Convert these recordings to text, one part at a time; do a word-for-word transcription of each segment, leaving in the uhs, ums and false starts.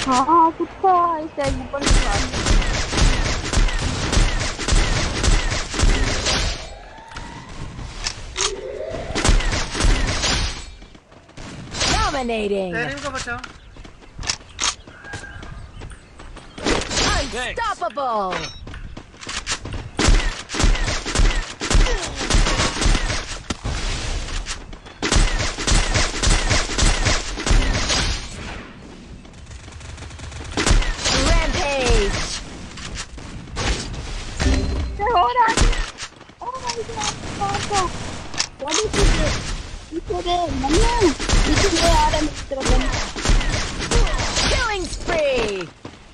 हाँ कुत्ता इस टैग पर Dominating. तेरी को बचाओ। Unstoppable. Rampage. हो रहा है? Oh my God! What is this? इसे दे मन्ना इसे ले आ रहा है मेरी तरफ बना। Killing spree.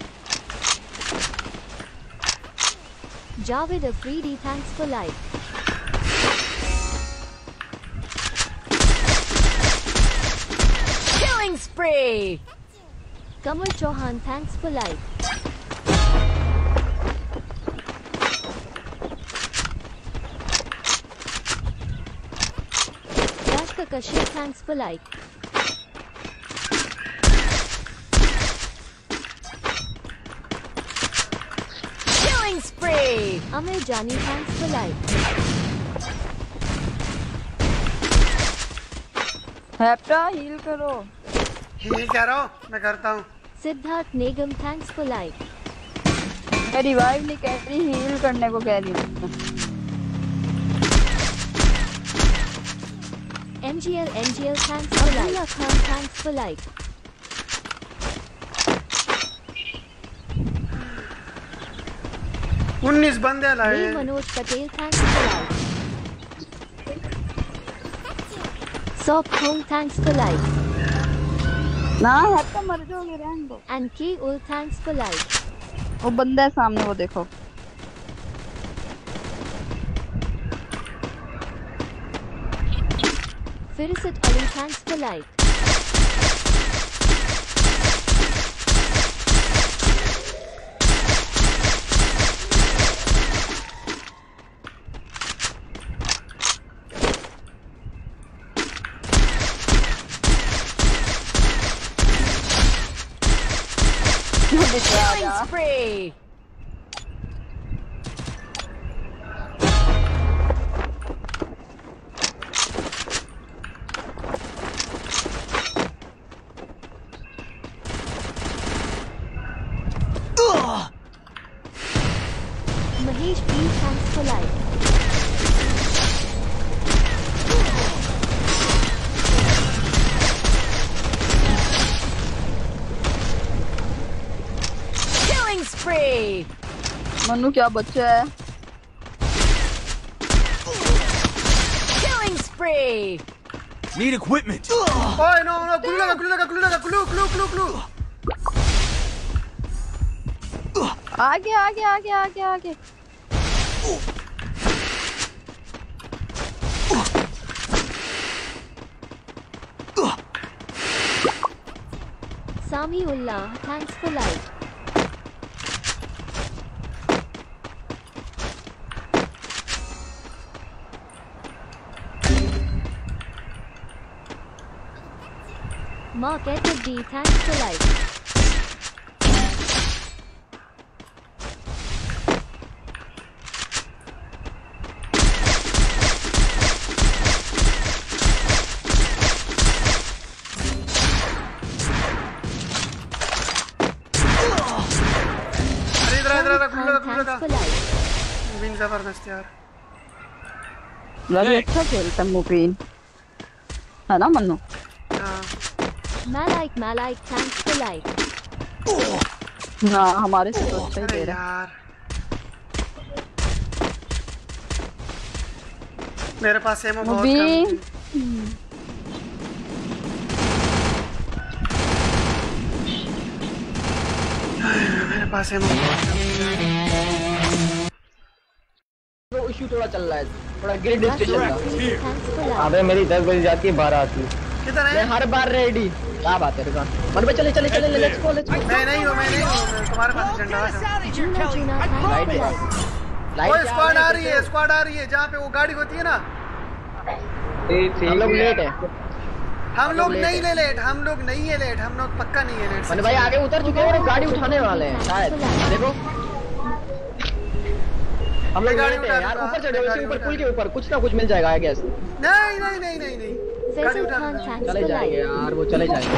Javed Afridi, thanks for like. Killing spree. Kamal Chauhan, thanks for like. Rashka Kashif, thanks for like. Killing spree. Amir Jani, thanks for like. हैप्टा heal करो। हील करो मैं करता हूँ। Siddharth Negam, thanks for like. मैं revive नहीं कह रही हील करने को कह रही हूँ। M G L M G L, thanks for like. Abdullah Khan, thanks for like. उन्नीस बंदे लाए। Ray Manoj Patel, thanks for like. Sop Thong, thanks for like. ना हैप्टा मर जाओगे रहने दो। And K Ul, thanks for like. वो बंदा है सामने वो देखो। Firisat Ali, thanks for like. Killing spree. Mahesh B, thanks for like. Killing spree. Manu क्या बच्चा है? Killing spree. Need equipment. ओए नो नो ग्लू लगा ग्लू लगा ग्लू लगा ग्लू ग्लू ग्लू ग्लू। आगे आगे आगे आगे आगे। Sami Ullah, thanks for like. Mark Edward D, thanks for like. मुबीन जबरदस्त यार। लगे अच्छा खेलता मुबीन है ना Mannu? Malik Malik, thanks for like. हाँ हमारे से तो अच्छा ही दे रहा यार। मेरे पास एमो बहुत कम थी। मेरे पास एमो बहुत कम थी। तो इशू थोड़ा चल रहा है, थोड़ा ग्रिड स्टेशन का। अबे मेरी दस बजे जाती है, बारह आती है। किधर है? मैं हर बार रेडी। क्या बात है रुका। मन पे चले चले चले लेट्स गो लेट्स गो। मैं नहीं हूँ मैं नहीं हूँ तुम्हारे पास झंडा है। Juna Juna, thanks for like. वो स्क्वाड आ रही है स्क्वाड आ रही है जहाँ पे वो गाड़ी होती है ना। हम लोग लेट है। हम लोग नहीं ले लेट, हम लोग नहीं है लेट, हम लोग पक्का नहीं है लेट। मैंने भाई आगे उतर चुके हैं और गाड़ी उठाने वाले हैं शायद। देखो हम लोग गाड़ी उठा यार, ऊपर चढ़े उसी ऊपर पुल के ऊपर कुछ ना कुछ मिल जाएगा आई गेस। नहीं नहीं नहीं नहीं नहीं गाड़ी उठा, चले जाएंगे यार, वो चले जाएंगे।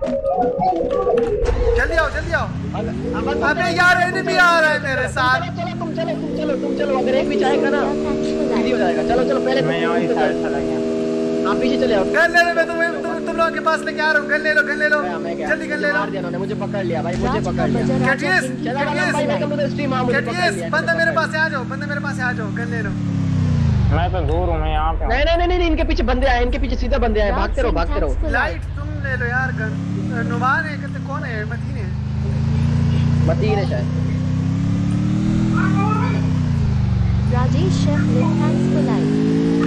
जल्दी आओ जल्दी आओ। अबे यार एनिमी आ रहा है मेरे साथ। चलो तुम चलो तुम चलो तुम चलो, अगर एक भी जाएगा ना सीधी हो जाएगा। चलो चलो पहले मैं यहाँ साइड चला गया। आप पीछे चले आओ। गन ले लो, मैं तुम्हें तुम तुम लोगों के पास लेके आ रहा हूँ। गन ले लो गन ले लो जल्दी गन ले लो। मार दिया उन्होंने, मुझे पकड़ लिया भाई, मुझे पकड़ लिया। कैटियस चलो भाई वेलकम टू द स्ट्रीम। हां मुझे पकड़ कैटियस लिया। बंदा मेरे पास आ जाओ, बंदा मेरे पास आ जाओ, गन ले लो। मैं तो दूर हूँ, मैं यहाँ पे। नहीं नहीं नहीं नहीं इनके पीछे बंदे आए, इनके पीछे सीधा बंदे आए। भागते रहो भागते रहो। लाइट तुम ले लो यार गन। नुमान है कहते कौन है? मतीन है, मतीन है शायद। Rajesh chef thanks for like.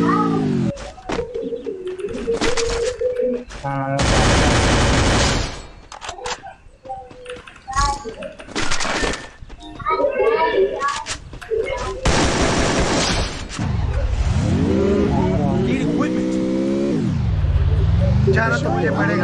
Need equipment. जाना तो मुझे पड़ेगा।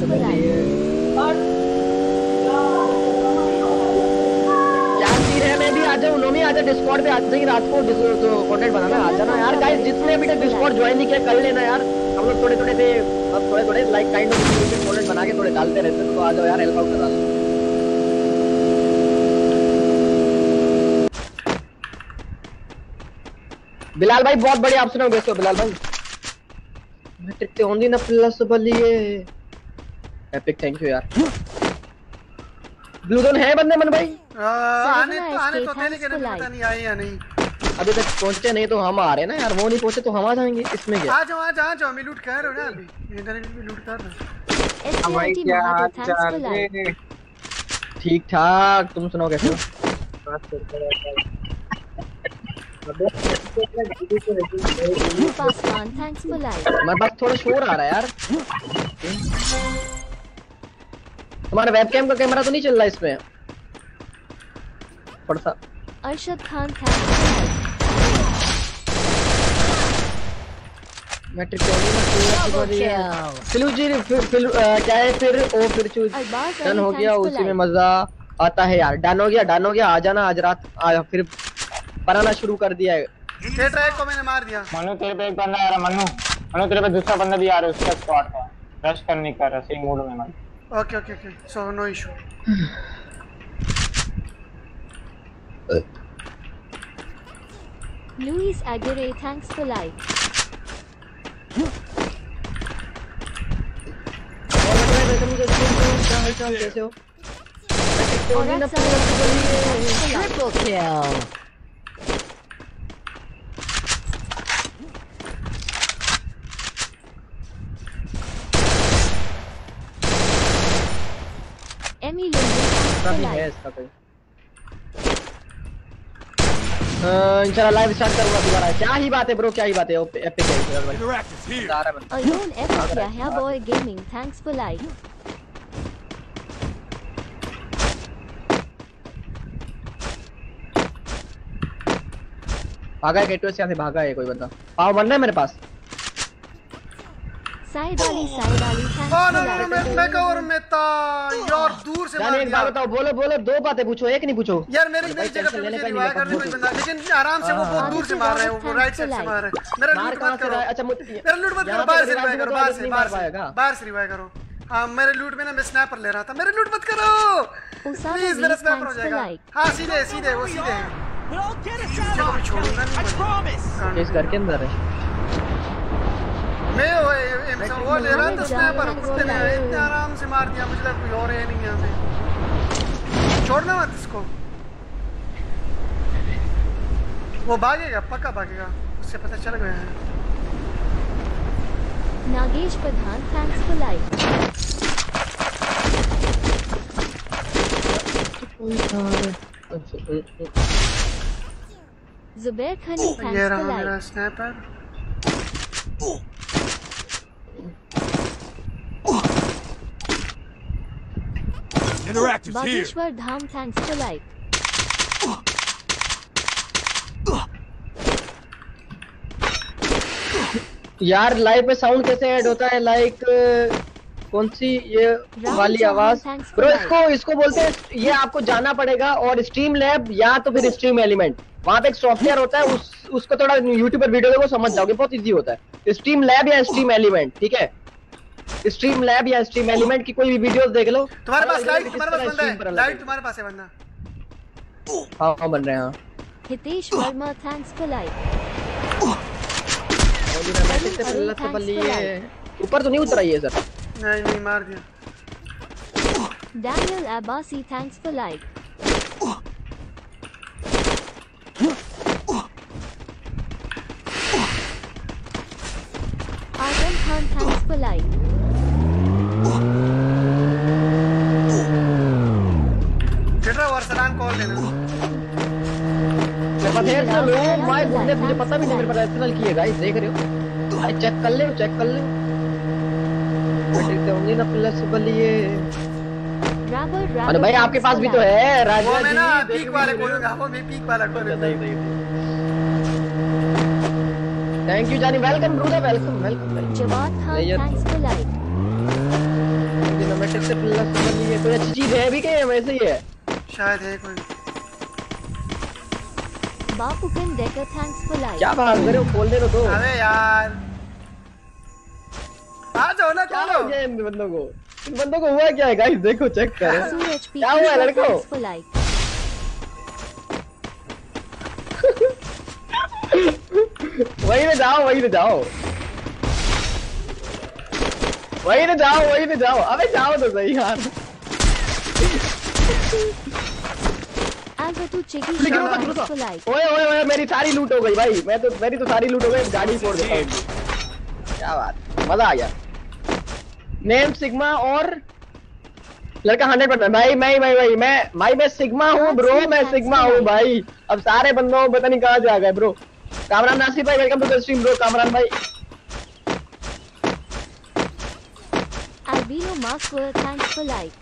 यार तीर है, मैं भी आ जाऊँ। नोमी आजा डिस्कॉर्ड पे आज से ही रात को तो कंटेंट बनाना आ जाना यार। गाइस जिसने अभी तक डिस्कॉर्ड ज्वाइन नहीं किया कर लेना यार। हम लोग थोड़े थोड़े से अब थोड़े थोड़े लाइक काइंड ऑफ कंटेंट बना के थोड़े डालते रहते हैं, तो आ जाओ यार, हेल्प आउट करा दो। बिलाल भाई बहुत बढ़िया, आप सुनाओ कैसे हो बिलाल भाई? मैं टिकते होंगी ना प्लस बलिए एपिक, थैंक यू यार। ब्लू जोन है बंदे मन भाई? आने तो आने तो थे लेकिन अभी पता नहीं आए या नहीं। अभी तक पहुंचे नहीं तो हम आ रहे हैं ना यार, वो नहीं पहुंचे तो हम आ जाएंगे। इसमें क्या? आ जाओ आ जाओ आ जाओ, मैं लूट कर रहा हूं ना अभी, इधर भी लूट कर रहा हूं। भाई क्या ठीक ठाक, तुम सुनाओ कैसे हो? Thanks for like. मेरे पास थोड़ा शोर आ रहा है यार। तुम्हारा वेबकैम का कैमरा तो नहीं चल रहा इसमें? थोड़ा सा। Arshad Khan thanks for like. मैट्रिक फिलू जी फिर क्या है फिर ओ फिर चूज डन हो गया, उसी में मजा आता है यार। डन हो गया डन हो गया, आ जाना आज रात। आ फिर बनाना शुरू कर दिया है। ये ट्रैक को मैंने मार दिया। मनु तेरे पे एक बंदा आ रहा, मनु मनु तेरे पे दूसरा बंदा भी आ रहा है, उसका स्क्वाड का रश करने का रहा, सेम मूड में मत। Okay okay okay, so no issue. लुइस एगरे थैंक्स फॉर लाइक। कैसे हो? Triple kill. एमी है इसका कोई। इंशाल्लाह लाइव स्टार्ट करूंगा दोबारा। क्या ही बात है ब्रो, क्या ही बात है। एपिक है भाई। अयोन एपिक क्या है boy gaming thanks for like. भागा है गेटवे से, यहाँ से भागा है कोई बंदा। पाव बनना है मेरे पास। साइड वाली साइड वाली थैंक्स ओ फॉर नो नो मैं मैं कवर में था यार, दूर से मार एक दिया। बात बताओ, बोलो बोलो, दो बातें पूछो, एक नहीं पूछो यार मेरी मेरी जगह पे मुझे रिवाइव करने कोई बंदा, लेकिन आराम से वो बहुत दूर से मार रहे हैं, वो राइट साइड से मार रहे हैं। मेरा लूट मत करो। अच्छा मेरा लूट मत करो, बाहर से रिवाइव करो, बाहर से बाहर से बाहर से रिवाइव करो। हां मेरे लूट में ना मैं स्नैपर ले रहा था, मेरे लूट मत करो प्लीज, मेरा स्नैपर हो जाएगा। हां सीधे सीधे वो सीधे है, चलो छोड़ूंगा नहीं। इस घर के अंदर है मैं वो एम वो ले रहा था स्नैपर, कुत्ते ने इतने आराम से मार दिया, मुझे लगा कोई और है नहीं यहाँ पे। छोड़ना मत इसको, वो भागेगा पक्का भागेगा, उससे पता चल गया है। Nagesh Pradhan thanks for like. Zubair खनी ये थैंक्स रहा फॉर मेरा like. Snapper. Interactives here. Bageshwar Dham thanks for like. यार लाइव पे साउंड कैसे ऐड होता है? लाइक कौन सी ये वाली आवाज ब्रो? इसको इसको बोलते हैं, ये आपको जाना पड़ेगा और स्ट्रीम लैब या तो फिर स्ट्रीम एलिमेंट, वहाँ पे एक सॉफ्टवेयर होता है, उस उसको थोड़ा यूट्यूब पर वीडियो देखो समझ जाओगे, बहुत इजी होता है। स्ट्रीम लैब या स्ट्रीम एलिमेंट, ठीक है? स्ट्रीम लैब या स्ट्रीम एलिमेंट की कोई भी वीडियोस देख लो। तुम्हारे पास लाइट तुम्हारे पास बंदा है, लाइट तुम्हारे पास है बंदा। हाँ हाँ बन रहे हैं। Hitesh Verma thanks for like. ऊपर तो नहीं उतरा ये सर? नहीं नहीं मार दिया। Daniel Abbasi thanks for like. Arjun Khan thanks for like. बेटा वर्सलान कॉल देना। मैं पता है ना लो माय गुडनेस, मुझे पता भी नहीं मेरे पर एसएल की है गाइस, देख रहे हो? आई चेक कर ले, चेक कर ले। मैं देखते होंगे ना प्लस बलिए। अरे भाई आपके पास भी तो है राजा जी। वो मैं ना पीक वाले बोलूंगा, वो मैं पीक वाला बोलूंगा। थैंक यू जानी, welcome ब्रूदा, welcome welcome. Jawad Khan thanks for like. Cinematic से प्लस बलिए कोई अच्छी चीज है भी क्या? वैसे ही है शायद है कोई। बापुकन डेकर थैंक्स फॉर लाइक। क्या बात कर रहे हो? खोल दे दो तो। अबे यार आ जाओ ना, खोलो। क्या इन बंदों को, इन बंदों को हुआ क्या है गाइस? देखो चेक करो क्या हुआ लड़कों। वही में जाओ, वही में जाओ, वही में जाओ, वही में जाओ। अबे जाओ तो सही यार। ओए ओए ओए मेरी सारी लूट हो गई भाई, मैं तो मेरी तो सारी लूट हो गई, गाड़ी फोड़ देता हूँ। क्या बात, मजा आ गया। नेम सिग्मा और लड़का हंड्रेड परसेंट भाई। मैं भाई भाई मैं भाई मैं सिग्मा हूँ ब्रो, मैं सिग्मा हूँ भाई। अब सारे बंदों पता नहीं कहाँ से आ गए ब्रो। कामरान नासिर भाई welcome to the stream bro. Kamran भाई Albino Maxwell thanks for like.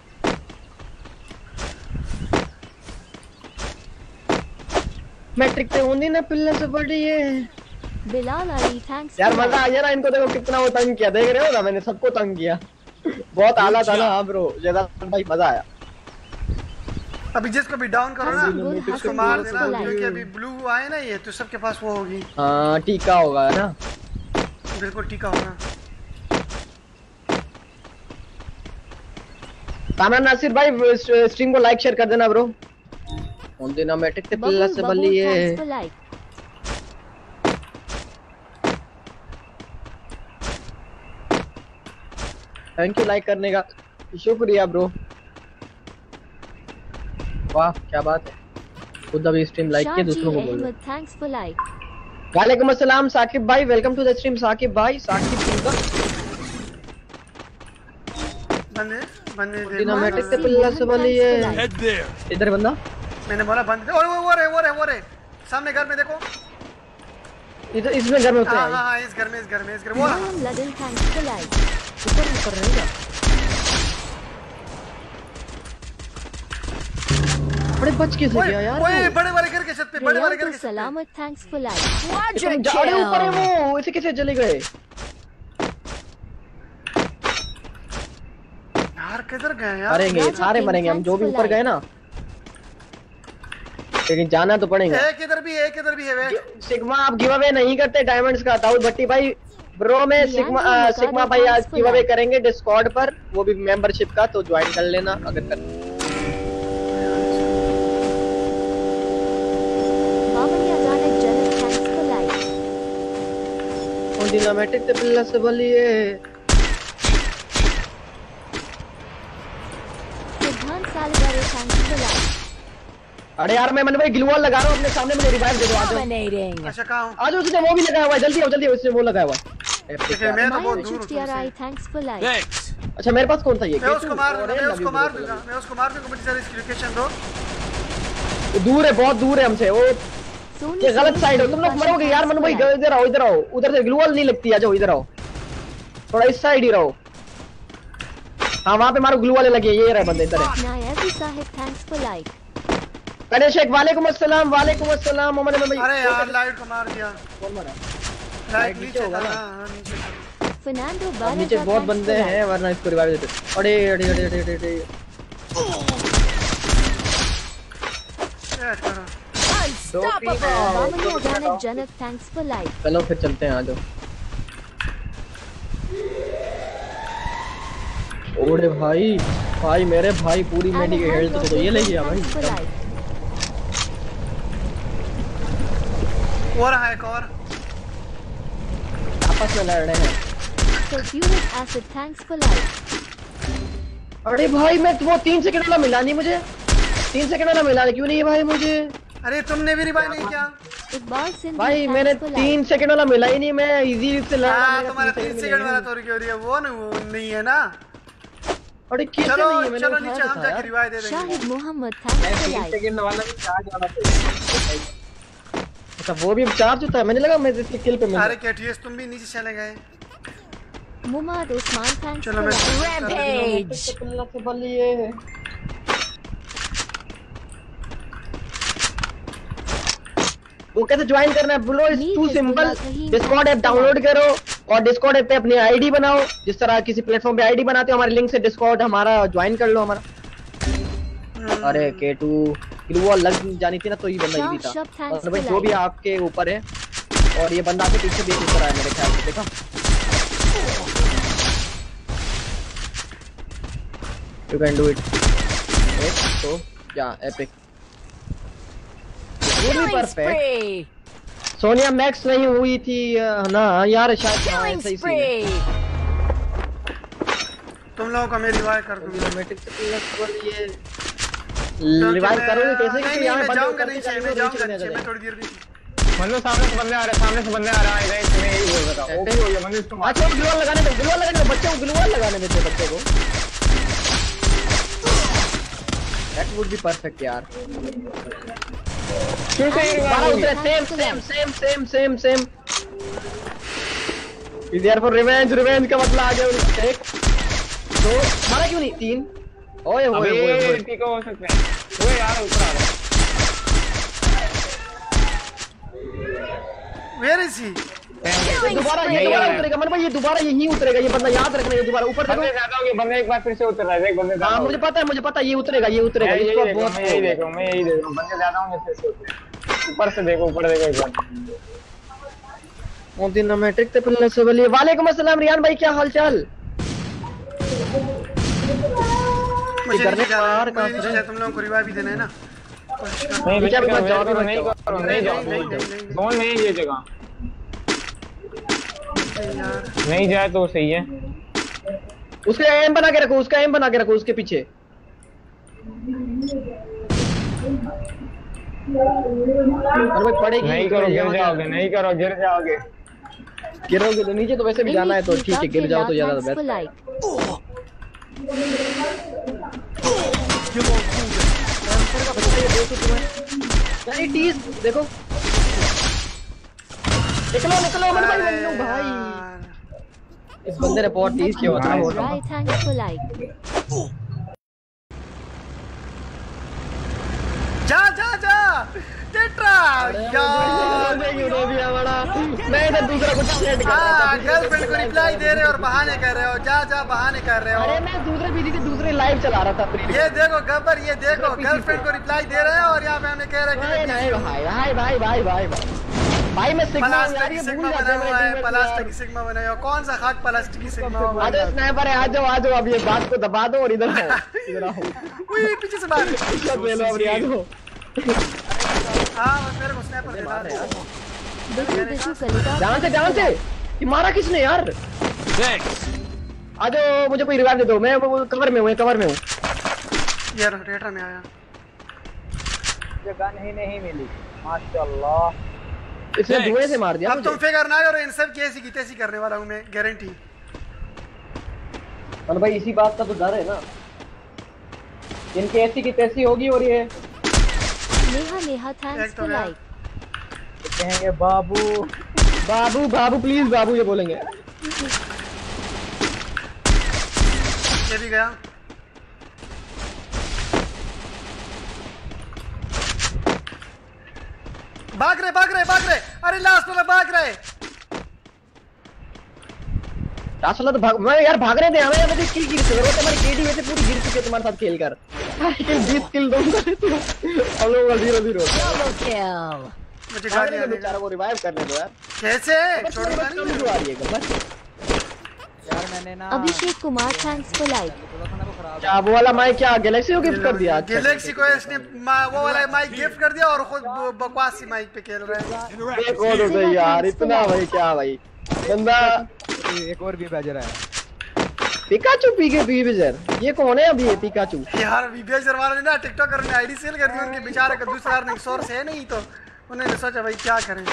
Matric पे होनी ना पिल्ला से बड़ी है। बिलाल अली थैंक्स यार मजा आ गया ना, इनको देखो कितना वो तंग किया, देख रहे हो ना? मैंने सबको तंग किया। बहुत आला था ना। हाँ ब्रो जैदा भाई मजा आया। अभी जिसको भी डाउन करो ना उसको मार देना, क्योंकि अभी ब्लू आए ना ये तो सबके पास वो होगी। हाँ टीका होगा ना, बिल्कुल टीका होगा। कामरान नासिर भाई स्ट्रीम को लाइक शेयर कर देना ब्रो। उन दिनों मैट्रिक से पिल्ला से बल्ली है। थैंक यू लाइक करने का, शुक्रिया ब्रो। वाह क्या बात है, खुद अभी स्ट्रीम लाइक किया दूसरों को बोलो। Thanks for like. वालेकुम अस्सलाम साकिब भाई, welcome to the stream Saqib भाई। साकिब का बंदे बंदे डिनामेटिक से पिल्ला से बल्ली है। इधर बंदा, मैंने बोला बंद। और वो वो रे वो रे वो रे सामने घर में देखो। इधर इसमें घर में होते हैं। हां हां इस घर में इस घर में इस घर में। वो लडन थैंक्स फॉर लाइक। ऊपर ऊपर रहेगा। बड़े बच के से गया यार। ओए बड़े वाले घर के छत पे, बड़े वाले घर के सलामत थैंक्स फॉर लाइक। अरे ऊपर है वो, ऐसे कैसे चले गए यार? किधर गए यार? मरेंगे सारे मरेंगे हम जो भी ऊपर गए ना, लेकिन जाना तो पड़ेगा। एक इधर भी एक इधर भी है। वेट सिग्मा आप गिव अवे नहीं करते डायमंड्स का? दाऊद भट्टी भाई ब्रो में सिग्मा आ, सिग्मा भाई आज गिव अवे करेंगे डिस्कॉर्ड पर, वो भी मेंबरशिप का, तो ज्वाइन कर लेना अगर कर। डिनामेटिक से पिल्ला से बलिए। सिद्धांत सालगारे थैंक्स फॉर लाइक। अरे यार मैं मन भाई ग्लूवॉल लगा रहा हूं अपने सामने, मुझे रिवाइव दे दो। आ जाओ। अच्छा कहां हूं? आ जाओ, उसने वो भी लगाया हुआ है, जल्दी आओ जल्दी आओ, उसने वो लगाया हुआ है। ठीक है मैं तो बहुत दूर हूं तुमसे। Thanks for like. अच्छा मेरे पास कौन था ये? मैं उसको मार दूंगा, मैं उसको मार दूंगा, मैं उसको मार दूंगा। मुझे जरा इसकी लोकेशन दो। दूर है, बहुत दूर है हमसे वो। ये गलत साइड हो, तुम लोग मरोगे यार। मन भाई इधर आओ, इधर आओ, उधर से ग्लूवॉल नहीं लगती। आ जाओ इधर आओ, थोड़ा इस साइड ही रहो। हाँ वहाँ पे मारो, ग्लू वाले लगे। ये रहे बंदे इधर है। गणेश शेख वालेकुम अस्सलाम। वालेकुम अस्सलाम। मोहम्मद भाई अरे यार लाइट को मार दिया। कौन मारा? लाइट नीचे होगा ना। Fernando अब नीचे Barraza, बहुत thanks बंदे for हैं life. वरना इसको रिवाइव देते। अरे अरे अरे अरे अरे अरे Unstoppable. Bamania Janak Janak, thanks for life. चलो फिर चलते हैं, आ जाओ। ओरे भाई भाई मेरे भाई पूरी मेडी के हेल्थ तो ये ले गया भाई। Thanks for life. और है एक और आपस में लड़ रहे हैं। Sulfuric acid, thanks for life. अरे भाई मैं वो तीन सेकंड वाला मिला नहीं मुझे, तीन सेकंड वाला मिला क्यों नहीं भाई मुझे? अरे तुमने भी रिवाइव नहीं किया Iqbal Sindhi, भाई thanks मैंने for तीन life. सेकंड वाला मिला ही नहीं, मैं इजी से लड़ रहा हाँ तुम्हारा तीन सेकंड वाला तो क्यों है वो नहीं वो नहीं है ना। अरे कैसे चलो नहीं है, मैंने चलो उठाया नीचे तो हम था जाके यार। रिवाइव दे देंगे। Shahid Muhammad, thanks for life. Second वाला भी चार्ज वाला था। अच्छा वो भी चार्ज होता है, मैंने लगा मैं इसके किल पे मिल। अरे केटीएस तुम भी नीचे चले गए। Mumad Osman, thanks चलो for मैं life. Rampage. अल्लाह से बलिए वो कैसे ज्वाइन करना है बोलो, it's too simple. Discord app download करो और डिस्कॉर्ड ऐप पे अपनी आईडी बनाओ, जिस तरह किसी प्लेटफॉर्म पे आईडी बनाते हो हमारे लिंक से डिस्कॉर्ड हमारा ज्वाइन कर लो हमारा। अरे के टू वो लग जानी थी ना तो ये बंदा ही था। और भाई जो भी आपके ऊपर है और ये बंदा आपके पीछे भी इस तरह है मेरे ख्याल से, देखा यू कैन डू इट। तो या एपिक Killing परफेक्ट। spree. सोनिया मैक्स नहीं हुई थी ना यार शायद। Killing सही spree. तुम लोगों को मैं रिवाइव कर दूंगा। ये रिवाइव करोगे कैसे? नहीं नहीं मैं जाऊंगा नीचे, मैं जाऊंगा नीचे, मैं थोड़ी देर में। मतलब सामने से बंदे आ रहे, सामने से बंदे आ रहे हैं गाइस, मैं यही बोल रहा था। ओपी हो गया बंदे इसको मार। अच्छा ग्लूवॉल लगाने दो, ग्लूवॉल लगाने दो बच्चे को, ग्लूवॉल लगाने देते बच्चे को। दैट वुड बी परफेक्ट यार। बारह उतरे, same same same same same same. Is there for revenge, revenge का मतलब आ गया। एक दो मारा क्यों नहीं? तीन। ओए ओए ओए ओए ठीक हो सकते हैं। ओए यार ऊपर आ रहा। Where is he? दोबारा ये दोबारा उतरेगा मतलब ये दोबारा यहीं उतरेगा, ये बंदा याद रखना, ये दोबारा ऊपर बंदे ज्यादा हो गए, बंदे एक बार फिर से उतर रहा है, देख बंदे ज्यादा। हाँ मुझे पता है, मुझे पता है ये उतरेगा, ये उतरेगा। इसको बहुत मैं यही देख रहा हूं, मैं यही देख रहा हूं, बंदे ज्यादा होंगे फिर से उतरेगा। ऊपर से देखो, ऊपर देखो एक बार। मोदी मैट्रिक ते पिल्ले से बोलिए। वालेकुम अस्सलाम रियान भाई, क्या हालचाल? मुझे करने का यार कहां से तुम लोगों को रिवाइव भी देना है ना। नहीं बेटा भी मत जाओ, नहीं करो, नहीं जाओ, जोन में ये जगह नहीं जाए तो सही है। उसका एम बना के रखो, उसका एम बना के रखो उसके पीछे। अरे भाई पड़ेगी नहीं करो, गिर जाओगे, नहीं करो गिर जाओगे। गिरोगे तो नीचे तो वैसे भी जाना है तो ठीक है, गिर जाओ तो ज्यादा बेस्ट है। नहीं टीज देखो, निकलो निकलो मन भाई, मन्नू भाई इस बंदे ने बहुत टीज किया होता है। जा जा जा टेट्रा यार यूरोपिया बड़ा। मैं इधर दूसरा कुछ सेट कर रहा था, गर्लफ्रेंड को रिप्लाई दे रहे हो और बहाने कर रहे हो। जा जा बहाने कर रहे हो। अरे मैं दूसरे बीजी के दूसरे लाइव चला रहा था। ये देखो गब्बर, ये देखो गर्लफ्रेंड को रिप्लाई दे रहे हैं और यहाँ पे हमें कह रहे हैं भाई भाई भाई भाई भाई भाई मैं सिग्मा यार, ये भूल जाते हैं। प्लास्टिक की सिग्मा बनाया हो, कौन सा खाक प्लास्टिक की सिग्मा हो? आ जाओ स्नाइपर है, आ जाओ आ जाओ, अब ये बात को दबा दो और इधर आओ, इधर आओ। ओए पीछे से मार, सब ले लो अब यार। हां बस मेरे को स्नाइपर दे यार। जान से जान से ये मारा किसने यार? आ जाओ, मुझे कोई रिवाइव दे दो, मैं कवर में हूं, कवर में हूं यार। रेटर में आया, जगह नहीं नहीं मिली माशाल्लाह। इसने धुएं से मार दिया। अब तुम फिकर ना करो, इन सब की ऐसी की तैसी करने वाला हूं मैं, गारंटी। और भाई इसी बात का तो डर है ना, इनकी ऐसी की तैसी होगी। और ये Neha Neha thanks for like. कहेंगे बाबू बाबू बाबू प्लीज बाबू, ये बोलेंगे। ये भी गया। भाग रहे भाग रहे भाग रहे, अरे लास्ट वाला भाग रहे। रासुला तो भाग मैं यार भाग रहे थे हमें यहाँ पे किल गिर चुके तुम्हारी केडी वैसे पूरी गिर चुकी है तुम्हारे साथ खेल कर बीस किल दूंगा हम लोग जीरो जीरो Double kill. मुझे गाड़ी आ बेचारा को रिवाइव करने दो यार कैसे छोड़ूंगा नहीं जो आ रही है बस यार मैंने ना Abhishek Kumar thanks for like. क्या वो वाला माइक क्या गैलेक्सी को गिफ्ट कर दिया गैलेक्सी को इसने वो वाला माइक गिफ्ट कर दिया और खुद बकवासी माइक पे खेल रहा है। एक और दो यार इतना भाई क्या भाई बंदा एक और भी बज रहा है पिकाचू पी के बीबेजर ये कौन है अभी ये पिकाचू यार बीबेजर वाले ने ना टिकटॉकर ने आईडी सेल कर दी उनके बेचारे का दूसरा अर्निंग सोर्स है नहीं तो उन्होंने सोचा भाई क्या करें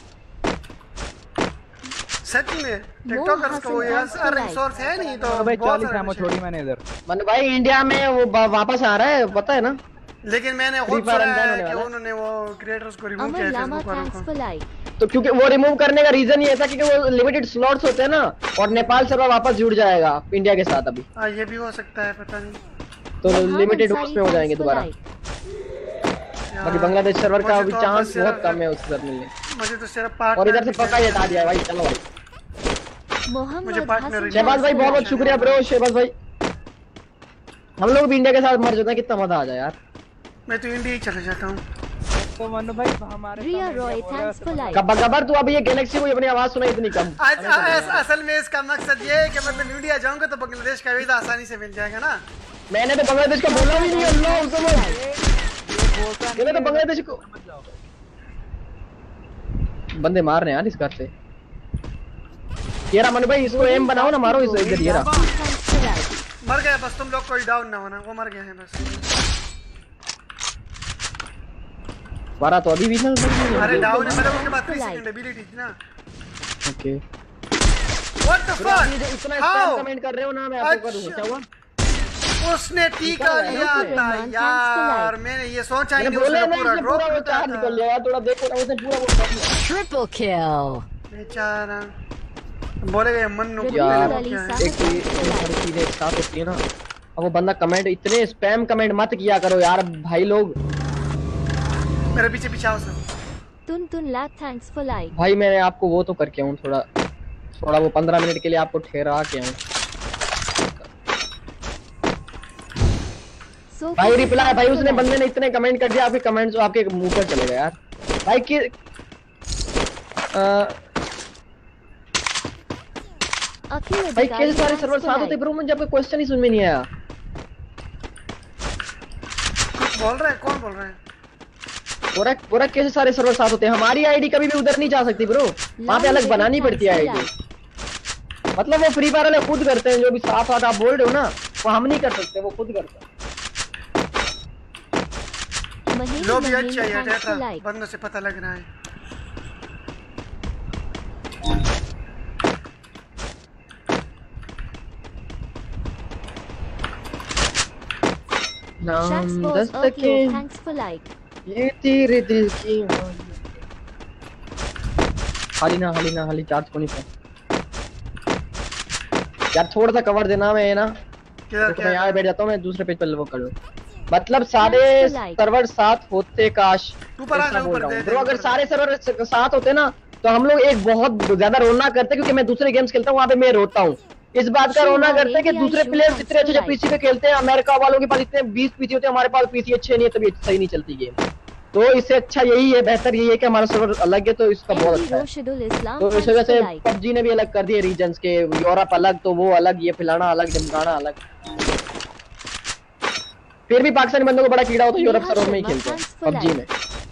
सच में टिकटॉकर्स को ये अर्निंग सोर्स है नहीं तो भाई चालीस एमओ छोड़ी मैंने इधर मन भाई इंडिया में वो वापस आ रहा है पता है ना लेकिन मैंने खुद सुना है कि उन्होंने वो क्रिएटर्स को रिमूव किया फेसबुक पर तो क्योंकि वो रिमूव करने का रीजन ये था क्योंकि वो लिमिटेड स्लॉट्स होते हैं ना और नेपाल सर्वर वापस जुड़ जाएगा इंडिया के साथ अभी हां ये भी हो सकता है पता नहीं तो लिमिटेड उसमें हो जाएंगे दोबारा बाकी बांग्लादेश सर्वर का भी चांस बहुत कम है उससे मिलने मुझे तो सिर्फ पार्टनर और इधर से पक्का ही हटा दिया भाई चलो भाई मुझे पार्टनर शहबाज भाई बहुत बहुत शुक्रिया ब्रो शहबाज भाई हम लोग भी इंडिया के साथ मर जाते हैं कितना मजा आ जाए यार मैं तो इंडिया ही चला जाता हूं तो मनु भाई हमारे Riya Roy thanks for like Gabbar Gabbar तू अभी ये गैलेक्सी को अपनी आवाज सुनाई इतनी कम आज असल में इसका मकसद ये है कि मतलब इंडिया जाऊंगा तो बांग्लादेश का वीजा आसानी से मिल जाएगा ना मैंने तो बांग्लादेश का बोला भी नहीं अल्लाह समझ मैंने तो बांग्लादेश को बंदे मार रहे हैं यार इस घर से ये रहा मनु भाई इसको एम बनाओ ना मारो इस इधर ये रहा मर गया बस तुम लोग कोई डाउन ना होना वो मर गए हैं बस बारह तो अभी भी ना अरे डाउन है मतलब उसके बाद तीस सेकंड एबिलिटी थी ना ओके व्हाट द फक इतना स्पैम कमेंट कर रहे हो ना मैं आपको करूं क्या हुआ उसने टीका लिया था यार मैंने ये सोचा ही नहीं उसने पूरा ड्रॉप वो चार निकल लिया यार थोड़ा देखो ना उसने पूरा वो Triple kill. बेचारा बोलेगा मन्नू यार एक चीज एक साथ होती है ना अब वो बंदा कमेंट इतने स्पैम कमेंट मत किया करो यार भाई लोग मेरे पीछे पीछे आओ सर तुन तुन लाख थैंक्स फॉर लाइक भाई मैंने आपको वो तो करके आऊं थोड़ा थोड़ा वो पंद्रह मिनट के लिए आपको ठहरा के आऊं so भाई रिप्लाई भाई उसने बंदे ने इतने कमेंट कर दिया आपके कमेंट्स आपके मुंह पर चले गए यार भाई कि भाई कैसे सारे सर्वर साथ होते ब्रो मुझे आपका क्वेश्चन ही समझ में नहीं आया बोल रहा है कौन बोल रहा है पूरा पूरा कैसे सारे सर्वर साथ होते हैं हमारी आईडी कभी भी उधर नहीं जा सकती ब्रो वहां पे अलग बनानी पड़ती है आईडी मतलब वो फ्री फायर वाले खुद करते हैं जो भी साथ साथ आप बोल रहे हो ना वो हम नहीं कर सकते वो खुद करते हैं लो भी अच्छा है डेटा बंदों से पता लग रहा है नाम दस्तके थैंक्स फॉर लाइक ये तेरे दिल की हाली ना हाली ना हाली चार्ज को नहीं था यार थोड़ा सा कवर देना मैं ना क्या तो मैं यहाँ बैठ जाता हूँ मैं दूसरे पेज पर वो कर लूँ मतलब सारे सर्वर साथ होते काश ऊपर आ ऊपर दे ब्रो अगर सारे सर्वर साथ होते ना तो हम लोग एक बहुत ज्यादा रोना करते क्योंकि मैं दूसरे गेम्स खेलता हूँ वहाँ पे मैं रोता हूँ इस बात का रोना करते हैं कि दूसरे प्लेयर्स इतने अच्छे अच्छे पीसी पे खेलते हैं अमेरिका वालों के पास इतने बीस पीसी होते हैं हमारे पास पीसी अच्छे नहीं है तभी सही नहीं चलती गेम तो इससे अच्छा यही है बेहतर यही है कि हमारा सर्वर अलग है तो इसका बहुत अच्छा है तो इस वजह से पबजी ने भी अलग कर दिए रीजन्स के यूरोप अलग तो वो अलग ये फलाना अलग ढमकाना अलग फिर भी पाकिस्तानी बंदों को बड़ा कीड़ा होता है यूरोप सर्वर में ही खेलते हैं पबजी में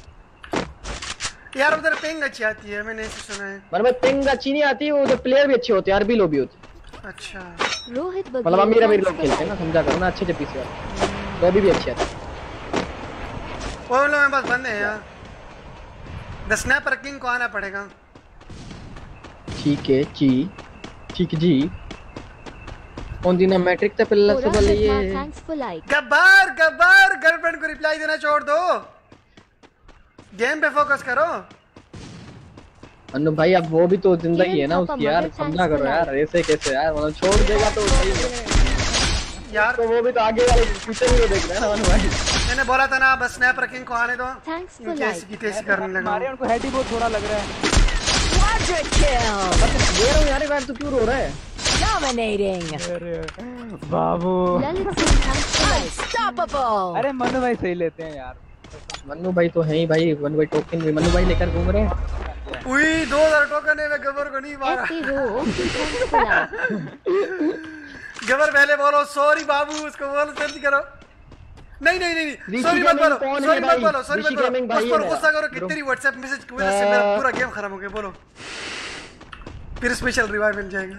यार उधर पिंग अच्छी आती है मैंने ऐसे सुना है मतलब पिंग अच्छी नहीं आती उधर प्लेयर भी अच्छे होते हैं आरबी लोग भी होते हैं अच्छा रोहित मतलब अमीर अमीर लोग खेलते हैं ना समझा करो ना अच्छे अच्छे पीसी वाले तो अभी भी अच्छे आते हैं वो लोग मेरे पास बंदे हैं यार द स्नैपर किंग को आना पड़ेगा ठीक है जी ठीक जी कौन दिन मैट्रिक तक पिल्ला से बोलिए गब्बर गब्बर गर्लफ्रेंड को रिप्लाई देना छोड़ दो गेम पे फोकस करो अनु भाई अब वो भी तो जिंदगी है ना उसकी यार समझा करो यार ऐसे कैसे यार मतलब छोड़ देगा तो सही है यार तो वो भी तो आगे वाले फ्यूचर में देख रहा है ना अनु भाई मैंने बोला था ना बस स्नैपर किंग को आने दो कैसे की कैसे करने लगा हमारे उनको हेड ही बहुत थोड़ा लग रहा है Quadra kill. दे रहा हूं यार यार तू क्यों रो रहा है Dominating. Babu Lalit Singh thanks for like. Unstoppable. अरे मनु भाई सही लेते हैं यार। मन्नू भाई तो है ही भाई, मन्नू भाई टोकन भी मन्नू भाई लेकर घूम रहे हैं। उई दो हज़ार टोकन है, मैं गबर को नहीं मारा। एफटी रो thanks for like. गबर पहले बोलो सॉरी बाबू, उसको बोलो जल्दी करो। नहीं नहीं नहीं सॉरी मत बोलो, सॉरी मत बोलो, सॉरी मत बोलो, बस पर गुस्सा करो कि तेरी व्हाट्सएप मैसेज की वजह से मेरा पूरा गेम खराब हो गया। बोलो फिर स्पेशल रिवाइव मिल जाएगा।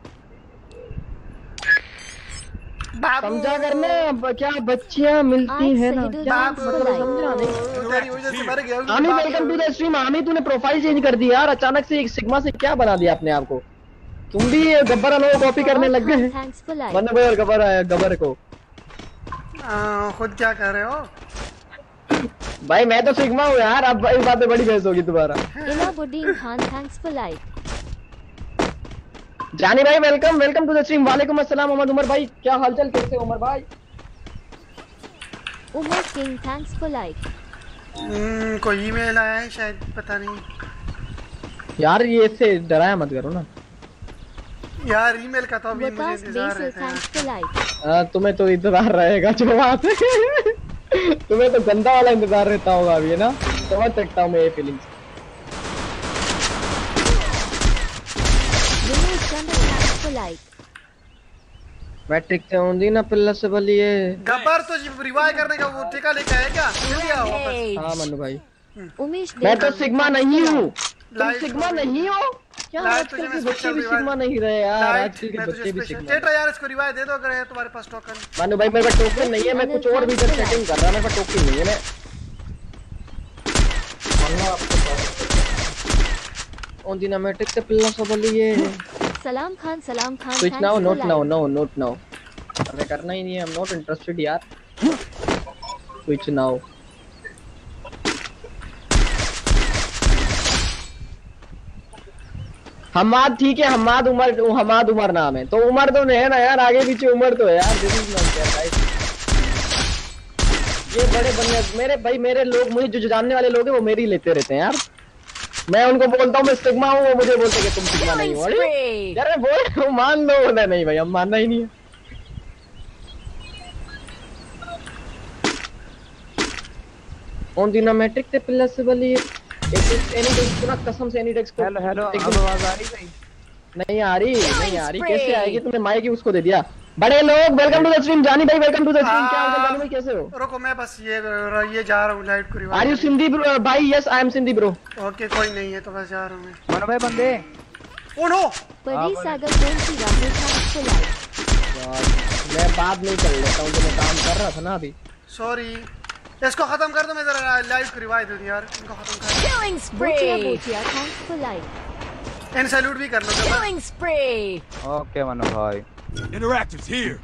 समझा करना क्या बच्चियां मिलती है ना, क्या मतलब समझा नहीं। तेरी वजह से मर गया। आमी वेलकम टू द स्ट्रीम। आमी तूने प्रोफाइल चेंज कर दी यार अचानक से, एक सिग्मा से क्या बना दिया अपने आप को? तुम भी गब्बर वालों को कॉपी करने लग गए। मन्नू भाई और गब्बर आया गब्बर को। आ, खुद क्या कर रहे हो भाई? मैं तो सिग्मा हूँ यार, अब इस बात पे बड़ी बहस होगी तुम्हारा। इलाबुद्दीन खान थैंक्स फॉर लाइक। जानी भाई welcome welcome to the stream. वालेकुम अस्सलाम मोहम्मद उमर भाई, क्या हालचाल, कैसे उमर भाई? Umar king thanks for like. हम्म कोई ईमेल आया है शायद, पता नहीं यार। ये इससे डराया मत करो ना यार, ईमेल का तो अभी मुझे इंतजार रहता है। हां तुम्हें तो इंतजार रहेगा जो बात है। तुम्हें तो गंदा वाला इंतजार रहता होगा अभी, है ना? समझ सकता हूं मैं ये फीलिंग्स। मैट्रिक से होंगी ना पिल्ला से बलिए। गब्बर तो रिवाइव करने का वो टीका लेके आया क्या? जल्दी आओ वापस। हां मन्नू भाई उमेश मैं तो सिग्मा नहीं हूं। तुम सिग्मा नहीं हो क्या? आजकल के बच्चे भी सिग्मा नहीं रहे यार, आजकल के बच्चे भी सिग्मा। टेट्रा यार इसको रिवाइव दे दो अगर है तुम्हारे पास टोकन। मन्नू भाई मेरे पास टोकन नहीं है, मैं कुछ और भी इधर सेटिंग कर रहा, मेरे पास टोकन नहीं है। मैं ऑन दी मैट्रिक से पिल्ला से बलिए। Salam Khan Salam Khan switch now not now no not now. हमें करना ही नहीं है, आई एम नॉट इंटरेस्टेड यार। Switch now. हमाद ठीक है, हमाद उमर, हमाद उमर नाम है तो उमर तो है ना यार, आगे पीछे उमर तो है यार। This is not right. ये बड़े बंदे मेरे भाई, मेरे लोग मुझे जो जानने वाले लोग हैं वो मेरी लेते रहते हैं यार। मैं उनको बोलता हूँ मैं सिग्मा हूँ, वो मुझे बोलते हैं कि तुम सिग्मा नहीं हो। यार मैं बोल रहा हूँ मान लो ना, नहीं भाई हम मानना ही नहीं है। ऑन दी मैट्रिक से पिल्ला से बलिए। कसम से एनीडेक्स को हेलो हेलो आवाज आ रही भाई? नहीं आ रही, नहीं आ रही। कैसे आएगी? तुमने माइक ही उसको दे दिया। बड़े लोग वेलकम टू द स्ट्रीम। जानी भाई वेलकम टू द स्ट्रीम। क्या हाल है जानी भाई, कैसे हो? रुको मैं बस ये ये जा रहा हूं लाइट को revive. Are you Sindhi bro? भाई yes I am Sindhi bro. Okay कोई नहीं है तो बस जा रहा हूं मैं। मनु भाई बंदे ओ नो परी सागर कौन सी राहुल थैंक्स फॉर लाइक। मैं बात नहीं कर लेता हूं, मैं काम कर रहा था ना अभी। सॉरी इसको खत्म कर दो, मैं जरा लाइव को रिवाइव दे दूं यार। इनको खत्म कर। Killing बोचिया spree. बोचिया थैंक्स फॉर लाइक। इन सैल्यूट भी कर लो जरा। Killing spree. ओके मनु भाई। Interactives here.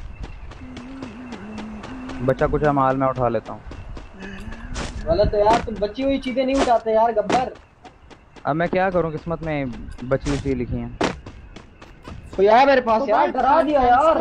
बच्चा कुछ माल में उठा लेता हूँ। गलत है यार, तुम बची हुई चीजें नहीं उठाते यार गब्बर। अब मैं क्या करूँ, किस्मत में बची हुई चीज लिखी है। तो यार मेरे पास यार डरा दिया यार।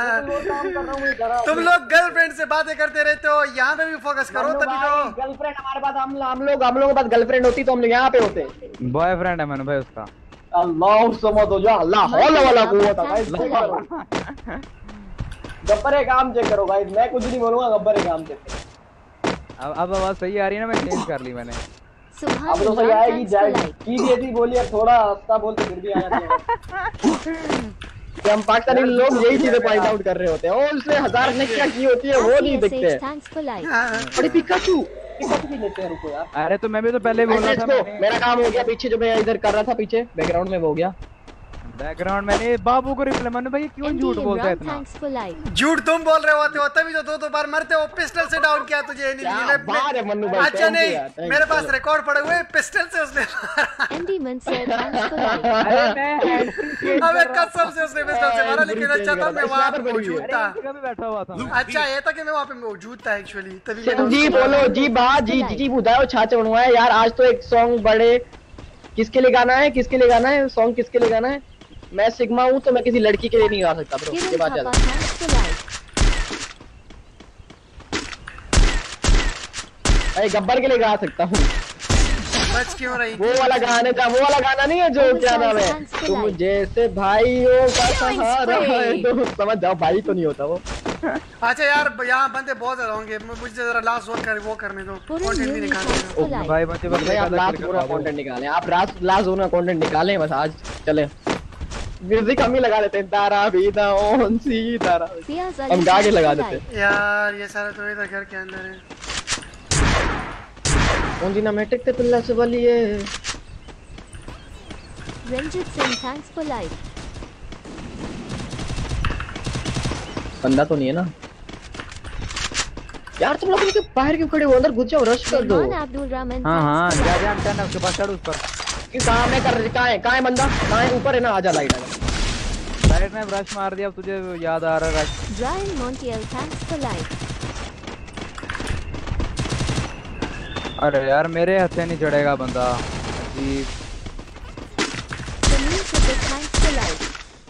तुम लोग गर्लफ्रेंड से बातें करते रहते हो, यहाँ पे भी फोकस करो तभी तो। गर्लफ्रेंड हमारे पास, हम हम लोग हम लोगों के पास गर्लफ्रेंड होती तो हम लोग यहाँ पे होते। बॉयफ्रेंड है मनु भाई उसका। अल्लाह समझ हो जा, अल्लाह हौला वाला कुव्वत है। गब्बर काम चेक करो गाइस, मैं कुछ नहीं बोलूंगा, गब्बर काम चेक। अब अब आवाज सही आ रही है ना? मैं चेंज कर ली मैंने। अब तो सही आएगी जाएगी। की भी ऐसी बोली है, थोड़ा हंसता बोलते फिर भी आ जाती है। कि हम पाकिस्तानी लोग यही चीजें पॉइंट आउट कर रहे होते हैं। और उसने हजार ने क्या की होती है वो नहीं दिखते। बड़ी पिकाचू पिकाचू भी लेते हैं। रुको यार, अरे तो मैं भी तो पहले बोल रहा था। मेरा काम हो गया पीछे, जो मैं इधर कर रहा था पीछे बैकग्राउंड में वो हो गया। बैकग्राउंड मैंने बाबू को रिप्लाई। मनु भाई क्यों झूठ बोलता है इतना? झूठ तुम बोल रहे होते हो तभी तो दो दो बार मरते हो। पिस्टल से डाउन किया तुझे। अच्छा नहीं, मेरे पास रिकॉर्ड पड़े हुए पिस्टल से उसने। अबे कसम से उसने पिस्टल से मारा, लेकिन अच्छा था मैं वहाँ पे मौजूद था। अच्छा ये था कि मैं वहाँ पे मौजूद था एक्चुअली तभी। जी बोलो जी बात जी जी जी बुधाओ छाछ बनवाया यार। आज तो एक सॉन्ग बड़े किसके लिए गाना है, किसके लिए गाना है सॉन्ग, किसके लिए गाना है? मैं सिग्मा हूँ तो मैं किसी लड़की के लिए नहीं गा सकता ब्रो। ये बात ज्यादा अरे गब्बर के लिए गा सकता हूँ। बच क्यों रही? वो वाला गाने का वो वाला गाना नहीं है जो क्या नाम है, तुम जैसे भाइयों का सहारा है, तो समझ जाओ भाई तो नहीं होता वो। अच्छा यार यहाँ बंदे बहुत ज्यादा होंगे, मुझे जरा लास्ट वोट कर वो करने दो, कंटेंट भी निकालने भाई मुझे बस आप लास्ट पूरा कंटेंट निकालें, आप लास्ट लास्ट जोन का कंटेंट निकालें बस आज चले। म्यूजिक हम ही लगा देते हैं, तारा भी दा ऑन सी तारा हम गा के लगा देते हैं यार। ये सारा तो इधर घर के अंदर है। कौन सी नामेटिक ते पिल्ला से वाली है। Ranjit Singh thanks for like. बंदा तो नहीं है ना यार, तुम लोग इनके बाहर क्यों खड़े हो, अंदर घुस जाओ, रश कर दो। हां हां जा जा अंटन उसके पास चढ़ उस पर। कि काम है कर कहां है कहां है बंदा, कहां है ऊपर है ना, आजा लाइट आजा। लाइट में ब्रश मार दिया, अब तुझे याद आ रहा है रश। ड्राइन मॉन्टियल थैंक्स फॉर लाइक। अरे यार मेरे हाथ से नहीं चढ़ेगा बंदा जी। Sameer super thanks for like.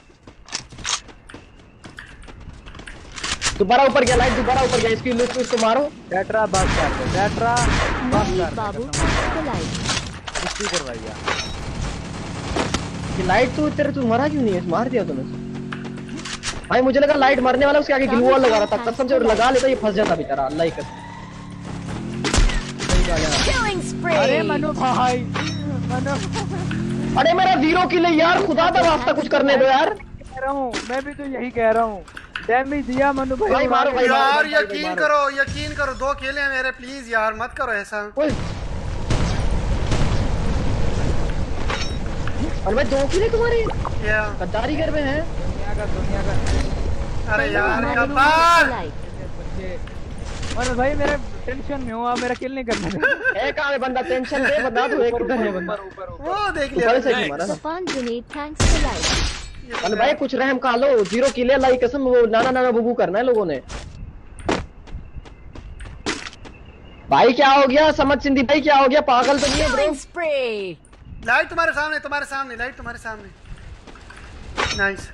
दोबारा ऊपर गया लाइट, दोबारा ऊपर गया, इसकी लूट उसको मारो। टेट्रा बस कर दे, टेट्रा बस कर बाबू थैंक्स फॉर लाइक। कुछ करवाइया ये लाइट तो तेरे तू मरा क्यों नहीं है, मार दिया तूने भाई। मुझे लगा लाइट मारने वाला उसके आगे ग्लू वॉल लगा रहा था, कसम से लगा लेता ये फंस जाता बेचारा, अल्लाह ही कसम। अरे मनु भाई मनु, अरे मेरा जीरो किल है यार, खुदा का वास्ता कुछ करने दो यार। कह रहा हूँ मैं भी तो यही कह रहा हूँ, डैमेज दिया मनु भाई, भाई मारो भाई यार। यकीन करो यकीन करो, दो किल हैं मेरे, प्लीज यार मत करो ऐसा। और भाई दो किल है तुम्हारे, या गद्दारी घर में है दुनिया का दुनिया का। अरे यार कपाल और भाई मेरे टेंशन में हूँ, आप मेरा किल नहीं करना है। कहाँ है बंदा, टेंशन दे बता दो, एक उधर है बंदा, वो देख लिया ऊपर से क्यों मारा ना। तूफान जुनैद थैंक्स फॉर लाइक। अरे भाई कुछ रहम खा लो, जीरो किल है अल्लाह की कसम, वो नाना नाना बुबू करना है लोगों ने। भाई क्या हो गया, समझ सिंधी भाई क्या हो गया, पागल तो नहीं है ब्रो। लाइट तुम्हारे सामने, तुम्हारे सामने लाइट तुम्हारे सामने। नाइस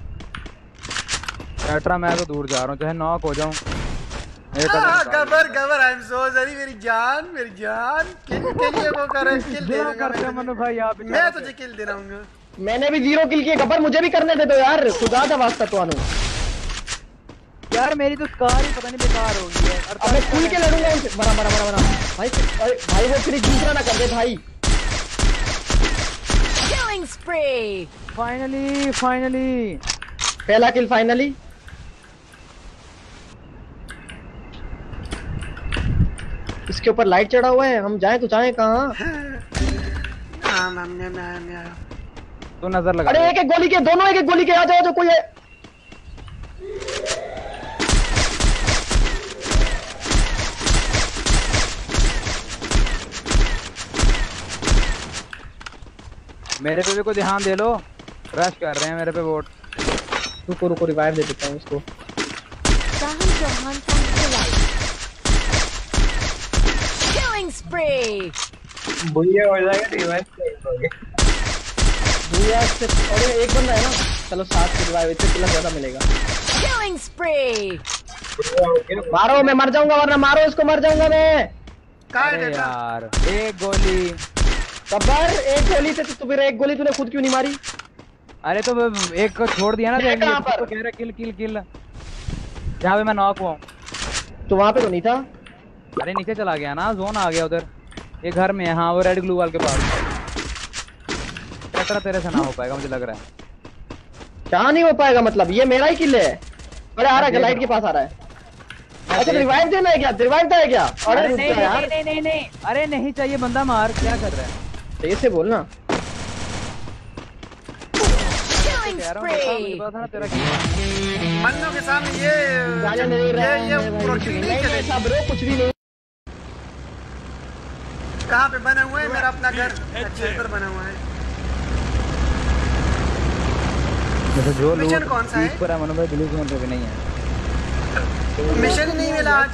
टेट्रा, मैं तो दूर जा रहा हूँ चाहे नॉक हो जाऊँ। गबर गबर आई एम सो सॉरी मेरी जान, मेरी जान। किल के लिए वो कर रहे, किल दे रहा मनु भाई आप। मैं तुझे किल दे रहा हूँ। मैंने भी जीरो किल किए गबर, मुझे भी करने दे दो यार, खुदा का वास्ता तो आनो यार। मेरी तो कार ही पता नहीं बेकार हो गई है। अब मैं खुल के लड़ूंगा उनसे, मरा मरा मरा मरा भाई। भाई वो फिर दूसरा ना कर दे भाई। Killing spree. फाइनली फाइनली पहला किल फाइनली। इसके ऊपर लाइट चढ़ा हुआ है, हम जाएं तो जाएं कहाँ। तो नजर लगा। अरे एक एक गोली के, दोनों एक एक गोली के, आ जाओ जो कोई है। मेरे पे भी कोई ध्यान दे लो, रश कर रहे हैं मेरे पे वोट। रुको रुको रिवाइव दे देता हूँ इसको। Sahil Chauhan thanks for like. Killing spree. बुढ़िया हो जाएगा, रिवाइव करोगे। बुढ़िया से और एक बंदा है ना, चलो सात से रिवाइव, इससे किल ज्यादा मिलेगा। Killing spree. मारो, मैं मर जाऊंगा वरना मारो इसको, मर जाऊंगा मैं। अरे यार एक गोली कबर, एक गोली से तो फिर एक गोली तूने खुद क्यों नहीं मारी? अरे तो एक को छोड़ दिया ना, तो कह रहा किल किल किल, जहाँ पे मैं नॉक हुआ। तो वहाँ पे तो नहीं था। अरे नीचे चला गया ना, जोन आ गया उधर, ये घर में है। हाँ वो रेड ग्लू वाल के पास। टेट्रा तेरे से ना हो पाएगा मुझे लग रहा है। क्या नहीं हो पाएगा मतलब, ये मेरा ही किल है। अरे आ रहा है, लाइट के पास आ रहा है। अच्छा रिवाइव देना है क्या, रिवाइव देना है क्या? अरे नहीं नहीं नहीं नहीं नहीं, अरे नहीं चाहिए, बंदा मार, क्या कर रहा है? सही से बोलना। मन्नू के सामने ये ये ये ब्रो कुछ भी नहीं। कहाँ पे बना हुआ है मेरा अपना घर? अच्छे घर बना हुआ है। जो मिशन कौन सा है? पर मनु भाई ब्लू जोन पे भी नहीं है। मिशन नहीं मिला आज।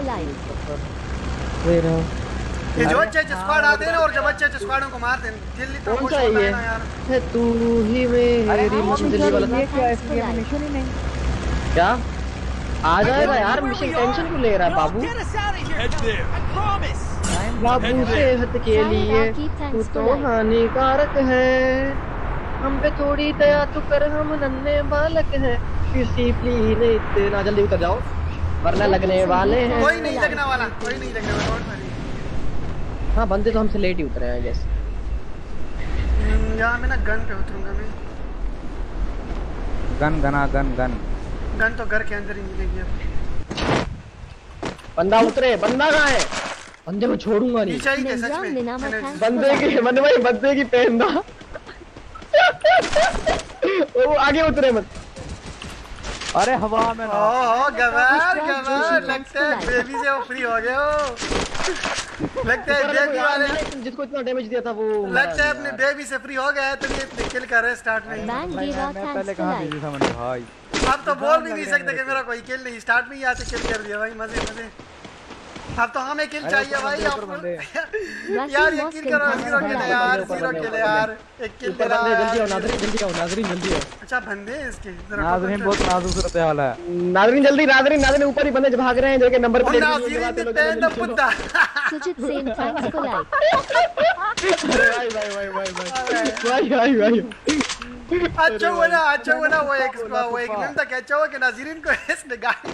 ये जो अच्छे अच्छे स्क्वाड आते हैं ना, और जब अच्छे अच्छे स्क्वाडों को मारते हैं दिल इतना खुश होता है ना यार। तू ही मेरी मंजिल वाला ये क्या है, मिशन ही नहीं क्या? आ जाएगा यार, मिशन टेंशन क्यों ले रहा है बाबू? Head there. I promise. बाबू सेहत के लिए तू तो हानिकारक है, हम पे थोड़ी दया तू कर, हम नन्हे बालक हैं, किसी प्लीज इतना जल्दी उतर जाओ वरना लगने वाले हैं। कोई नहीं लगने वाला, कोई नहीं लगने वाला। हाँ बंदे तो हमसे लेट ही उतरे हैं जैसे। यहाँ मैं ना गन पे उतरूंगा मैं। गन गना गन गन गन तो घर के अंदर ही मिलेगी अब। बंदा उतरे, बंदा कहाँ है? बंदे को छोड़ूंगा नहीं। पीछे ही है सच में। बंदे की बंदे भाई बंदे की पहन दा। वो आगे उतरे मत। अरे हवा में ना। ओह गवार गवार, लगता है बेबी से वो फ्री हो गए हो। लगता है बेबी वाले जिसको इतना डैमेज दिया था वो, लगता है अपने बेबी से फ्री हो गया है, तो ये अपने किल कर रहे स्टार्ट में। मैं पहले कहां बिजी था मैंने भाई। अब तो बोल भी नहीं सकते कि मेरा कोई किल नहीं, स्टार्ट में ही आते किल कर दिया भाई, मजे मजे। अब तो हमें किल चाहिए भाई। यार ये किल करो, जीरो किल है यार, जीरो किल है यार, एक किल दे रहा है। जल्दी आओ नाज़रीन, जल्दी आओ नाज़रीन, जल्दी आओ। अच्छा बंदे हैं इसके, नाज़रीन बहुत नाजुक सूरत हाल है। नाज़रीन जल्दी, नाज़रीन नाज़रीन ऊपर ही बंदे भाग रहे हैं जो कि नंबर प्लेट नाज़रीन पे पेन पुत्ता। Sujit Sen thanks for like. भाई भाई भाई भाई भाई भाई भाई अच्छा हुआ ना, अच्छा हुआ ना, वो एक वो एक मिनट तक अच्छा हुआ कि नाज़रीन को इसने गाली।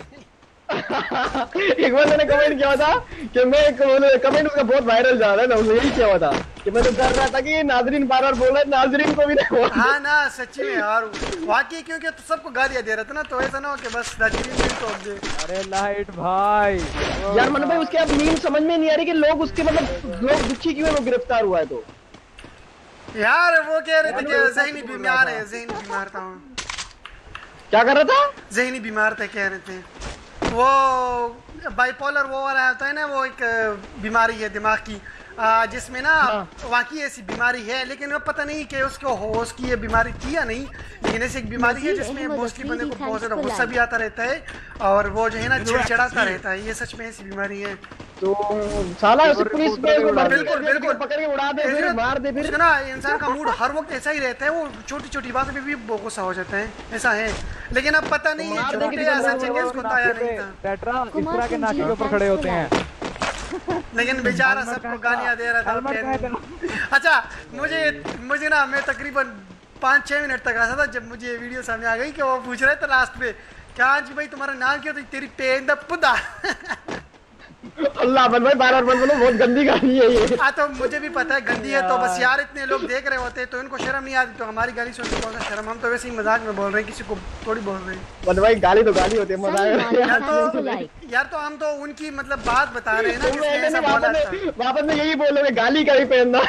एक बार मैंने कमेंट किया था कि मैं कमेंट उसका बहुत वायरल जा रहा है ना, उसने यही किया था कि मैं तो डर रहा था कि नाज़रीन बार बार बोल रहा है, नाज़रीन को भी नहीं बोल। हाँ ना सच्ची में यार, वाकई क्योंकि तो सबको गालियां दे रहा था ना, तो ऐसा ना हो कि बस नाज़रीन भी तो दे। अरे लाइट भाई यार मन भाई उसके अब मीम समझ में नहीं आ रही कि लोग उसके मतलब लोग दुखी क्यों है वो गिरफ्तार हुआ है। तो यार वो कह रहे थे कि ज़हनी बीमार है, ज़हनी बीमार था। क्या कर रहा था? ज़हनी बीमार थे कह रहे थे। वो बाइपोलर वो वाला होता है ना, वो एक बीमारी है दिमाग की, जिसमें ना वाकई ऐसी बीमारी है, लेकिन वो पता नहीं कि उसको हो उसकी ये बीमारी थी या नहीं, लेकिन ऐसी एक बीमारी है जिसमें मोस्टली बंदे को बहुत ज़्यादा गुस्सा भी आता रहता है और वो जो है ना चिड़चिड़ाता रहता है। ये सच में ऐसी बीमारी है। तो साला उसे पुलिस बिल्कुल बिल्कुल पकड़ के उड़ा दे, फिर मार दे, फिर ना इंसान का मूड हर वक्त ऐसा ही रहता है, वो छोटी छोटी बातों पे भी गुस्सा हो जाता है, ऐसा है। लेकिन अब पता नहीं है झूठे या सच है, इसको ताया नहीं था। टेट्रा इस तरह के नाके के ऊपर खड़े होते हैं, लेकिन बेचारा सबको गालियां दे रहा था। अच्छा मुझे मुझे ना मैं तकरीबन पाँच छः मिनट तक आया था जब मुझे ये वीडियो सामने आ गई कि वो पूछ रहे थे लास्ट में, क्या जी भाई तुम्हारा नाम क्या? तो तेरी पेन द पुदा। अल्लाह बन भाई बार बार बोलो, बहुत गंदी गाली है ये। हाँ तो मुझे भी पता है गंदी है, तो बस यार इतने लोग देख रहे होते तो इनको शर्म नहीं आती, तो हमारी गाली सुनने कौन सा शर्म, हम तो वैसे ही मजाक में बोल रहे हैं, किसी को थोड़ी बोल रहे हैं। बन भाई गाली तो गाली होती है, मजाक यार तो यार तो हम तो उनकी मतलब बात बता रहे हैं ना, किसने ऐसा बोला था। वापस में यही बोल रहे गाली का ही पहनना।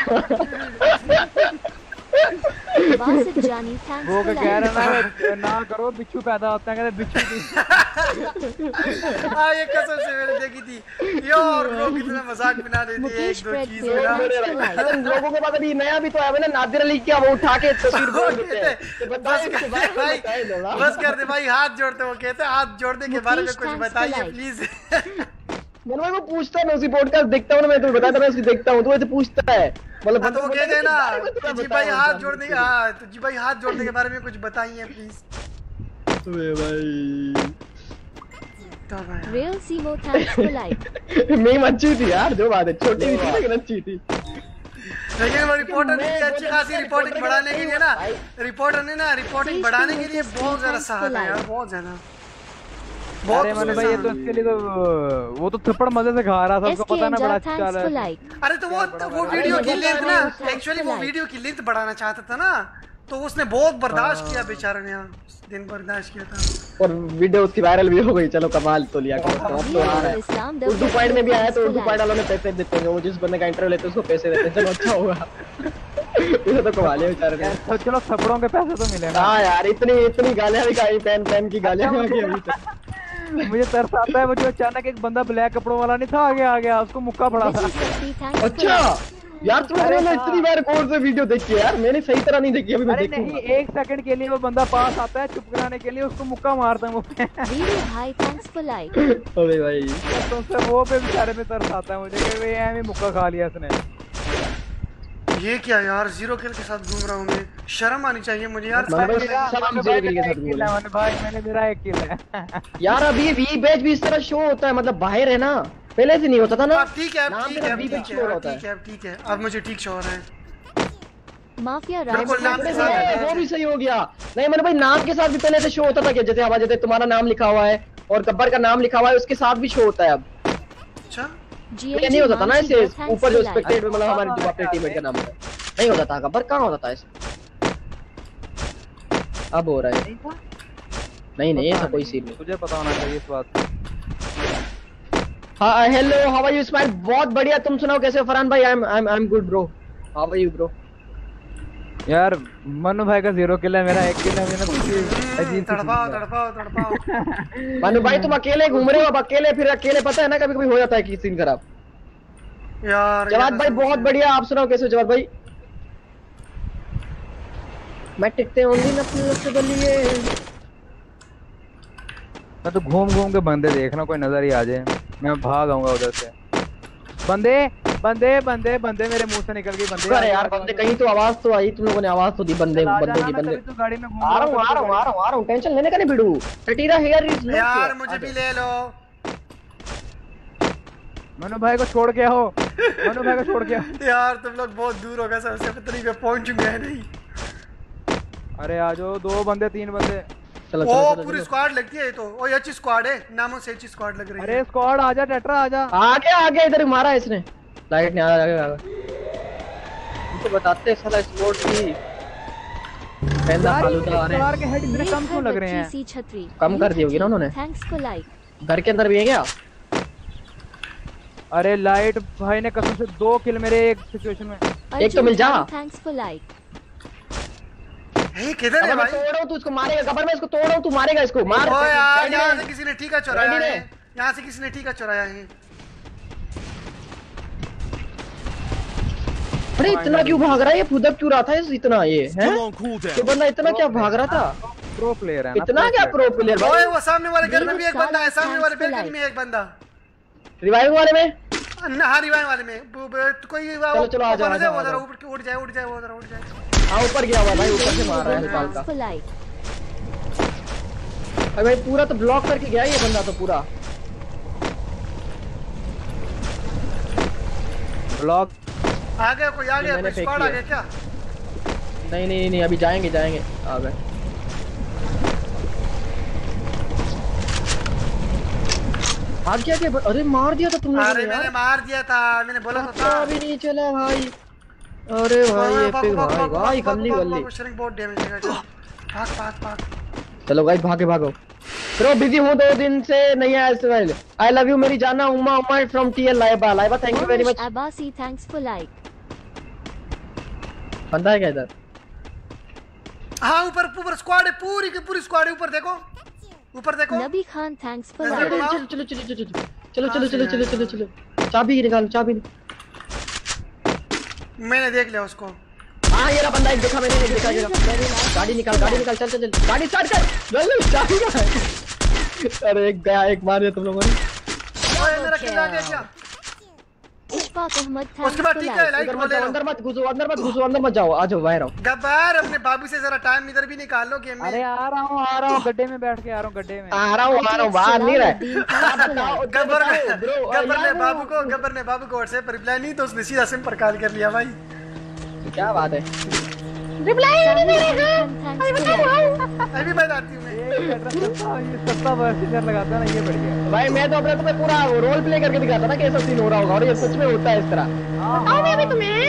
वो कह रहा है ना करो, बिच्छू पैदा होता है, कहते बिच्छू की। हाँ ये कसम से मैंने देखी थी यार, लोग कितना मजाक बना देते हैं एक दो चीज में। लोगों के पास अभी नया भी तो आया है ना, नादिर अली क्या वो उठा के तस्वीर बोल देते हैं। बस कर दे भाई, बस कर दे भाई, हाथ जोड़ते, वो कहते हैं हाथ जोड़ने के बारे में कुछ बताइए प्लीज। मैं वो पूछता है, मैं उसी पॉडकास्ट देखता हूँ ना, मैं तुम्हें बताता मैं उसकी देखता हूँ, तो वैसे पूछता है मतलब तो वो कहते हैं ना जी भाई हाथ जोड़ने के, हाँ तो जी भाई हाथ जोड़ने के बारे में कुछ बताइए प्लीज। अबे भाई तो भाई रियल सीमो थैंक्स फॉर लाइक। मीम अच्छी थी यार, जो बात है छोटी भी थी लेकिन अच्छी थी। लेकिन वो रिपोर्टर ने अच्छी खासी रिपोर्टिंग बढ़ाने के लिए ना, रिपोर्टर ने ना रिपोर्टिंग बढ़ाने के लिए बहुत ज्यादा सहारा है यार, बहुत ज्यादा। अरे मैंने भाई ये तो इसके लिए तो वो तो थप्पड़ मजे से खा रहा था, उसको पता ना बड़ा अच्छा चल रहा है। अरे तो वो वो वीडियो की लेंथ ना, एक्चुअली वो वीडियो की लेंथ बढ़ाना चाहता था ना, तो उसने बहुत बर्दाश्त किया बेचारे ने, दिन बर्दाश्त किया था और वीडियो उसकी वायरल भी हो गई। चलो कमाल तो लिया, तो आ रहा है उर्दू पॉइंट में भी आया, तो उर्दू पॉइंट वालों ने पैसे देते हैं, वो जिस बंदे का इंटरव्यू लेते हैं उसको पैसे देते हैं। चलो अच्छा होगा, इसे तो कमा लिया बेचारे ने। तो चलो थप्पड़ों के पैसे तो मिले। हाँ यार इतनी इतनी गालियां भी खाई, पेन पेन की गालियां भी अभी तक। मुझे तरस आता है, मुझे अचानक एक बंदा ब्लैक कपड़ों वाला नहीं था आगे आ गया, उसको मुक्का पड़ा था। अच्छा यार तुमने ना इतनी बार कौन से वीडियो देखी यार, मैंने सही तरह नहीं देखी अभी। अरे नहीं, एक सेकंड के लिए वो बंदा पास आता है चुप कराने के लिए, उसको मुक्का मारता है मुंह पे। भाई थैंक्स फॉर लाइक। अबे भाई तो उससे वो पे बेचारे पे तरस आता है मुझे कि वे ऐਵੇਂ मुक्का खा लिया इसने। ये क्या यार, जीरो किल के साथ घूम रहा हूँ मैं, शर्म आनी चाहिए मुझे यार। सब जीरो किल के साथ घूम रहा हूं भाई, मैंने मेरा एक किल है यार। अब ये वी बैच भी इस तरह शो होता है, मतलब बाहर है ना, पहले से नहीं होता था ना। अब ठीक है, अब ठीक है, अब ठीक है, ठीक है, अब ठीक है, अब मुझे ठीक शो हो रहा है। माफिया बिल्कुल नाम के साथ है, वो भी सही हो गया। नहीं मैंने भाई नाम के साथ भी पहले से शो होता था कि जैसे हवा जैसे तुम्हारा नाम लिखा हुआ है और गब्बर का नाम लिखा हुआ है, उसके साथ भी शो होता है अब। अच्छा ये नहीं होता था ना ऐसे ऊपर जो स्पेक्टेट में, मतलब हमारे जो अपने टीममेट का नाम है नहीं होता था। गब्बर कहाँ होता था ऐसे, अब हो रहा है। नहीं नहीं ऐसा कोई सीन नहीं, तुझे पता होना चाहिए इस बात। हाँ hello, how are you smile? बहुत बढ़िया, तुम सुनाओ कैसे हो फरहान भाई? I am I am I am good bro, how are you bro? यार मनु भाई का जीरो किल है, मेरा एक किल है। मैंने अजीब तड़पाओ तड़पाओ तड़पाओ। मनु भाई तुम अकेले घूम रहे हो, अब अकेले फिर अकेले पता है ना कभी कभी हो जाता है कि सीन खराब। यार जवाद भाई बहुत बढ़िया, आप सुनाओ कैसे हो जवाद भाई? मैं टिकते ओनली नफल बलिए। मैं तो घूम घूम के बंदे देख रहा, कोई नजर ही आ जाए मैं भाग आऊंगा उधर से। बंदे बंदे बंदे बंदे मेरे मुंह से निकल गई। बंदे अरे यार बंदे कहीं तो आवाज तो आई, तुम लोगों ने आवाज तो दी बंदे बंदों की। बंदे तो गाड़ी में घूम आ रहा हूं आ रहा हूं आ रहा हूं आ रहा हूं, टेंशन लेने का नहीं भिड़ू। टटीरा हेयर इज नो यार मुझे भी ले लो। मनु भाई को छोड़ के आओ, मनु भाई को छोड़ के आओ। यार तुम लोग बहुत दूर हो गए सबसे, पता नहीं मैं पहुंच चुके हैं नहीं। अरे आ जाओ, दो बंदे तीन बंदे। चलो ओ चलो पूरी स्क्वाड लगती है ये तो। ओ ये अच्छी स्क्वाड है, नामों से अच्छी स्क्वाड लग रही है। अरे स्क्वाड आजा, टेट्रा आजा। आगे आगे इधर मारा इसने, लाइट नहीं आ रहा। आगे तुमको बताते हैं साला स्पोर्ट की पहला फालूदा आ रहे हैं। के हेड इतने कम क्यों लग रहे हैं? कम कर दी होगी ना उन्होंने। Thanks for like. घर के अंदर भी है क्या? अरे लाइट भाई ने कसम से दो किल मेरे एक सिचुएशन में। एक तो मिल जा। Thanks for like. हे किधर है भाई? तोड़ रहा हूं, तू इसको मारेगा। गबर में इसको तोड़ रहा हूं, तू मारेगा इसको। मार। ओ यार यहां से किसी ने ठीका चुराया है, यहां से किसी ने ठीका चुराया है। अरे इतना क्यों भाग रहा है ये? फुदक क्यों रहा था इतना? ये है ये बंदा इतना क्या भाग रहा था? प्रो प्लेयर है ना, इतना क्या प्रो प्लेयर भाई? ओए वो सामने वाले घर में भी एक बंदा है, सामने वाले बैल्कनी में एक बंदा। रिवाइव वाले में? हां रिवाइव वाले में कोई। चलो चलो आ जाओ आ जाओ। उधर ऊपर उड़ जाए उड़ जाए वो उधर उड़ जाए। हां ऊपर गया हुआ भाई, ऊपर से मार रहा है निकाल का। अरे भाई पूरा तो ब्लॉक करके गया ये बंदा तो पूरा। ब्लॉक आ गया कोई? आ गया कोई? स्क्वाड आ गया क्या? नहीं नहीं नहीं अभी जाएंगे जाएंगे। आ गए। भाग गया क्या? अरे मार दिया था तुमने। अरे मैंने मार दिया था, मैंने बोला तो था। अभी नहीं चला भाई। अरे भाई एपिक भाई भाई गल्ली गल्ली। शरिंग बहुत डैमेज देगा। भाग भाग भाग। चलो गाइस भागे भागो। ब्रो बिजी हूं दो दिन से नहीं आया इस्माइल। आई लव यू मेरी जाना। Uma Uma from TL Laiba. Laiba thank you very much. Abbasi thanks for like. बंदा है क्या इधर? हां ऊपर ऊपर स्क्वाड है, पूरी की पूरी स्क्वाड है। ऊपर देखो ऊपर देखो। नबी खान थैंक्स फॉर चलो लाइक। चलो चलो चलो चलो चलो चलो चलो चलो चलो चलो। चाबी निकालो चाबी। मैंने देख लिया उसको। हां ये रहा बंदा, एक देखा मैंने, एक देखा। गाड़ी निकाल गाड़ी निकाल। चल चल चल गाड़ी स्टार्ट कर जल्दी। चाबी कहां है? अरे एक गया, एक मार दिया तुम लोगों ने। ओए मेरा किल आ गया क्या? इशफाक अहमद उसके थैंक्स बाद फॉर ठीक है लाइक। लाइक अंदर बोल मत जाओ, अंदर मत घुसो, अंदर मत घुसो, अंदर मत जाओ। आ जाओ बाहर आओ। गब्बर अपने बाबू से जरा टाइम इधर भी निकाल लो गेम में। अरे आ रहा हूँ आ रहा हूँ गड्ढे में बैठ के आ रहा हूँ गड्ढे में आ रहा हूँ आ रहा हूँ बाहर नहीं रहा। गब्बर ने गब्बर ने बाबू को गब्बर ने बाबू को व्हाट्सएप पर रिप्लाई नहीं तो उसने सीधा सिम पर कॉल कर लिया भाई। क्या बात है? रिप्लाई नहीं मिलेगा। अभी बताती हूँ मैं। ये सस्ता वर्सेस लगाता ना, ये बढ़ गया भाई। मैं तो अपने तुम्हें पूरा रोल प्ले करके दिखाता ना कैसा सीन हो रहा होगा, और ये सच में होता है इस तरह। बताओ मैं अभी तुम्हें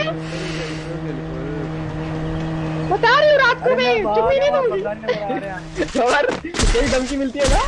बता रही हूँ रात को मैं चुप्पी नहीं दूंगी। खबर कोई धमकी मिलती है ना?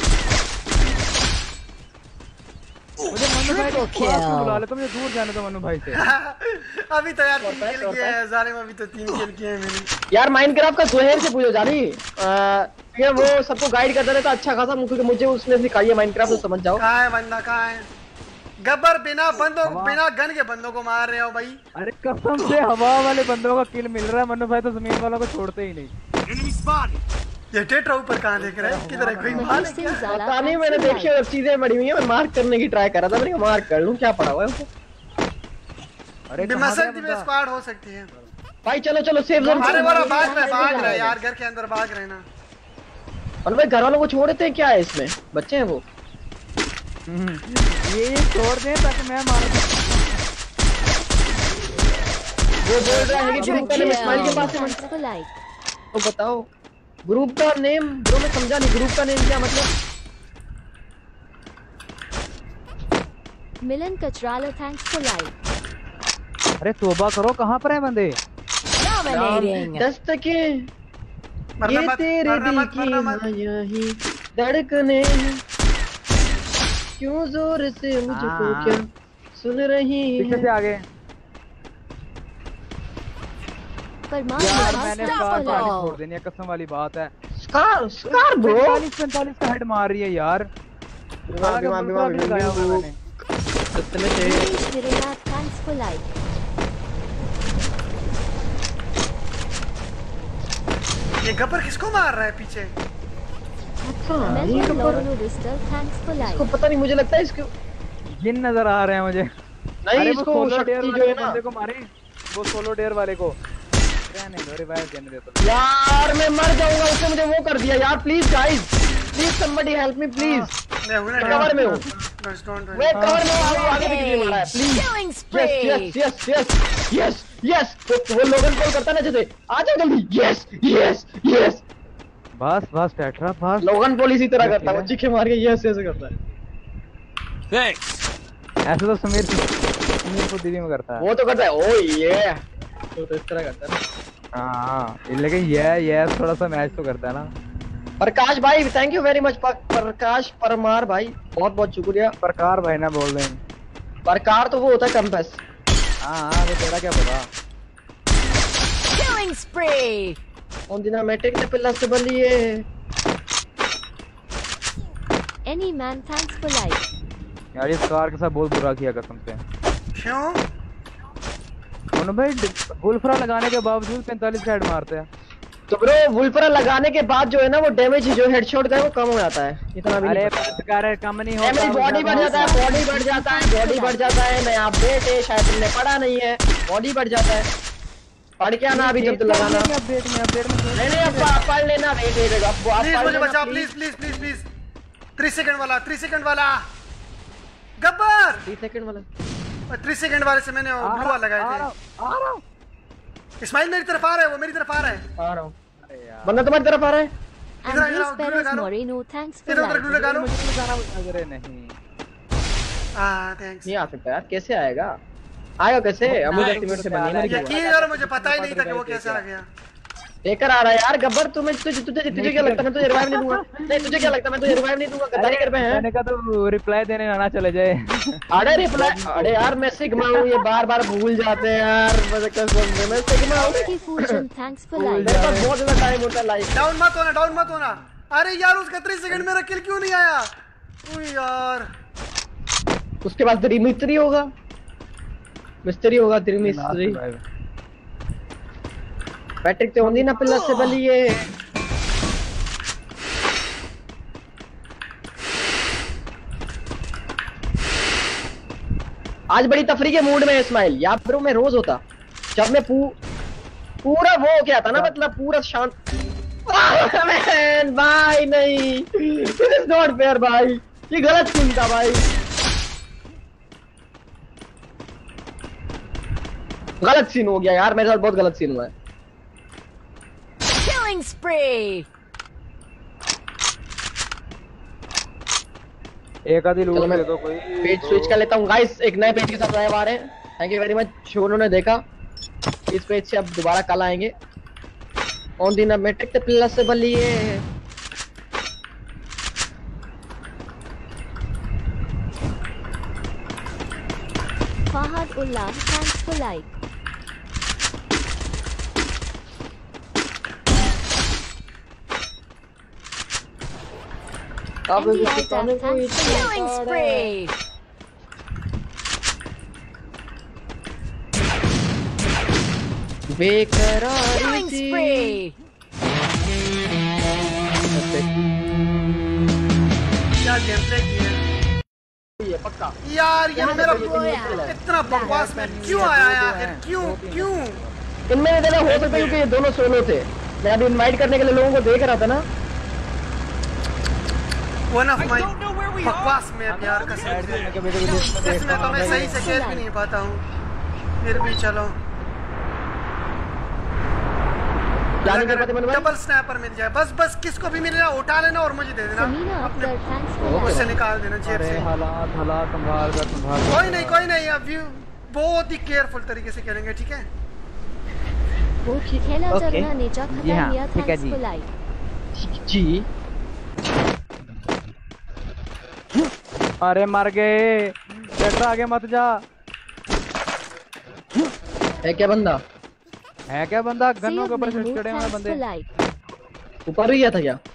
मुझे मनु भाई को बुला ले, तो मुझे दूर जाने दो मनु भाई से। अभी तो यार तीन किल किए हैं जालिम, अभी तो तीन किल किए हैं मैंने। यार माइनक्राफ्ट का जोहेर से पूछो जानी, ये वो सबको गाइड करता रहता अच्छा खासा, क्योंकि मुझे उसने सिखाई है माइनक्राफ्ट, तो समझ जाओ। कहाँ है बंदा, कहाँ है? गब्बर बिना बंदों बिना गन के बंदों को मार रहे हो भाई। अरे कसम से हवा वाले बंदों का किल मिल रहा है, मनु भाई तो जमीन वालों को छोड़ते ही नहीं। ये टेट्रा ऊपर कहाँ देख रहा है? किधर है? कोई मार है क्या? पता नहीं, मैंने देखी और चीजें पड़ी हुई है, मैं मार्क करने की ट्राई कर रहा था, मैंने मार्क कर लूं, क्या पड़ा हुआ है उसको। अरे डिमेसेंटी में स्क्वाड हो सकती है भाई। चलो चलो सेफ जोन। अरे वाला भाग रहा भाग रहा यार, घर के अंदर भाग रहे ना। और भाई घर वालों को छोड़ देते हैं क्या है इसमें? बच्चे हैं वो। ये छोड़ दे ताकि मैं मार दूं। वो बोल रहा है कि ग्रुप का नेम इस्माइल के पास है। तो बताओ ग्रुप का नेम ब्रो, मैं समझा नहीं ग्रुप का नेम क्या मतलब। मिलन कचरालो थैंक्स फॉर लाइक। अरे तौबा करो, कहाँ पर है बंदे? दस्तके ये तेरे दिल की माया ही धड़कने क्यों जोर से मुझको क्या सुन रही है। पीछे से आगे यार मैंने स्कार छोड़ देनी है, कसम वाली बात है। स्कार स्कार ब्रो पैंतालीस पैंतालीस का हेड मार रही है यार। बीमार बीमार बीमार इतने से थैंक्स फॉर लाइक। ये गब्बर किसको मार रहा है पीछे? इसको पता नहीं, मुझे लगता है इसको जिन नजर आ रहे हैं मुझे। नहीं इसको शक्ति जो है ना बंदे को मारे, वो सोलो डेयर वाले को रहने दो, रिवाइव देने दे तो। यार मैं मर जाऊंगा, उसने मुझे वो कर दिया यार। Please guys, please somebody help me please. मैं हूं ना, कवर में हूं, मैं कवर में हूं। आगे भी किसी मारा है please. Yes yes yes yes yes. वो लोगन कॉल करता ना जैसे, आ जा जल्दी। Yes yes yes. बस बस टेट्रा बस। लोगन पॉल इसी तरह करता है, वो चीखे मार के यस ऐसे करता है। Thanks. ऐसे तो समीर समीर को दीदी में करता है। वो तो करता है ओ ये, तो इस तरह करता है ना। हाँ लेकिन ये ये थोड़ा सा मैच तो करता है ना। प्रकाश भाई thank you very much. Prakash Parmar भाई बहुत बहुत शुक्रिया। प्रकार भाई ना बोल रहे हैं। प्रकार तो वो होता है कंपास। हाँ हाँ वो तेरा क्या पता। Killing spree. On dynamic ने पिल्ला से बलिए। Any man thanks for life. यार इस कार के साथ बहुत बुरा किया कसम से। क्यों? उन्होंने भाई वुल्फरा लगाने के बावजूद पैंतालीस का हेड मारते हैं। तो ब्रो वुल्फरा लगाने के बाद जो है ना वो डैमेज जो हेडशॉट का है वो कम हो जाता है। इतना भी अरे कार कम नहीं होता। मेरी बॉडी बढ़ जाता है, बॉडी बढ़ जाता है, बॉडी बढ़ जाता है। नया अपडेट है, शायद तुमने पढ़ा नहीं है। बॉडी बढ़ जाता है, पढ़ के आना अभी जब तक लगाना। अपडेट में अपडेट में नहीं नहीं अब आप पढ़ लेना। वेट वेट अब आप प्लीज मुझे बचाओ प्लीज प्लीज प्लीज प्लीज। तीस सेकंड वाला, तीस सेकंड वाला गब्बर। तीस सेकंड वाला तीस सेकंड वाले से मैंने ब्लू वाला लगाए थे। आ रहा हूं। इस्माइल मेरी तरफ आ रहा है, वो मेरी तरफ आ रहा है। आ रहा हूं। बंदा तुम्हारी तरफ आ रहा है। Andres Perez Moreno thanks for इधर उधर ग्लू लगा लो। मुझे लगाना अरे नहीं। हां थैंक्स। नहीं आ सकता यार, कैसे आएगा? आएगा कैसे? अमूल एस्टिमेट से बनी है मेरी। यकीन करो मुझे पता ही नहीं था कि वो कैसे आ गया। लेकर आ रहा है यार गब्बर। तुम्हें तुझे तुझे तुझे क्या लगता है मैं तुझे रिवाइव नहीं दूंगा? नहीं तुझे क्या लगता है मैं तुझे रिवाइव नहीं दूंगा? गद्दारी कर पे हैं। मैंने कहा तो रिप्लाई देने ना चले जाए। अरे रिप्लाई, अरे यार मैं सिग्मा हूं, ये बार-बार भूल जाते हैं यार। मैं कसम से मैं सिग्मा हूं। Thanks for like. मेरे पास बहुत ज्यादा टाइम होता है लाइक। डाउन मत होना, डाउन मत होना। अरे यार उसका तीस सेकंड मेरा किल क्यों नहीं आया? ओ यार उसके बाद तेरी मिस्त्री होगा, मिस्त्री होगा तेरी मिस्त्री। पैट्रिक ते होंदी ना पिल्ला से बलिए। आज बड़ी तफरी के मूड में है इस्माइल। यार ब्रो मैं रोज होता जब मैं पू, पूरा वो क्या था ना, मतलब पूरा शांत। मैन भाई नहीं, दिस इज नॉट फेयर भाई, ये गलत सीन था भाई, गलत सीन हो गया यार मेरे साथ, बहुत गलत सीन हुआ है। Killing spree. एक आधी लूट ले तो कोई। पेज स्विच कर लेता हूँ गाइस, एक नए पेज के साथ लाइव आ रहे हैं। थैंक यू वेरी मच जो उन्होंने देखा। इस पेज से अब दोबारा कल आएंगे। ऑन दिन मैट्रिक ते प्लस से बलिए। Fahad Ullah thanks for like. अब Killing spree. बेकरारी Killing सी spree. क्या गेम प्ले किया? ये पक्का। यार ये मेरा इतना बकवास में क्यों आया यार? क्यों क्यों? इनमें इतना हो सकता है क्योंकि ये दोनों सोलो थे। मैं अभी इनवाइट करने के लिए लोगों को देख रहा था ना। वन ऑफ माय बकवास में यार कसम से इसमें तो मैं सही से खेल भी नहीं पाता हूँ। फिर भी चलो डबल स्नैपर मिल जाए बस बस किसको भी मिल जाए उठा लेना और मुझे दे देना अपने उससे निकाल देना जेब से। हालात हालात संभाल कर संभाल कोई नहीं कोई नहीं अब बहुत ही केयरफुल तरीके से खेलेंगे ठीक है। ओके ठीक है जी जी। अरे मर गए बेटा आगे मत जा। है क्या बंदा? है क्या बंदा? गन्नों के ऊपर चढ़े हुए बंदे ऊपर ही गया था क्या?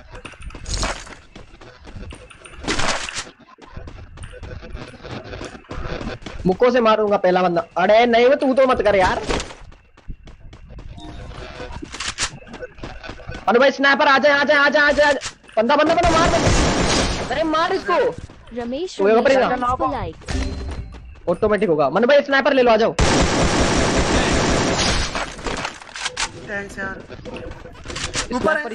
मुक्को से मारूंगा पहला बंदा। अरे नहीं वो तू तो मत कर यार। अरे भाई स्नाइपर आ जाए आ जाए आ जाए आ जाए। बंदा बंदा बंदा मार बंदा। अरे मार इसको। रमेश ऑटोमेटिक होगा। मन भाई स्नाइपर ले लो आ जाओ। थैंक्स यार। ऊपर है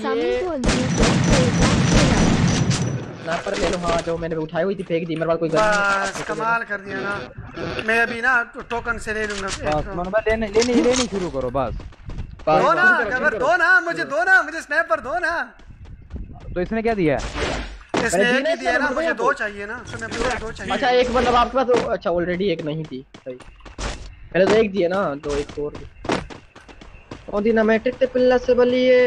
स्नाइपर ले लो। हाँ जो मैंने उठाई हुई थी फेंक दी मेरे पास कोई बस कमाल कर दिया ना। मैं अभी ना टोकन से ले लूंगा। बस मन भाई लेने लेने लेने शुरू करो बस। दो ना कवर दो ना मुझे दो ना मुझे स्नाइपर दो ना। तो इसने क्या दिया? इसने एक ही दिया ना मुझे दो चाहिए ना। स्नाइपर दो चाहिए। अच्छा एक मतलब आपके पास अच्छा ऑलरेडी एक नहीं थी सही। पहले तो एक दिया ना दो एक और ओदिना में टिट्टे पिल्ला से बलिए।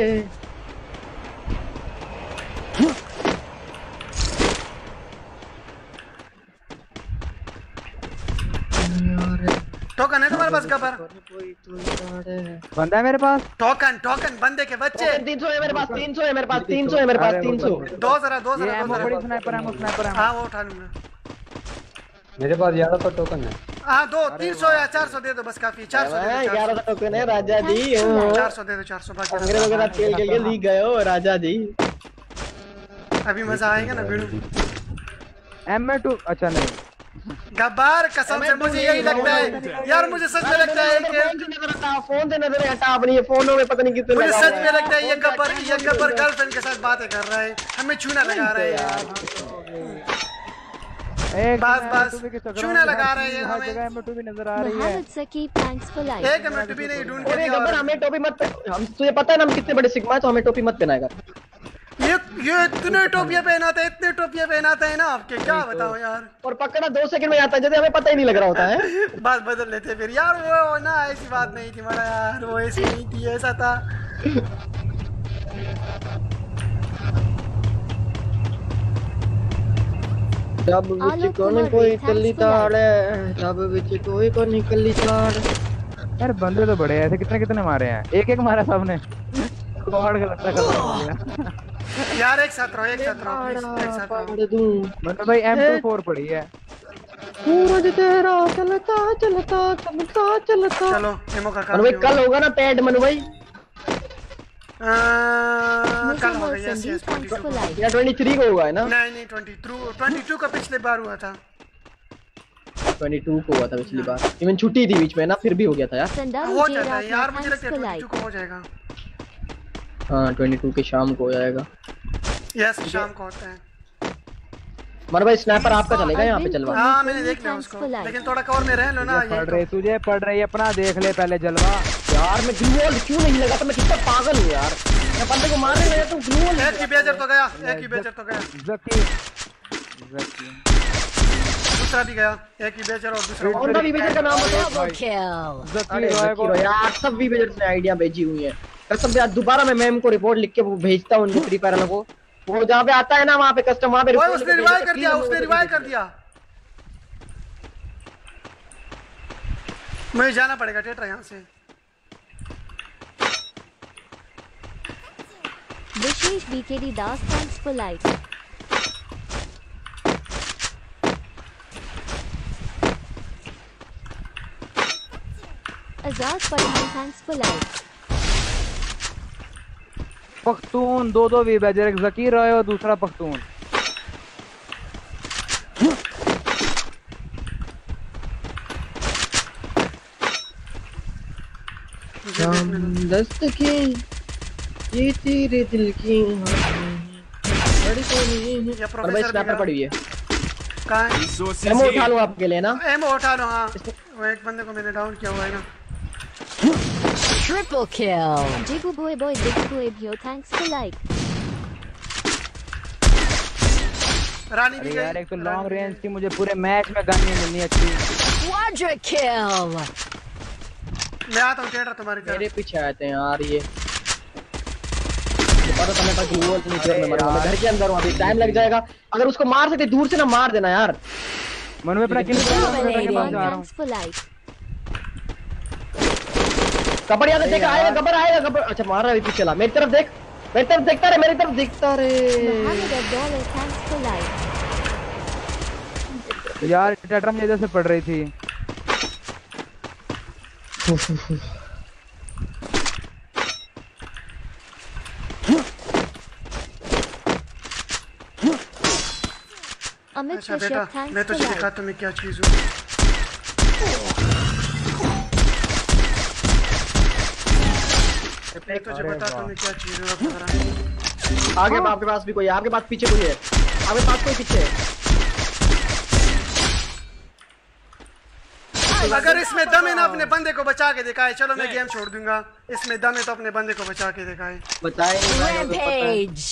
टोकन है तुम्हारे पास कवर? बंदा है मेरे पास। टोकन टोकन बंदे के बच्चे। तीन सौ है मेरे पास तीन सौ है मेरे पास तीन सौ है मेरे पास तीन सौ। दो जरा दो जरा दो जरा स्नाइपर है स्नाइपर है। हां वो उठा लूंगा। मेरे पास ग्यारह सौ टोकन है। हाँ दो तीन सौ या चार सौ दे दो बस काफी। चार सौ ग्यारह सौ टोकन है राजा जी। चार सौ दे दो चार सौ बाकी अंग्रेजों के साथ खेल खेल के लीग गए हो राजा जी। अभी मजा आएगा ना भिड़ू। एम टू अच्छा नहीं गब्बार कसम से मुझे यही लगता है यार। मुझे सच में लगता है कि फोन से नजर हटा अपनी ये फोनों में पता नहीं कितने। मुझे सच में लगता है ये गब्बर ये गब्बर गर्लफ्रेंड के साथ बातें कर रहा है हमें छूना लगा रहा है यार। एक बस बस चूना लगा रहे हैं हमें। जगह में टोपी नजर आ रही है। एक मिनट भी नहीं ढूंढ के दिया। गब्बर हमें टोपी मत हम तुझे पता है ना हम कितने बड़े सिग्मा है तो हमें टोपी मत पहनाएगा। ये ये इतने टोपियां पहनाते हैं इतने टोपियां पहनाते हैं ना आपके क्या बताओ यार। और पकड़ा दो सेकंड में आता है जैसे हमें पता ही नहीं लग रहा होता है। बात बदल लेते फिर यार। वो ना ऐसी बात नहीं थी हमारा यार। वो ऐसी नहीं थी ऐसा था। जब विच कोने कोई कल्ली ताड़े जब विच कोई को निकली ताड़। यार बंदे तो बड़े ऐसे कितने कितने मारे हैं। एक एक मारा सबने। स्क्वाड का लगता कर यार एक साथ रहो एक साथ रहो एक साथ रहो। मतलब भाई एम टू फोर पड़ी है। सूरज तेरा चलता चलता चलता चलता। चलो एमो का काम भाई कल होगा ना पैड मनु भाई। कल होगा यस यस बाईस या तेईस को होगा है ना? नहीं नहीं बाईस बाईस का पिछले बार हुआ था। बाईस को हुआ था पिछली बार। इवन छुट्टी थी बीच में ना फिर भी हो गया था यार। हो जाता है यार मुझे लगता है बाईस को हो जाएगा। हाँ बाईस के शाम को हो जाएगा। यस शाम को होता है। मर भाई स्नाइपर आपका चलेगा यहाँ पे चलवा। हाँ मैंने देख लिया उसको लेकिन थोड़ा कवर में रह लो ना। पढ़ रहे तुझे पढ़ रही अपना देख ले पहले जलवा। यार मैं ग्लूवॉल क्यों नहीं लगा? तो मैं कितना पागल हूँ यार। मैं बंदे को मारने लगा तो ग्लूवॉल। एक ही बेजर तो गया एक ही बेजर तो गया। जकी जकी दूसरा भी गया। एक ही बेजर और दूसरा कौन सा वीबेजर का नाम बताओ? जकी यार सब वीबेजर ने आइडिया भेजी हुई है कसम से। आज दोबारा मैं मैम को रिपोर्ट लिख के वो भेजता हूँ उनको फ्री फायर वालों को। वो जहाँ पे आता है ना वहाँ पे कस्टम वहाँ पे उसने रिवाइव कर दिया उसने रिवाइव कर दिया। मुझे जाना पड़ेगा टेट्रा यहाँ से। Vishesh BKD Das thanks for like. Azad Pathan thanks for like. Pakhtun दो दो वीबेजर एक जकीर रहे और दूसरा पख्तून। दस्त के ये तेरे दिल की बड़ी कोई ये और भाई स्नैपर पड़ी है कहां है? एमो उठा लो आपके लिए ना, एमो उठा लो। हां वो एक बंदे को मैंने डाउन किया हुआ है ना। Triple kill. Jigu boy boy Jigu boy bhyo thanks for like. रानी भी अरे गई यार एक तो लॉन्ग रेंज की मुझे पूरे मैच में गन नहीं मिलनी अच्छी। Quadra kill. मैं आता हूं टेडर तुम्हारी तरफ। मेरे पीछे आते हैं यार ये पता तो मैं पास ग्लूवॉल नहीं छोड़ मैं मरूंगा, घर के अंदर हूं, अभी टाइम लग जाएगा। अगर उसको मार सकते दूर से ना मार देना यार। मन में अपना किल कर Thanks for like. कबर याद देख आएगा, कबर आएगा, कबर अच्छा मार रहा है पीछे चला। मेरी तरफ देख, मेरी तरफ देखता रहे, मेरी तरफ देखता रहे। Mohammed Abdul thanks for like. यार टेट्रा मुझे इधर से पड़ रही थी। Amit अच्छा बेटा Kashyap thanks मैं for तुझे like. दिखाता हूं मैं क्या चीज हूं। मैं तुझे बताता हूं मैं क्या चीज हूं। आगे आपके पास भी कोई है, आपके पास पीछे कोई है, आपके पास कोई पीछे है। अगर इसमें दम है ना अपने बंदे को बचा के दिखाए, चलो मैं गेम छोड़ दूंगा। इसमें दम है तो अपने बंदे को बचा के दिखाए। बचाए Rampage.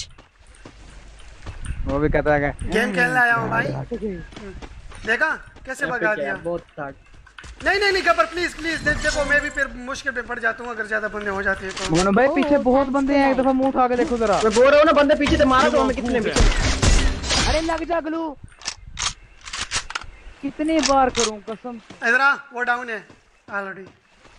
वो भी कहता है गेम खेलने आया हूं भाई। देखा कैसे भगा दिया। बहुत थाट। नहीं नहीं नहीं गब्बर प्लीज प्लीज देखो मैं भी फिर मुश्किल में पड़ जाता हूं अगर ज्यादा बंदे हो जाते हैं तो। मोनो भाई पीछे बहुत बंदे हैं, एक दफा मुंह उठा के देखो जरा। मैं बोल रहा हूं ना बंदे पीछे से मारा तो हमें कितने पीछे। अरे लग जा ग्लू, कितनी बार करूं कसम। इधर आ, वो डाउन है ऑलरेडी।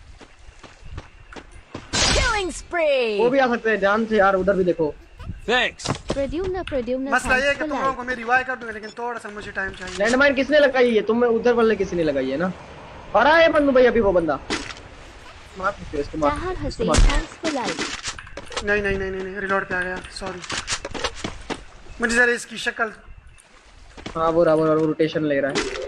Killing spree. वो भी आ सकते हैं ध्यान से यार, उधर भी देखो। Thanks. Pradyumna Pradyumna मसला ये है thanks कि for तुम लोगों like. को मैं रिवाइव कर दूंगा लेकिन थोड़ा सा मुझे टाइम चाहिए। लैंडमाइन किसने लगाई है? तुम में उधर वाले किसी ने लगाई है ना। और आए बंदू भाई अभी वो बंदा मार दो इसको, मार Tahar इसको Hussain मार। thanks for like. नहीं नहीं नहीं नहीं नहीं रिलोड पे आ गया सॉरी। मुझे जरा इसकी शक्ल। हां वो रहा वो रोटेशन ले रहा है।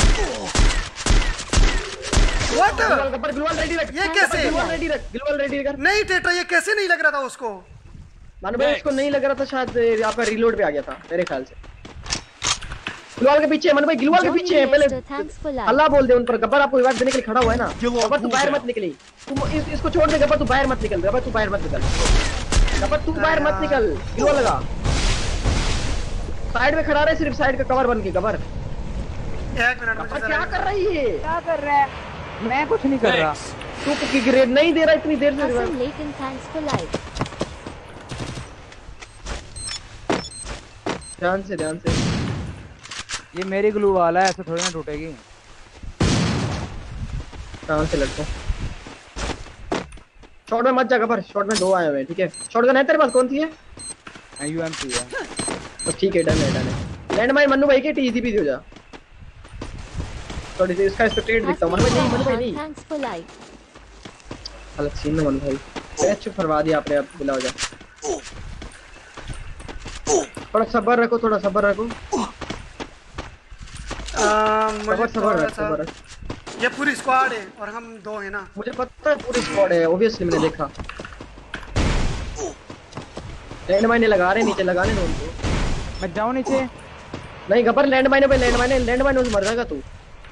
व्हाट गब्बर ग्लूवॉल रेडी रख। ये कैसे? ग्लूवॉल रेडी रख, ग्लूवॉल रेडी कर। नहीं टेट्रा ये कैसे नहीं लग रहा था उसको? मानो भाई इसको नहीं लग रहा था, शायद आपका रीलोड पे आ गया था मेरे ख्याल से। ग्लूवॉल के पीछे मानो भाई, ग्लूवॉल के पीछे है। पहले अल्लाह बोल दे उन पर। गब्बर आपको रिवाइव देने के लिए खड़ा हुआ है ना। गब्बर तू बाहर मत निकली, तुम इस, इसको छोड़ दे। गब्बर तू बाहर मत निकल, गब्बर तू बाहर मत निकल, गब्बर तू बाहर मत निकल। ग्लूवॉल लगा, साइड में खड़ा रहे, सिर्फ साइड का कवर बन के। गब्बर एक मिनट मुझे क्या कर रही है? क्या कर रहा है? मैं कुछ नहीं कर रहा। तू की ग्रेड नहीं दे रहा इतनी देर से। Hassan Layton thanks for like. ध्यान से ध्यान से। ये मेरी ग्लू वाला है, ऐसे थोड़ी ना टूटेगी। ध्यान से लड़को। शॉट में मत जा गब्बर, शॉट में दो आए हुए हैं ठीक है। शॉटगन है तेरे पास? कौन सी है? यूएमपी है। तो ठीक है, डन है डन है। लैंडमाइन मन्नू भाई के टीजी भी हो जा। थोड़ी सी इसका स्पेक्टेट दिखता हूं। मन्नू भाई नहीं, मन्नू भाई नहीं। Thanks for like. अलग सीन है मन्नू भाई। पैच चुप करवा दिया आपने, अब बुला हो जा। थोड़ा सब्र रखो, थोड़ा सब्र रखो। आ, मुझे सब्र सब्र थोड़ा रख, सा सब्र रख। ये पूरी स्क्वाड है और हम दो हैं ना। मुझे पता है पूरी स्क्वाड है, ऑब्वियसली मैंने देखा। लैंडमाइन लगा रहे, नीचे लगाने दो उनको। मैं जाऊं नीचे? नहीं गब्बर लैंडमाइन पे लैंडमाइन लैंडमाइन से मर जाएगा तू।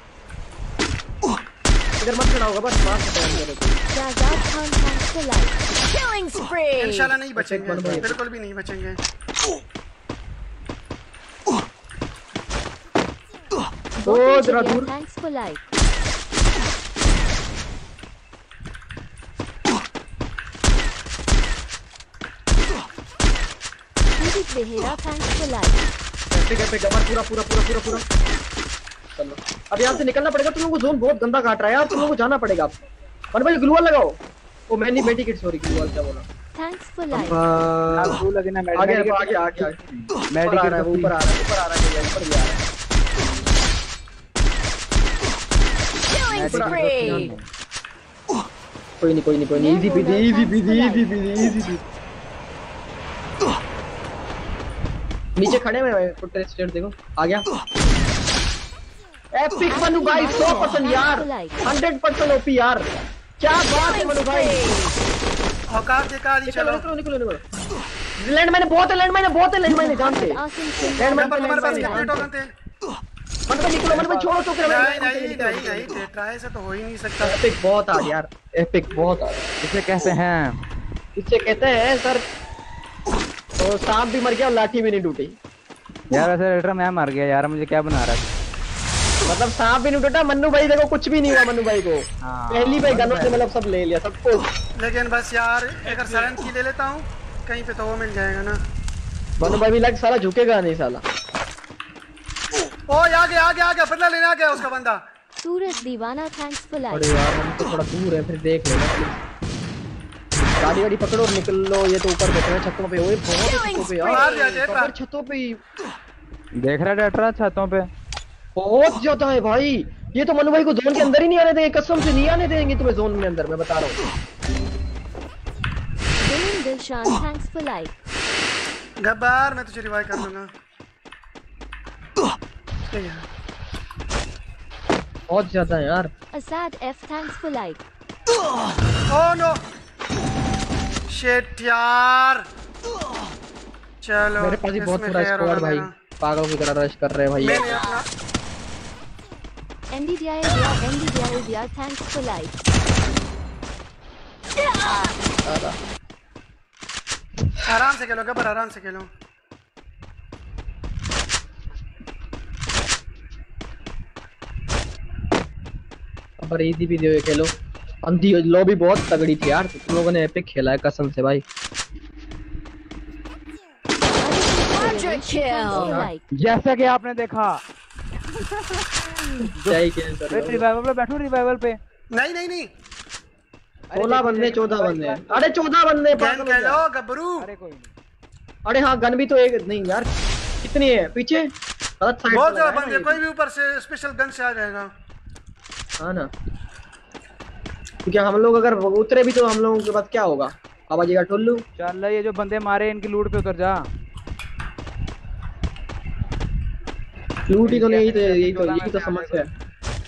इधर मत खड़ा हो गब्बर, मार सकता है मेरे को। Jazad Khan thanks for like. Killing spree. इंशाल्लाह नहीं बचेंगे, बन भाई। बिल्कुल भी नहीं बचेंगे। ओ जरा दूर। Thanks for like. Deep Behera thanks for like. कैसे कैसे गब्बर पूरा पूरा पूरा पूरा पूरा। चलो अब यहाँ से निकलना पड़ेगा। तुम लोगों को जोन बहुत गंदा काट रहा है यार, तुम लोगों को जाना पड़ेगा। मन भाई ग्लूवॉल लगाओ। ओ मैं नहीं मेडिकेट, सॉरी ग्लूवॉल क्या बोला। Thanks for like. ग्लू लगे ना। आगे आगे आगे आगे आगे ऊपर आ रहा है, ऊपर आ रहा है, ऊपर आ रहा है, ऊपर भी आ रहा है। Killing spree. कोई नहीं कोई नहीं कोई नहीं, easy peasy easy peasy easy peasy easy peasy. नीचे खड़े हैं, फुट स्टेट देखो आ गया। एपिक मनु भाई सौ परसेंट यार, हंड्रेड परसेंट ओपी यार। क्या बात है मनु भाई, औकात के काजी। चलो निकलो निकलो निकलो। लैंड मैंने बहुत है, लैंड मैंने बहुत है, लैंड मैंने जानते लैंड मैंने तुम्हारे पास कितने टोकन थे? मनु भाई निकलो, मनु भाई छोड़ो तो नहीं नहीं नहीं नहीं टेट्रा से तो हो ही नहीं सकता। एपिक बहुत आ यार, एपिक बहुत आ। इसे कैसे हैं, इसे कहते हैं सर तो सांप भी मर गया और लाठी भी नहीं टूटी यार। वैसे रेटर मैं मर गया यार, मुझे क्या बना रहा है? मतलब सांप भी नहीं टूटा। मन्नू भाई देखो कुछ भी नहीं हुआ मन्नू भाई को। हाँ, पहली भाई गनों से मतलब सब ले लिया सब कुछ। लेकिन बस यार अगर सलन की ले लेता हूँ कहीं पे तो वो मिल जाएगा ना। मन्नू भाई भी लग साला झुकेगा नहीं साला। ओ आगे आगे आगे बदला लेने आ गया उसका बंदा। सूरज दीवाना थैंक्स फॉर लाइक। अरे यार हम तो थोड़ा दूर है, फिर देख लेना। गाड़ी गाड़ी पकड़ो और निकल लो। ये तो ऊपर बैठे हैं छतों पे। ओए बहुत छतों पे यार, ऊपर छतों पे देख रहा है डेट्रा छतों पे बहुत ज्यादा है भाई। ये तो मनु भाई को जोन के अंदर ही नहीं आने देंगे, कसम से नहीं आने देंगे तुम्हें जोन में अंदर, मैं बता रहा हूँ। Dilshan thanks for like. Gabbar मैं तुझे रिवाइव कर लूंगा। बहुत ज्यादा है यार। Asad F thanks for like. Oh no shit यार। चलो मेरे पास ही बहुत पूरा स्क्वाड भाई, पागलों की तरह रश कर रहे हैं भाई। मैंने अपना NDDI NDDI thanks for like. आराम से खेलो गब्बर, आराम से खेलो। पर इजी भी दे खेलो। अंधी लॉबी बहुत तगड़ी थी यार, तुम लोगों ने एपिक खेला है कसम से भाई। जैसा कि आपने देखा रिवाइवल पे बैठो, रिवाइवल पे नहीं नहीं नहीं सोलह बंदे चौदह बंदे अरे चौदह बंदे खेलो गब्बरू। अरे कोई नहीं। अरे हाँ गन भी तो एक नहीं यार, कितनी है पीछे बहुत ज्यादा बंदे, कोई भी ऊपर से स्पेशल गन से आ जाएगा। हाँ ना, क्योंकि हम लोग अगर उतरे भी तो हम लोगों के पास क्या होगा? आवाज का टुल्लू। चल ये जो बंदे मारे इनकी लूट पे उतर जा। लूट ही तो नहीं, तो यही तो यही तो समस्या है।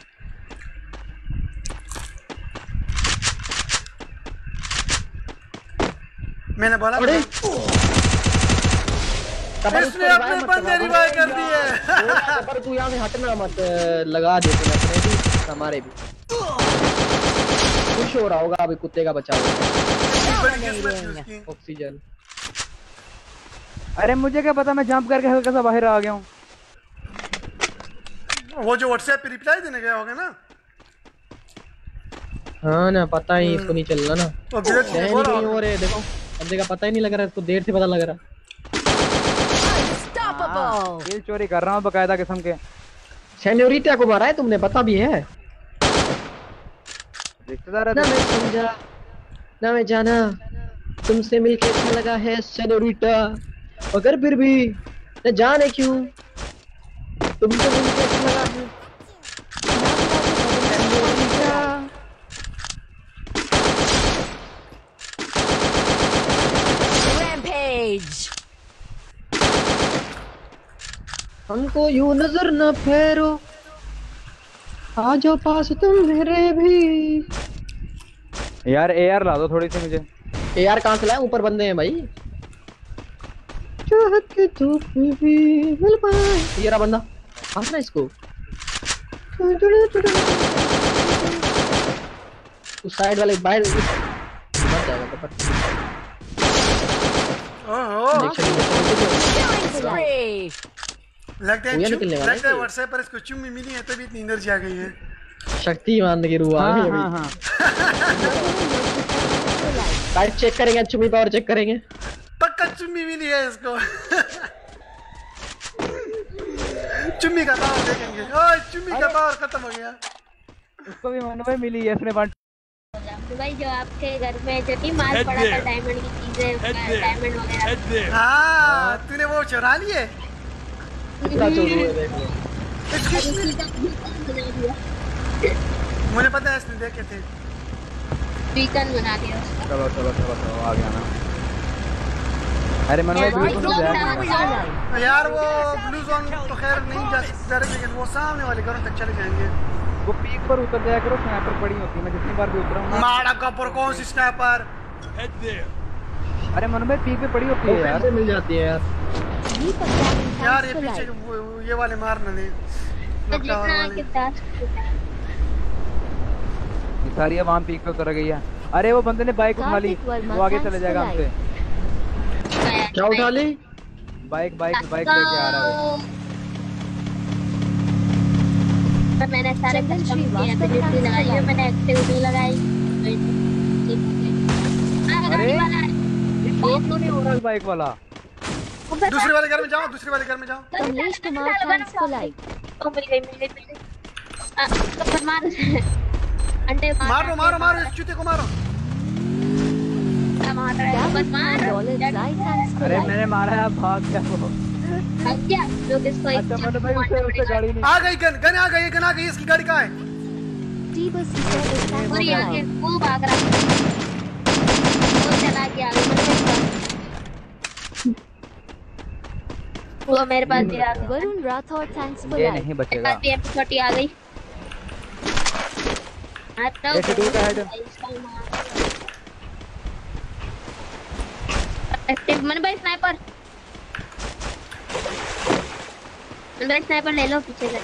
मैंने बोला अरे इसने अपने बंदे रिवाइव कर दिए। पर तू यहाँ से हटना मत, लगा दे तूने अपने भी हमारे भी। खुश हो रहा होगा अभी कुत्ते का बचा हुआ ऑक्सीजन। अरे मुझे क्या पता, मैं जंप करके हल्का सा बाहर आ गया हूँ। वो जो व्हाट्सएप पे रिप्लाई देने गया होगा ना। हाँ ना, पता ही इसको नहीं चल रहा ना। तो नहीं हो रहे देखो, बंदे का पता ही नहीं लग रहा, इसको देर से पता लग रहा। किल चोरी कर रहा हूँ बकायदा किस्म के। सेन्योरिटा को मारा है तुमने, पता भी है? रिश्तेदार है ना मैं समझा ना मैं जाना, तुमसे मिलके अच्छा लगा है सेन्योरिटा, मगर फिर भी न जाने क्यों तुमसे मिलके अच्छा लगा है। Rampage. हमको यूं नजर न फेरो, आ जाओ पास तुम मेरे भी। यार एआर ला दो थोड़ी सी मुझे। एआर कहाँ से लाए? ऊपर बंदे हैं भाई। चाहत के धूप में भी मिल पाए। ये रहा बंदा, मारना इसको। उस साइड वाले बाहर मर जाएगा पर। लगता है लगता है व्हाट्सएप पर इसको चुम्मी मिली है तभी इतनी एनर्जी आ गई है। शक्तिमान की रूह आ गई अभी। गाइस चेक करेंगे, चुम्मी पावर चेक करेंगे। पक्का चुम्मी मिली है इसको। चुम्मी का पावर देखेंगे। ओए चुम्मी का पावर खत्म हो गया। उसको भी मनु भाई मिली है, इसने वन भाई जो आपके घर में जो नहीं माल पड़ा था डायमंड की चीजें, डायमंड वगैरह। हाँ तूने वो चुरा लिए? कितना चोर हुए देख लो। मुझे पता है इसने देखे थे। बीकन बना दिया। चलो चलो चलो चलो आ गया ना। अरे मनु भाई ब्लू जोन यार वो ब्लू जोन तो खैर नहीं जा सकते, लेकिन वो सामने वाले घरों तक चले जाएंगे। वो पीक पर उतर जाया करो, स्नाइपर पड़ी होती है, मैं जितनी बार भी उतरा हूं। माड़ा कपर कौन सी स्नाइपर? अरे मनु भाई पीक पे पड़ी होती है यार, से मिल जाती है यार। यार ये पीछे ये वाले मारना नहीं, ये सारी आवाम पीक पे उतर गई है। अरे वो बंदे ने बाइक उठा ली, वो आगे चले जाएगा हमसे। क्या उठा ली? बाइक बाइक बाइक लेके आ रहा है। मैंने सारे कस्टम की एबिलिटी लगाई है, मैंने एक्टिविटी लगाई। अरे ये बहुत लो नहीं हो रहा बाइक वाला। दूसरे वाले घर में जाओ, दूसरे वाले घर में जाओ। Kamlesh Kumar thanks for like. ओ मिल गई मिल गई मिल गई। आ कपर मार अंडे मार। मारो मारो मारो इस चूते को मारो। मार रहा है कपर मार। अरे मैंने मारा है, भाग गया वो। भाग गया लोग इसको। अच्छा मैंने भाई उससे उससे गाड़ी नहीं आ गई, गन गन आ गई, गन आ गई। इसकी गाड़ी कहाँ है? टी बस से और ये आगे वो भाग रहा है, वो चला गया वो मेरे पास भी आ गया। वरुण राठौर थैंक्स फॉर ये लाइक। नहीं बचेगा। एम फोर्टी आ गई। आता ये टू का हेड एक्टिव मन भाई स्नाइपर। मन भाई स्नाइपर ले लो पीछे से।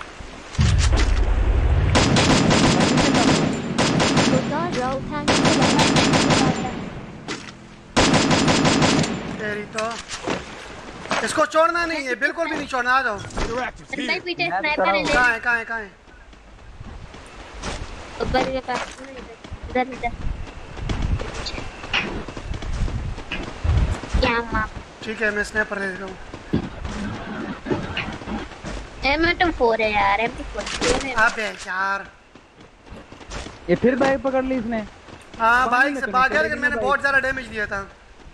Gulzar Rao thanks for like. तेरी तो इसको छोड़ना नहीं है, बिल्कुल भी नहीं छोड़ना। आ जाओ भाई पीछे स्नाइपर ले। कहाँ है कहाँ है कहाँ है? ऊपर के पास इधर इधर क्या मार। ठीक है मैं स्नाइपर ले रहा हूँ। एम फोर है यार, एम फोर है। अबे यार ये फिर बाइक पकड़ ली इसने। हाँ बाइक से भाग गया, लेकिन मैंने बहुत ज्यादा डैमेज दिया था।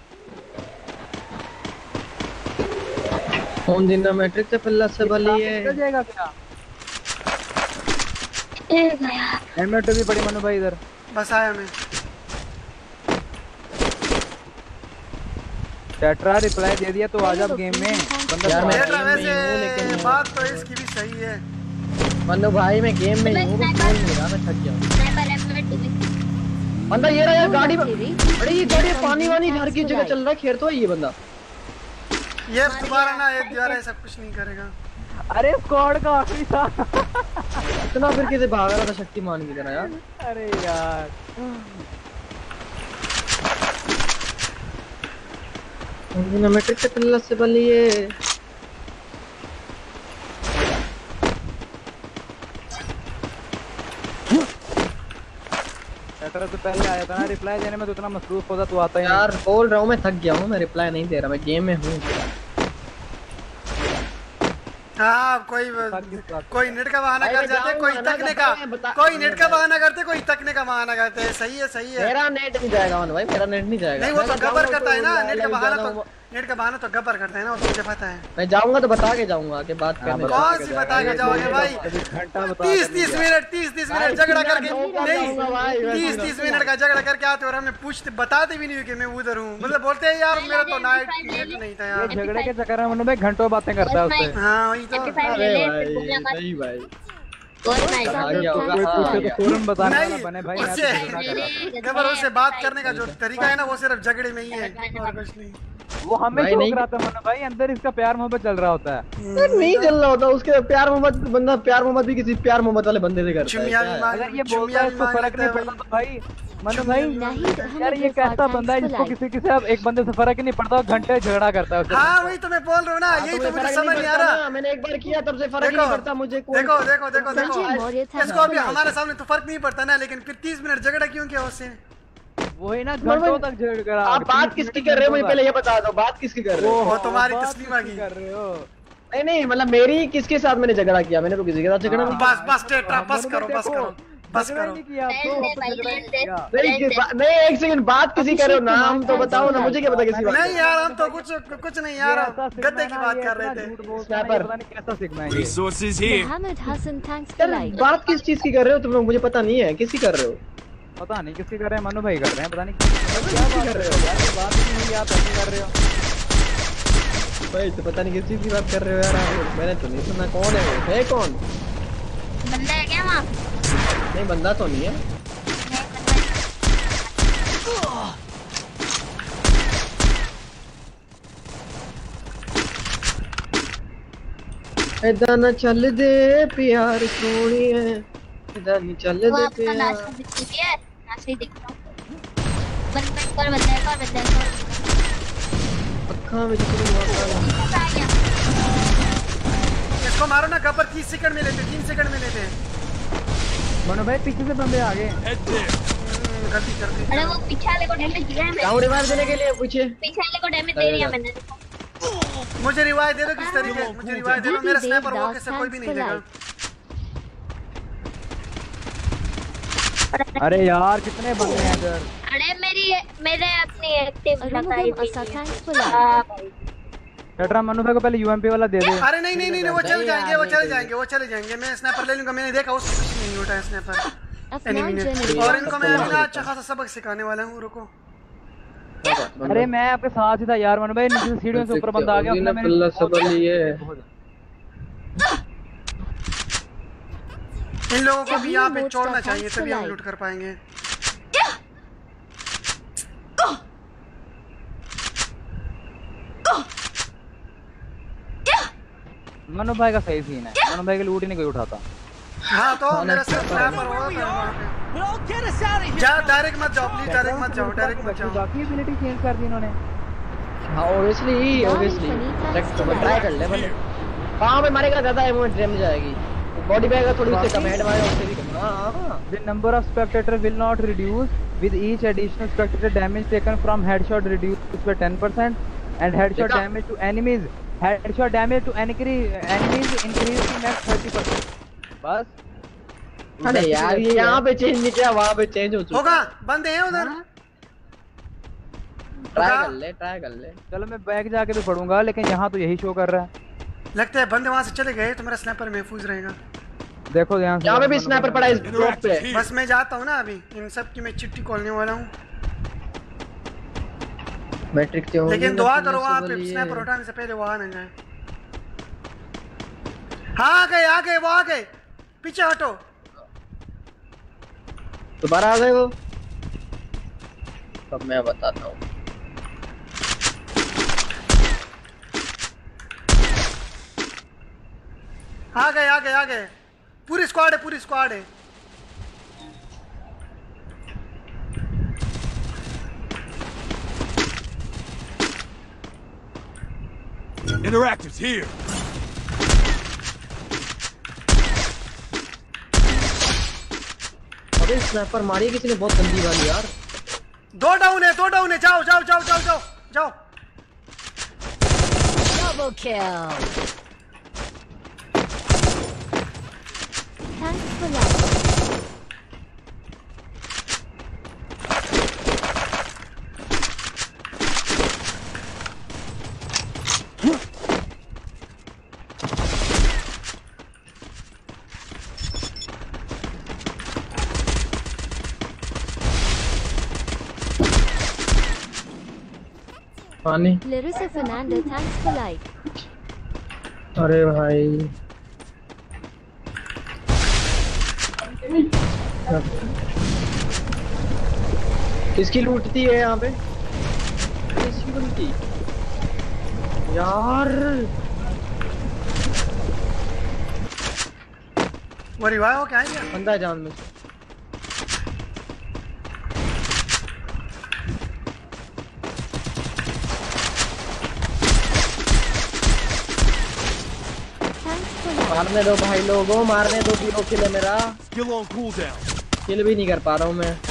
कौन जिंदा मैट्रिक से पल्ला से बली है। निकल जाएगा क्या? ए गया। हेलमेट भी पड़ी मनु भाई इधर। बस आया मैं। टेट्रा रिप्लाई दे दिया तो आ जा गेम में। बंदा टेट्रा वैसे बात तो इसकी भी सही है। मनु भाई मैं गेम में हूं, बस बोल नहीं रहा, मैं थक गया हूं। स्नाइपर एम बंदा ये रहा यार गाड़ी में। अरे ये गाड़ी पानी वानी हर की जगह चल रहा है, खेर तो है ये बंदा। ये दोबारा ना ये दोबारा सब कुछ नहीं करेगा। अरे स्क्वाड का आखिरी था। इतना फिर कैसे भाग रहा था शक्तिमान की तरह यार। अरे यार मैट्रिक से पल्ला से बली है। टेट्रा से पहले आया था ना, रिप्लाई देने में तो इतना मसरूफ होता तो आता ही यार बोल रहा हूँ मैं थक गया हूँ, मैं रिप्लाई नहीं दे रहा, मैं गेम में हूँ। हाँ कोई कोई नेट का बहाना कर जाते, कोई तकने का कोई नेट का बहाना करते, कोई तकने का बहाना करते हैं। सही है सही है। मेरा नेट नहीं जाएगा मन भाई, मेरा नेट नहीं जाएगा। नहीं वो तो गबर करता है ना, नेट का बहाना तो नेट का बहाना तो गबर करता है ना, वो तो मुझे पता है। मैं जाऊंगा तो बता के जाऊंगा के बात करने। कौन सी बता के जाओगे भाई? तीस तीस मिनट तीस तीस मिनट झगड़ा करके नहीं, तीस तीस मिनट का झगड़ा करके आते और हमें पूछते बताते भी नहीं कि मैं उधर हूँ। मतलब बोलते हैं यार मेरा तो नाइट नेट नहीं था यार। झगड़े के चक्कर में मनु भाई घंटों बातें करता है उससे। हाँ वही तो। नहीं भाई फौरन बताने वाला बने भाई। गबर उससे बात करने का जो तरीका है ना वो सिर्फ झगड़े में ही है और कुछ नहीं। वो हमें ठोक रहा था मनु भाई, अंदर इसका प्यार मोहब्बत चल रहा होता है। नहीं चल रहा होता उसके प्यार मोहब्बत। बंदा प्यार मोहब्बत भी किसी प्यार मोहब्बत वाले बंदे से करता है। अगर ये बोलता है इसको फर्क नहीं पड़ता तो भाई मनु भाई यार ये कैसा बंदा है जिसको किसी किसी एक बंदे से फर्क ही नहीं पड़ता, घंटे झगड़ा करता है। हाँ वही तो मैं बोल रहा हूँ ना, यही तो मुझे समझ नहीं आ रहा। मैंने एक बार किया तब से फर्क नहीं पड़ता मुझे। देखो देखो देखो देखो इसको अभी हमारे सामने तो फर्क नहीं पड़ता ना, लेकिन फिर तीस मिनट झगड़ा क्यों किया उससे? वही ना घंटों तक झगड़ा। आप बात किसकी कर रहे हो मुझे पहले ये बता दो, बात किसकी कर रहे हो? वो तुम्हारी तस्लीमा की कर रहे हो। नहीं नहीं मतलब मेरी किसके साथ मैंने झगड़ा किया? मैंने तो किसी के साथ झगड़ा नहीं। बस बस टेट्रा बस करो बस करो बस करो। नहीं एक सेकंड, बात किसी कर रहे हो? नाम तो बताओ ना, मुझे क्या पता किसी बात। नहीं यार हम तो कुछ कुछ नहीं यार, गद्दे की बात कर रहे थे। स्नैपर कैसा सीखना है? Resources here. Mohammad Hasan thanks for like. बात किस चीज की कर रहे हो तुम लोग? मुझे पता नहीं है किसकी कर रहे हो। पता नहीं किसकी कर रहे हैं, मनु भाई कर रहे हैं, पता नहीं क्या बात कर रहे हो यार। बात ही नहीं, आप ऐसे कर रहे हो भाई। तो पता नहीं किस चीज की बात कर रहे हो यार, मैंने तो नहीं सुना। कौन है वो? है कौन बंदा है क्या? है वहाँ? नहीं बंदा तो नहीं है। इधर न चल दे प्यार सोनी है, इधर नहीं चल दे प्यार। पर बंदा है, पर बंदा है। अक्खां में जितनी इसको मारो ना, गब्बर तीस सेकंड में लेते, तीन सेकंड में लेते। मनो भाई पीछे से बंदे आ गए। गलती कर दी। अरे वो पीछे वाले को डैमेज दिया है मैंने। डाउन रिवाइव देने के लिए पीछे पीछे वाले को डैमेज दे दिया मैंने। मुझे रिवाइव दे दो किस तरीके, मुझे रिवाइव दे दो। मेरा स्नाइपर वो कैसे कोई भी नहीं देगा। अरे यार कितने बंदे हैं इधर। अरे मेरी मेरे अपनी एक्टिव लगाई टटरा मनु भाई को पहले यूएमपी वाला दे दे। अरे नहीं नहीं नहीं वो चले जाएंगे, वो चले जाएंगे, वो चले जाएंगे। मैं स्नाइपर ले लूंगा। मैंने देखा उससे कुछ नहीं उठा स्नाइपर एनिमी ने। और इनको मैं अपना अच्छा खासा सबक सिखाने वाला हूं। रुको। अरे मैं आपके साथ ही था यार मनु भाई। नीचे सीढ़ियों से ऊपर बंदा आ गया। अपना मैंने सबक लिए। इन लोगों को भी यहाँ पे छोड़ना चाहिए, तभी हम लूट कर पाएंगे। मनु भाई का सही सीन है। मनु भाई के लूट ही नहीं कोई उठाता। हाँ तो मेरा सिर्फ स्नाइपर होगा वहाँ पे। जा डायरेक्ट मत जाओ प्लीज, डायरेक्ट मत जाओ, डायरेक्ट मत जाओ। बाकी एबिलिटी चेंज कर दी इन्होंने। हाँ ऑब्वियसली ऑब्वियसली ट्राई कर ले भले। कहाँ पे मारेगा ज्यादा एमोट डैमेज जाएगी। बॉडी बैग का थोड़ी उससे कम हेड मारेगा उससे भी कम। हां the number of spectator will not reduce with each additional spectator damage taken from headshot reduced by ten percent and headshot damage to enemies headshot damage to enemies increase to max thirty percent। बस। अरे यार ये यहाँ पे change नहीं किया, वहाँ पे चेंज हो चुका होगा। बंदे हैं उधर। ट्राई कर ले, ट्राई कर ले। चलो मैं बैक जाके भी पढ़ूंगा, लेकिन यहाँ तो यही शो कर रहा है। लगता है बंदे वहाँ से चले गए तो मेरा स्नाइपर महफूज रहेगा। देखो यहाँ यहाँ पे भी स्नाइपर पड़ा है इस ड्रॉप पे। बस मैं जाता हूँ ना अभी। इन सब की मैं चिट्ठी खोलने वाला हूँ। मैट्रिक से लेकिन दुआ करो वहाँ पे स्नाइपर उठाने से पहले वो आ न जाए। हाँ आ गए, आ गए, वो आ गए। पीछे हटो। दोबारा आ गए वो। अब मैं बताता हूँ। आ गए, आ गए, आ गए। पूरी स्क्वाड है, पूरी स्क्वाड है। Interactives here. अबे स्नाइपर मारी किसी ने बहुत गंदी वाली यार। दो डाउन है, दो डाउन है। जाओ जाओ जाओ जाओ जाओ जाओ। Double kill. Thanks for life. पानी। Larissa Fernanda, thanks for life. अरे भाई किसकी लूटती है यहाँ पे? किसकी लूटती यार? वो रिवाइव हो क्या है क्या? बंदा जान में। मारने दो भाई लोगों, मारने दो। जीरो किल है मेरा। Skill on cooldown. किल भी नहीं कर पा रहा हूँ मैं।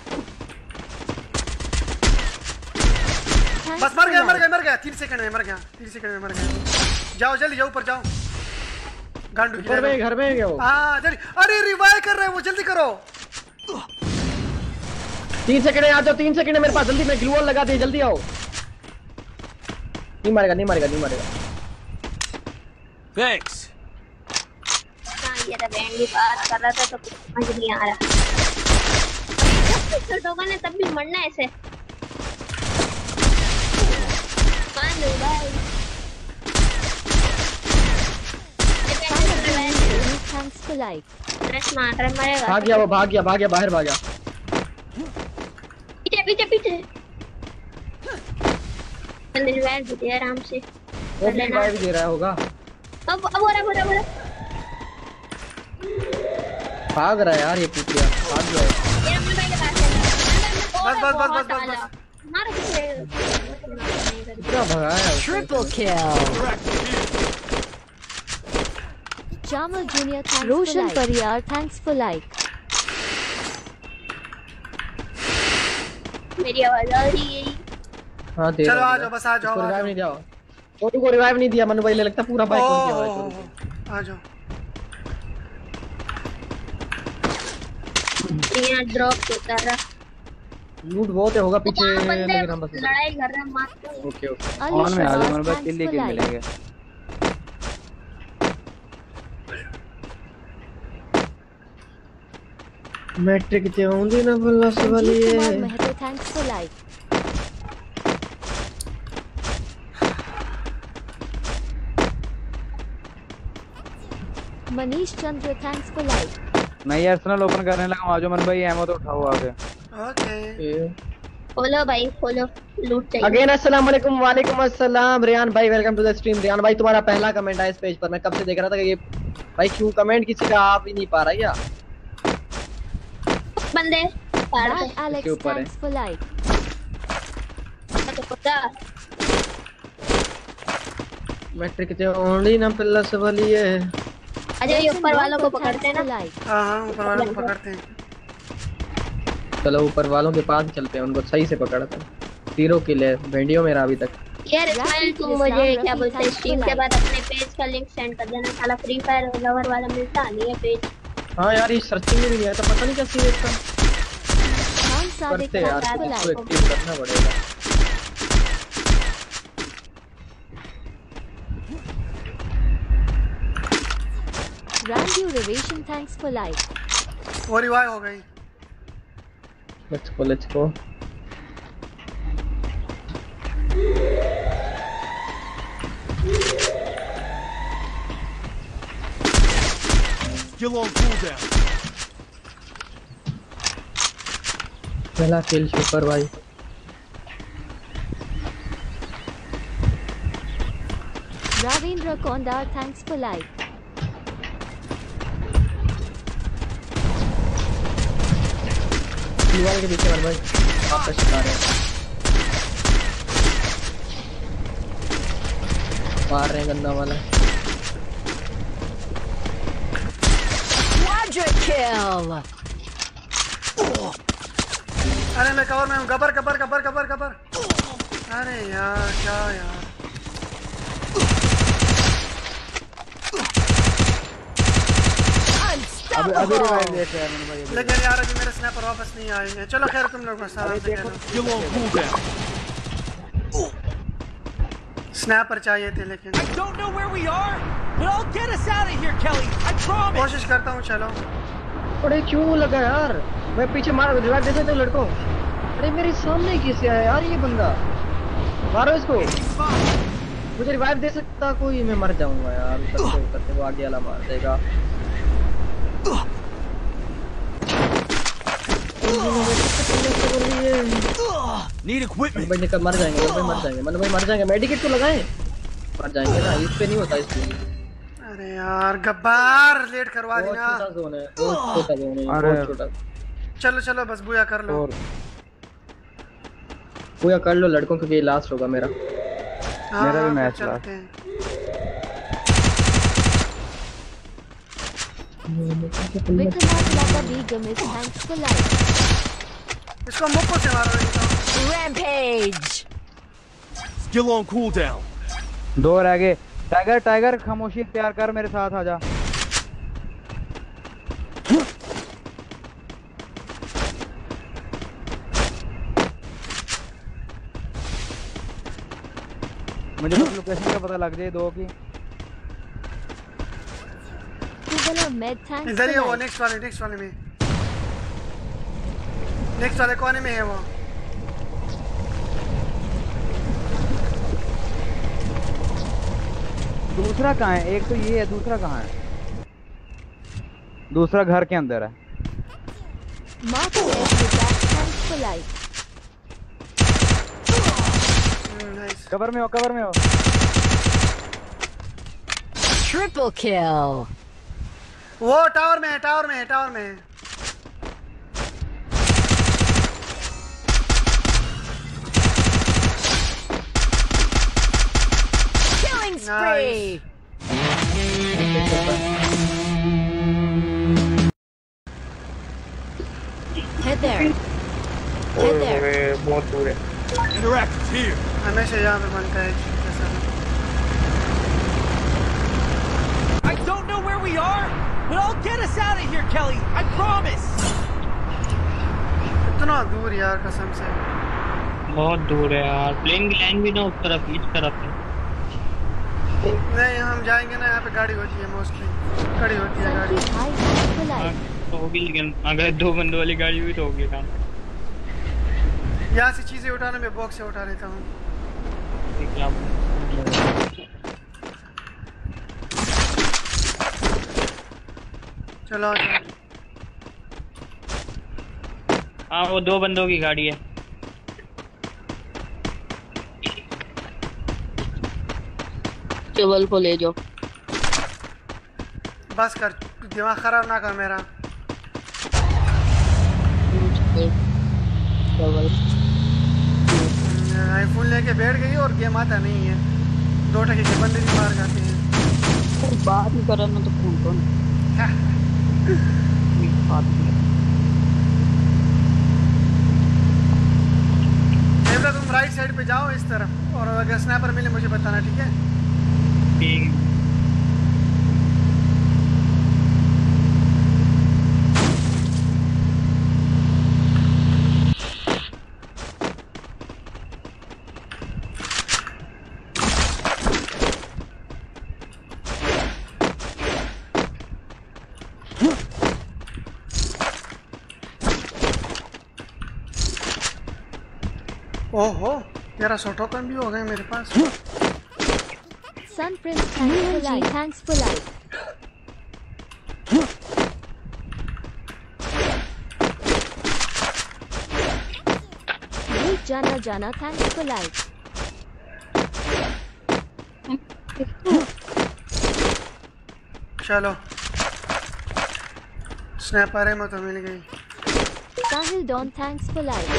बस मर गया, मर गया, मर गया। तीन सेकंड में मर गया, तीन सेकंड में मर गया। जाओ जल्दी जाओ, ऊपर जाओ। गांडू घर में घर में क्या वो? हाँ जल्दी। अरे रिवाइव कर रहे हैं वो, जल्दी करो। तीन सेकंड में आ जाओ, तीन सेकंड मेरे पास। जल्दी मैं ग्लू वॉल लगा दिया, जल्दी आओ। नहीं मारेगा, नहीं मारेगा, नहीं मारेगा। Thanks. ये तो बैंड की बात कर रहा था तो कुछ समझ नहीं आ रहा। टोकन है तब भी मरना ऐसे। मान लो भाई। thanks for like. रश मार रहा मरेगा। भाग गया वो भाग गया भाग गया बाहर भाग गया। पीछे पीछे पीछे। बंदे रिवाइव दे दे आराम से। वो रिवाइव दे रहा होगा। अब अब हो रहा हो रहा हो रहा। भाग रहा है यार ये पुतिया भाग गया। ये अपने भाई के पास है। बस बस बस बस बस बस। मारो किसे। पूरा भगाया। Triple kill. Jamal Junior thanks Roshan for like. Pariyar thanks for like. मेरी आवाज आ रही है। हाँ दे चलो आ जाओ बस आ जाओ। रिवाइव नहीं दिया। छोटू को रिवाइव नहीं दिया मनु भाई ले लगता पूरा बाइक खोल दिया भाई। आ जाओ। ये ड्रॉप कर रहा। लूट बहुत है होगा पीछे लेकिन हम बस लड़ाई कर रहे हैं मारते हैं। ओके ओके ऑन में आ जाओ मनु भाई किल ही किल मिलेंगे। मैट्रिक ते होंदी ना बल्ला से वाली है। Mahato thanks for like. Manish Chandra thanks for like. मैं ये अर्सेनल ओपन करने लगा हूं। आ जाओ मन भाई एमो तो उठाओ आगे। ओके फॉलो भाई फॉलो लूट चाहिए। अगेन अस्सलाम वालेकुम। वालेकुम अस्सलाम रियान भाई welcome to the stream. Riyan भाई तुम्हारा पहला कमेंट है इस पेज पर। मैं कब से देख रहा था कि ये भाई क्यों कमेंट किसी का आ भी नहीं पा रहा या बंदे पार पे एलेक्स थैंक्स फॉर लाइक। तो पता मैट्रिक ते ओनली ना पल्ला से वाली है। अजय ये ऊपर वालों को पकड़ते हैं ना। हां हां ऊपर वालों को पकड़ते हैं। चलो ऊपर वालों के पास चलते हैं उनको सही से पकड़ते हैं। जीरो किल है वीडियो मेरा अभी तक। यार इस्माइल तुम मुझे क्या बोलते हैं स्ट्रीम के बाद अपने पेज का लिंक सेंड कर देना। साला फ्री फायर लवर वाला मिलता नहीं है पेज। हां यार ये सर्चिंग में नहीं आया तो पता नहीं क्या सीन है इसका। करते यार इसको एक्टिव करना पड़ेगा। Randy Revision thanks for like. वो रिवाइव हो गई। Let's go let's go. Skill on cooldown. पहला किल सुपर भाई। Ravindra Kondar thanks for like. दीवार के पीछे मन भाई वापस आ रहे हैं। मार रहे हैं गंदा वाला। Quadra kill. अरे मैं कवर में हूँ। गबर गबर गबर गबर गबर। अरे यार क्या यार। अभी अभी रिवाइव देते हैं मन भाई। लेकिन यार अभी मेरे स्नैपर वापस नहीं आएंगे। चलो खैर तुम लोग बस आराम से खेलो। Skill on cooldown. स्नैपर चाहिए थे लेकिन I don't know where we are, but I'll get us out of here, Kelly. I promise. कोशिश करता हूँ। चलो अरे क्यों लगा यार। मैं पीछे मार रिवाइव देते थे लड़कों। अरे मेरे सामने किसे है यार ये बंदा। मारो इसको। मुझे रिवाइव दे सकता कोई। मैं मर जाऊंगा यार। उतरते उतरते वो आगे वाला मार देगा। Need equipment. भाई निकल मर जाएंगे भाई मर जाएंगे मन भाई मर जाएंगे। मेडिकेट तो लगाएं मर जाएंगे ना। इस पे नहीं होता इस पे। अरे यार गब्बार लेट करवा बहुत देना। छोटा जोन है बहुत छोटा जोन है बहुत छोटा। चलो चलो बस बुया कर लो। बुया कर लो लड़कों क्योंकि ये लास्ट होगा मेरा। मेरा भी match last. Vikramadlaka Begum is thanks for like. इसको मुक्को से मारो इनको। Rampage. Skill on cooldown. दो रह गए। टाइगर टाइगर खामोशी इख्तियार कर मेरे साथ आ जा। मुझे बस लोकेशन का पता लग जाए दो की। इधर ही है वो नेक्स्ट वाले नेक्स्ट वाले में। नेक्स्ट वाले कोने में है वो। दूसरा कहाँ है? एक तो ये है दूसरा कहाँ है? दूसरा घर के अंदर है। Mark the edge with that. Thanks for like. Cover में हो, कवर में हो। Triple kill. वो टावर में है, टावर में है, टावर में है। Killing spree. Head there. Head there. बहुत दूर है। Interactive's here. हमेशा यहाँ पे बनता है जैसा। I don't know where we are, but I'll get us out of here, Kelly. I promise. इतना दूर यार कसम से। बहुत दूर है यार। प्लेन की लाइन भी ना उस तरफ, इस तरफ है। नहीं हम जाएंगे ना, यहाँ पे गाड़ी होती है मोस्टली, खड़ी होती है गाड़ी। तो होगी, लेकिन अगर दो बंदों वाली गाड़ी हुई तो होगी काम। यहाँ से चीजें उठाने में बॉक्स से उठा लेता हूँ। चलो हाँ वो दो बंदों की गाड़ी है। केवल को ले जाओ। बस कर, दिमाग खराब ना कर मेरा। आईफोन लेके बैठ गई और गेम आता नहीं है। दो टके के बंदे भी मार जाते हैं। बात ही करना तो कौन कौन तुम राइट साइड पे जाओ इस तरफ, और अगर स्नैपर मिले मुझे बताना, ठीक है? ठीक। ओहो तेरा सौ टोकन भी हो गए मेरे पास। Sun Prince, thanks for life. Thanks for life. Deep Jana Jana, thanks for life. चलो स्नैपर है, तो मिल गई। Sahil Don, thanks for life.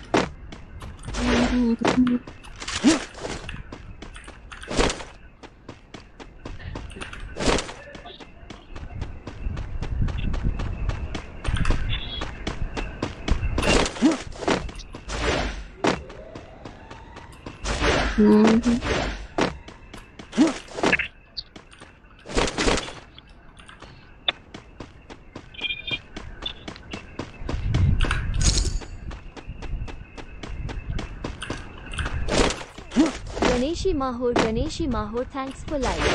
Ganeshi Mahor, Ganeshi Mahor, thanks for life.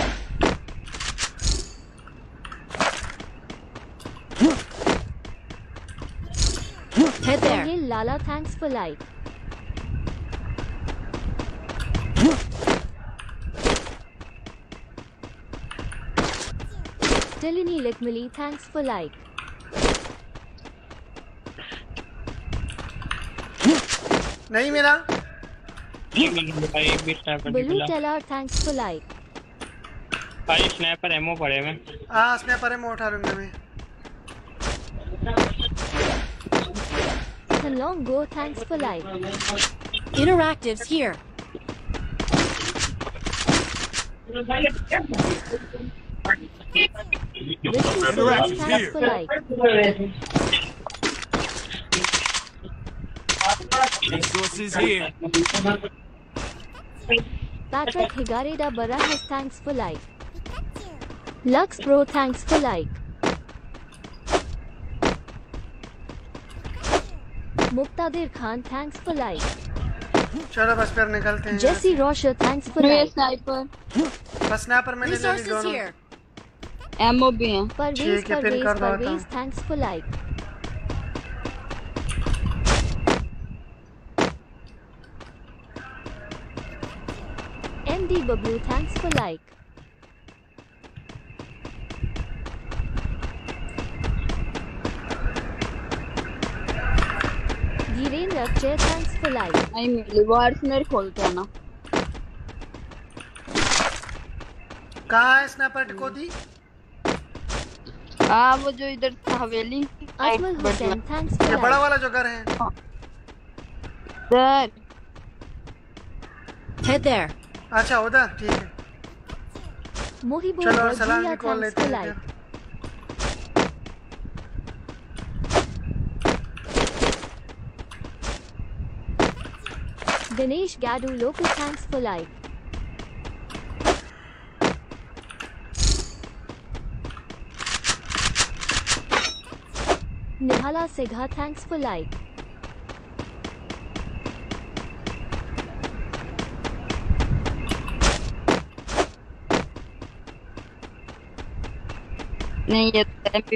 Head there. Sahil Lala, thanks for life. Tilini Likmili, thanks for like. नहीं मिला। Blue Teller, thanks for like. भाई sniper ammo पड़े में। हाँ snapper ammo उठा लूंगा मैं। Long Go, thanks for like. Interactive's here. Interactive's thanks for like. Resources here. Patrick Higareda Barajas, thanks for like. Lux Pro, thanks for like. Muqtadir Khan, thanks for like. चलो बस फिर निकलते हैं। Jesse Rosher, thanks for like. Sniper बस sniper मैंने ले ली Resources दोनों। here. एमओ भी हैं। Parvez, Parvez, Parvez, thanks for like. M D Bablu, thanks for like. Virendra Akshay thanks for like. नहीं मिली वो आर्सनल खोलते हैं ना। कहाँ है स्नैपर को दी? हाँ वो जो इधर हवेली। अजमल हुसैन थैंक्स फॉर ये लाइक। बड़ा वाला जो घर है। Sir Head there. अच्छा उधर ठीक है। मोहिबुल चलो सलाम वर्जिया की कॉल थैंक्स लेते फॉर हैं लाइक। दिनेश गाडू लोकल थैंक्स फॉर लाइक। निहाला सिघा थैंक्स फॉर लाइक। नहीं ये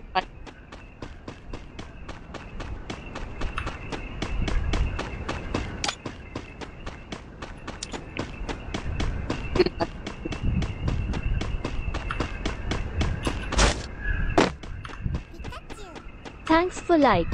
थैंक्स फॉर लाइक।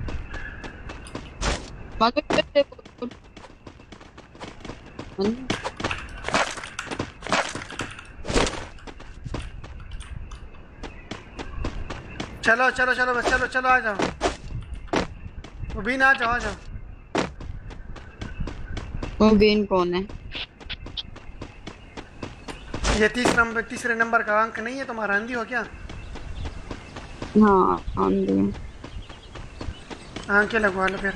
चलो चलो चलो बस चलो चलो आ जाओ। वो भी ना आ जाओ आ जाओ। वो बीन कौन है? ये तीस नंबर तीसरे नंबर का अंक नहीं है तुम्हारा? हिंदी हो क्या? हाँ आंधी हाँ क्या लगवा लो फिर।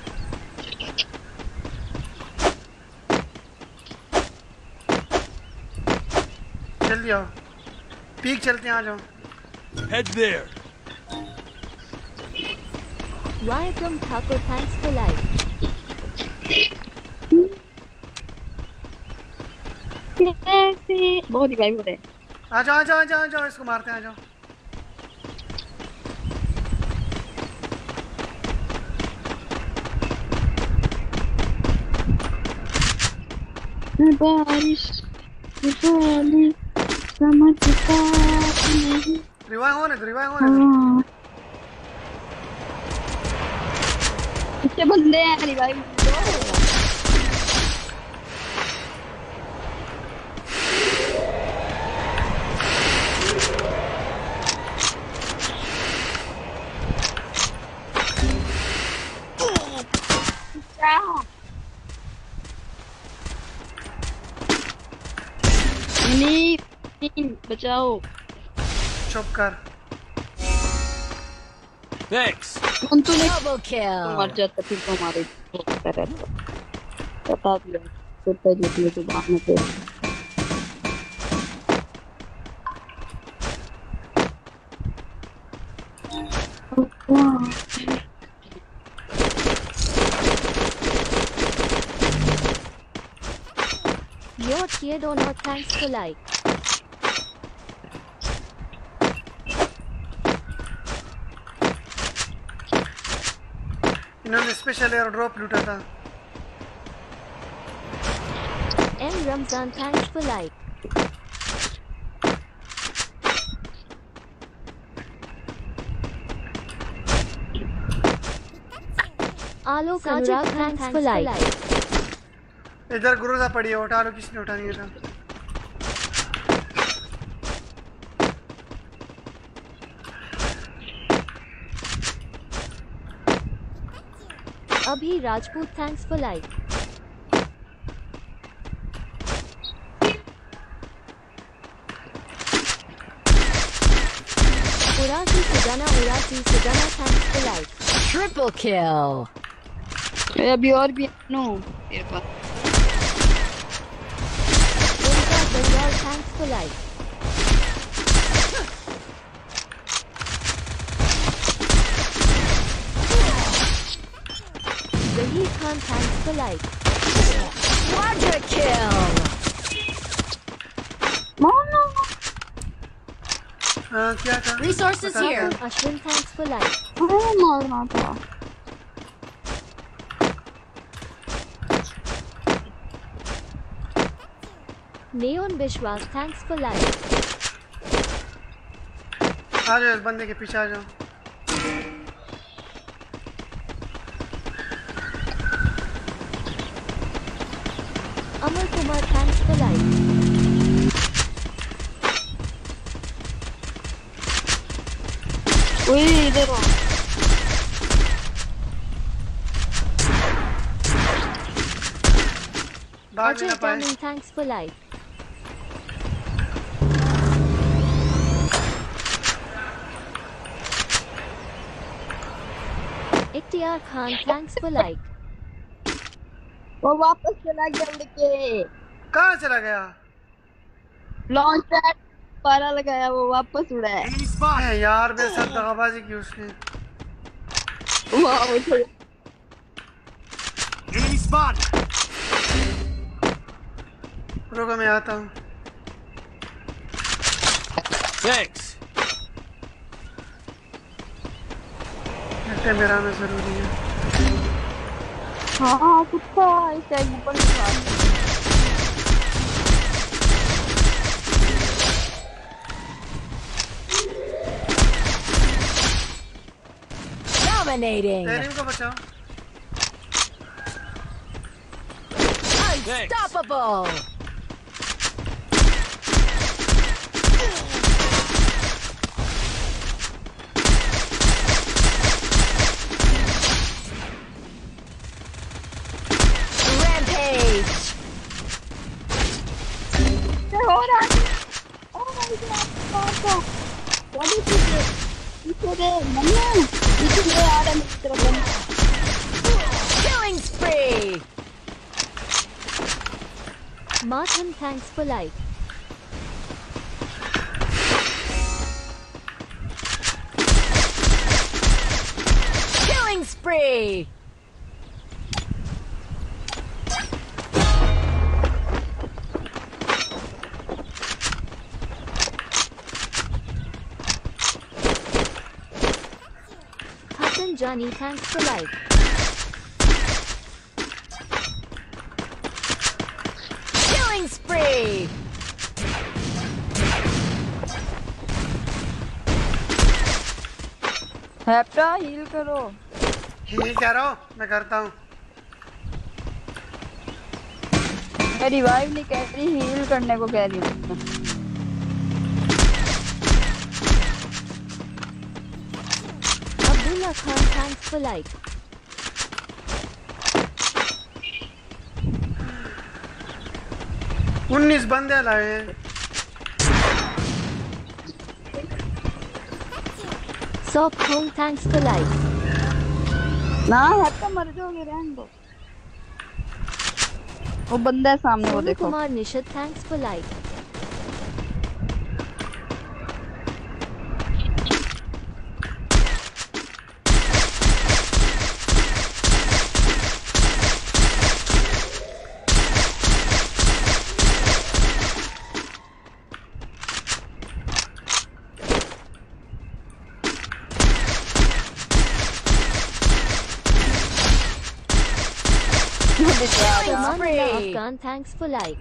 जल्दी आओ पीक चलते हैं आ जाओ। Head there. Y from Thakur thanks for like. बहुत ही गायब हो रहे। आ जाओ आ जाओ आ जाओ आ जाओ इसको मारते हैं आ जाओ। बारिश बारिश समझता नहीं। रिवाइव होने दो रिवाइव होने दो। हाँ कितने बंदे हैं रिवाइव? बचाओ। चुप कर। Thanks. Double kill. मर जाता फिर तो हमारे बता दिया कुत्ता जो तो बाद में फिर Your kid or not thanks for like. इन्होंने स्पेशल एयर ड्रॉप लूटा था। M Ramzan thanks for like. Alok Anurag thanks for like. इधर गुरुजा पड़ी है उठा लो किसने उठानी है था। अभी राजपूत थैंक्स फॉर लाइक। उरासी सुजाना उरासी सुजाना thanks for like. Triple kill. अभी और भी नो मेरे पास। उनका Bengal thanks for like. Zahir Khan thanks for like. Quadra kill. No no. हाँ क्या था? Resources here. Ashwin thanks for like. अरे मारना था। Neon Bishwas thanks for like. आ जाओ इस बंदे के पीछे आ जाओ। Amar Kumar, thanks for like. Uy, इधर हो। भाग नहीं Ajay पाए। Daman, thanks for like. Ikhtiar Khan, thanks for like. वो वापस चला गया उड़ के। कहाँ चला गया? लॉन्च पैड पारा लगाया वो वापस उड़ा है। है यार मेरे साथ दगाबाजी की उसने। वाह वो तो Enemy spot. रुको मैं आता हूँ। Thanks. कैमरा में जरूरी है। हाँ कुत्ता इस टैग ऊपर निकाल। Dominating. तेरी को बचाओ। Unstoppable. Rampage. क्या हो रहा है? Oh my God! What is this? इसे दे मन्नू इसे दे आ रहा है मेरी तरफ। Killing spree. Martin, thanks for like. Killing spree. Hassan Johnny, thanks for like. Killing spree. हैप्टा हील करो। हील कह रहा हूँ मैं करता हूँ। मैं रिवाइव नहीं कह रही हील करने को कह रही हूँ। Abdullah Khan, thanks for like. उन्नीस बंदे लाए हैं। Sok Hong, thanks for like. ना हैप्टा मर जाओगे रहने दो। वो बंदा है सामने वो Sonu देखो। Kumar Nishad, thanks for like. Tamanna Afghan, thanks for like.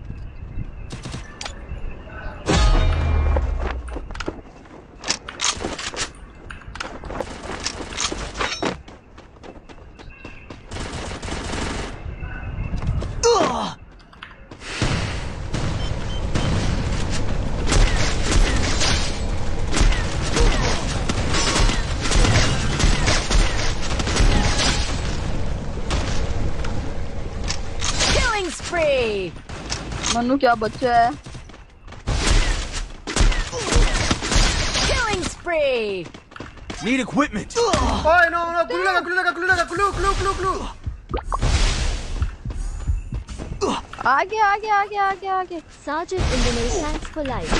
Killing spree. Mannu क्या बच्चा है? Killing spree. Need equipment. ओए नो नो ग्लू लगा ग्लू लगा ग्लू लगा ग्लू ग्लू ग्लू ग्लू। आगे आगे आगे आगे आगे। Sergeant Indonesian, thanks for like.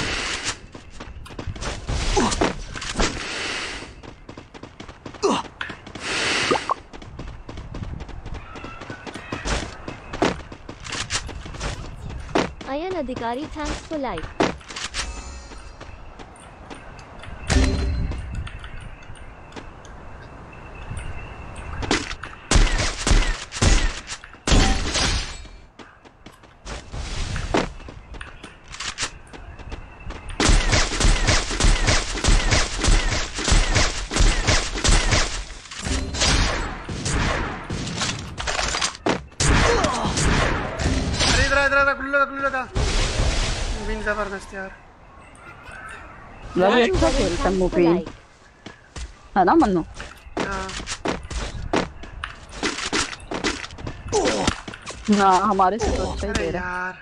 Ayan Adhikari, thanks for like. इधर इधर आ गुल्लू लगा गुल्लू लगा विन जबरदस्त यार लव अच्छा खेलता है मुफीन है ना मन्नू हां ना हमारे से तो अच्छा ही दे रहा यार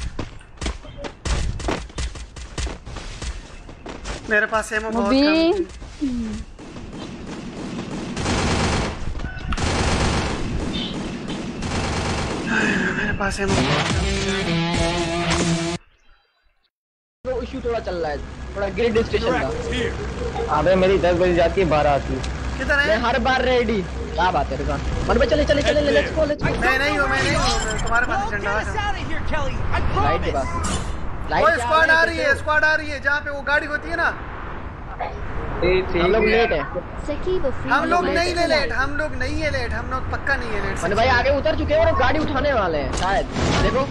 मेरे पास एमो बहुत कम मेरे पास एमो वो इशू थोड़ा चल रहा है थोड़ा ग्रिड स्टेशन का। अबे मेरी दस बजे जाती है बारह आती है। किधर है? मैं हर बार रेडी। क्या बात है रुका मन में चले चले चले लेट्स गो लेट्स गो। मैं नहीं हूं मैं नहीं हूं तुम्हारे पास झंडा है। लाइट के पास कोई स्क्वाड आ रही है स्क्वाड आ रही है जहां पे वो गाड़ी होती है ना। हम लोग लेट है हम लोग नहीं है लेट हम लोग नहीं है लेट हम लोग पक्का नहीं है लेट। मैंने भाई आगे उतर चुके हैं और गाड़ी उठाने वाले हैं शायद देखो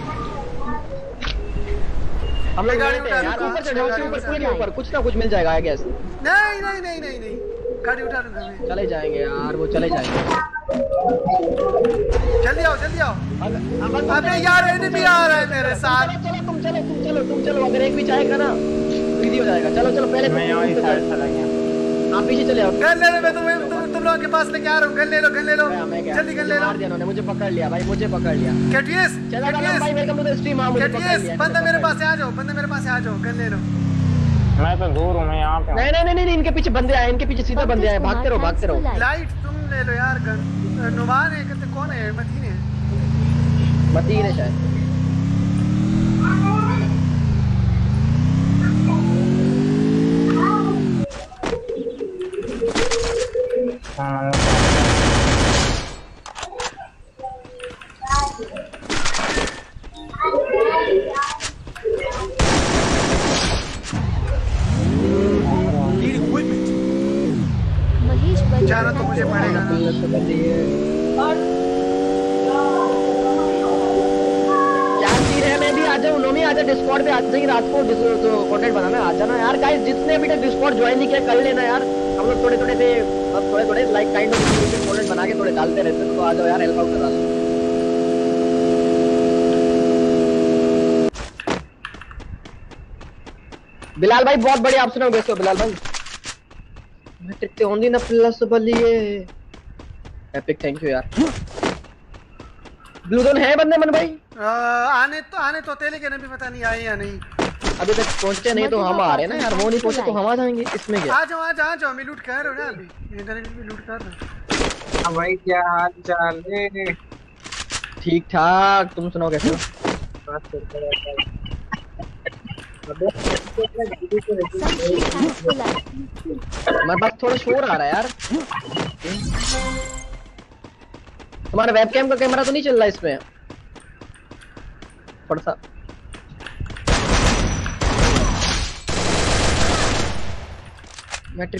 हम लोग गाड़ी उठा यार ऊपर चढ़ो ऊपर कोई नहीं ऊपर कुछ ना कुछ मिल जाएगा आई गेस। नहीं नहीं नहीं नहीं नहीं गाड़ी उठा लूंगा मैं। चले जाएंगे यार वो चले जाएंगे जल्दी आओ जल्दी आओ। अबे यार एनिमी आ रहा है मेरे साथ। चलो तुम चलो तुम चलो तुम चलो अगर एक भी चाहेगा ना इजी हो जाएगा। चलो चलो पहले मैं यहीं साइड चला गया। आप पीछे चले आओ। गन ले लो मैं तुम तुम तुम लोगों के पास लेके आ रहा हूं। गन ले लो गन ले लो जल्दी गन ले लो। मार दिया उन्होंने मुझे पकड़ लिया भाई मुझे पकड़ लिया। केटीएस केटीएस भाई वेलकम टू द स्ट्रीम। हां मुझे पकड़ लिया। बंदा मेरे पास आ जाओ बंदा मेरे पास आ जाओ गन ले लो। मैं तो दूर हूं मैं यहां पे। नहीं नहीं नहीं नहीं इनके पीछे बंदे आए इनके पीछे सीधा बंदे आए भागते रहो भागते रहो। लाइट तुम ले लो यार गन। नुमान है कहते कौन है मतीन है मतीन है शायद। जाना तो मुझे पड़ेगा ना। क्या सीन है मैं भी आ जाऊं नोमी आ जा डिस्कॉर्ड पे आज से ही रात को तो कंटेंट बनाना आ जाना यार गाइस जिसने अभी तक डिस्कॉर्ड ज्वाइन नहीं किया कर लेना यार। हम लोग थोड़े थोड़े से अब थोड़े थोड़े लाइक काइंड ऑफ कंटेंट बना के थोड़े डालते रहते हैं तो आ जाओ यार हेल्प आउट करा दो। बिलाल भाई बहुत बढ़िया ऑप्शन हो गए बिलाल भाई। मैं टिकते होंगी ना प्लस बलिए एपिक थैंक यू यार। ब्लू जोन है बंदे मन भाई आ, आने तो आने तो थे लेकिन अभी पता नहीं आए या नहीं। अभी तक पहुंचते नहीं तो हम आ रहे हैं ना यार वो नहीं पहुंचे तो हम आ जाएंगे इसमें क्या। आ जाओ आ जाओ आ जाओ मैं लूट कर रहा हूं ना अभी इधर भी लूट कर रहा हां भाई क्या हाल चाल है। ठीक ठाक तुम सुनाओ कैसे हो। मेरे पास थोड़ा शोर आ रहा है यार। तुम्हारा वेबकैम का कैमरा तो नहीं चल रहा इसमें थोड़ा सा। मैट्रिक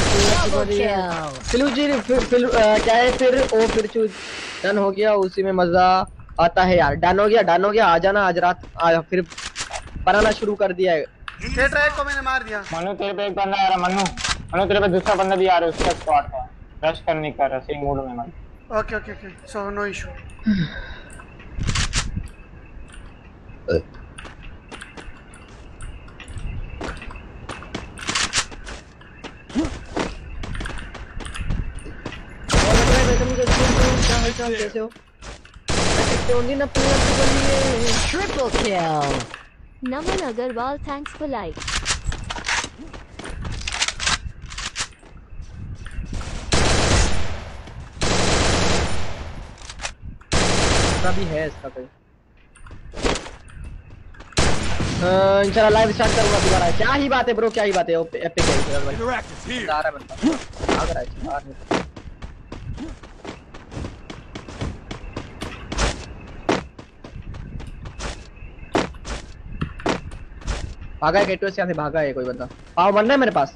फिलू जी फिर क्या है फिर ओ फिर चू डन हो गया उसी में मजा आता है यार। डन हो गया डन हो गया आ जाना आज रात आ फिर बनाना शुरू कर दिया है। ये ट्रैक को मैंने मार दिया। मनु तेरे पे एक बंदा आ रहा मनु मनु तेरे पे दूसरा बंदा भी आ रहा है उसका स्क्वाड का रश करने का रशिंग मूड में Manu. Okay okay okay so no issue. कैसे हो Triple kill. Naman Agarwal, thanks for like. भी है इसका कोई इंशाल्लाह लाइव स्टार्ट करूंगा दोबारा। क्या ही बात है ब्रो क्या ही बात है एपिक है भाई आ रहा है बंदा आ रहा है आ रहा है। भागा है गेटवे से यहाँ से भागा है कोई बंदा। पाव बनना है मेरे पास।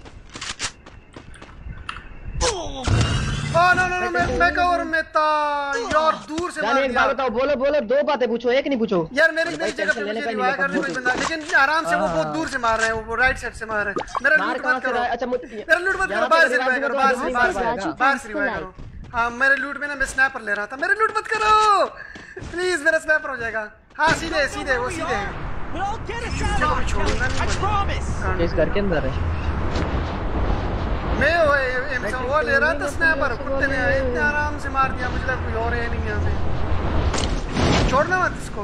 ओह नो नो नो मैं मैं कवर में था यार दूर से मार दिया। बताओ बोलो बोलो दो बातें पूछो एक नहीं पूछो यार मेरी मेरी जगह पे मुझे रिवाइव करने कोई बंदा लेकिन आराम से वो बहुत दूर से मार रहे हैं वो राइट साइड से मार रहे हैं। मेरा लूट मत करो। अच्छा मेरा लूट मत करो बाहर से रिवाइव करो बाहर से बाहर से रिवाइव करो। हाँ मेरे लूट में ना मैं स्नैपर ले रहा था मेरे लूट मत करो प्लीज मेरा स्नैपर हो जाएगा। हाँ सीधे सीधे वो सीधे है। But I'll get us out of here, Kelly. I promise. इस घर के अंदर है। मैं वो एम वो ले रहा था स्नैपर, कुत्ते ने इतने आराम से मार दिया, मुझे लगा कोई और है नहीं यहाँ पे। छोड़ना मत इसको,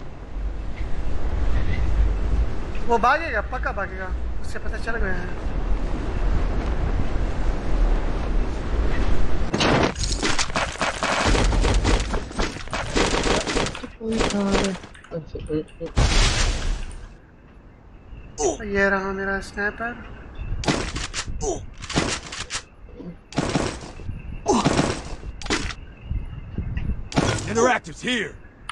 वो भागेगा, पक्का भागेगा, उससे पता चल गया है। ये रहा मेरा स्नैपर। Interactives here.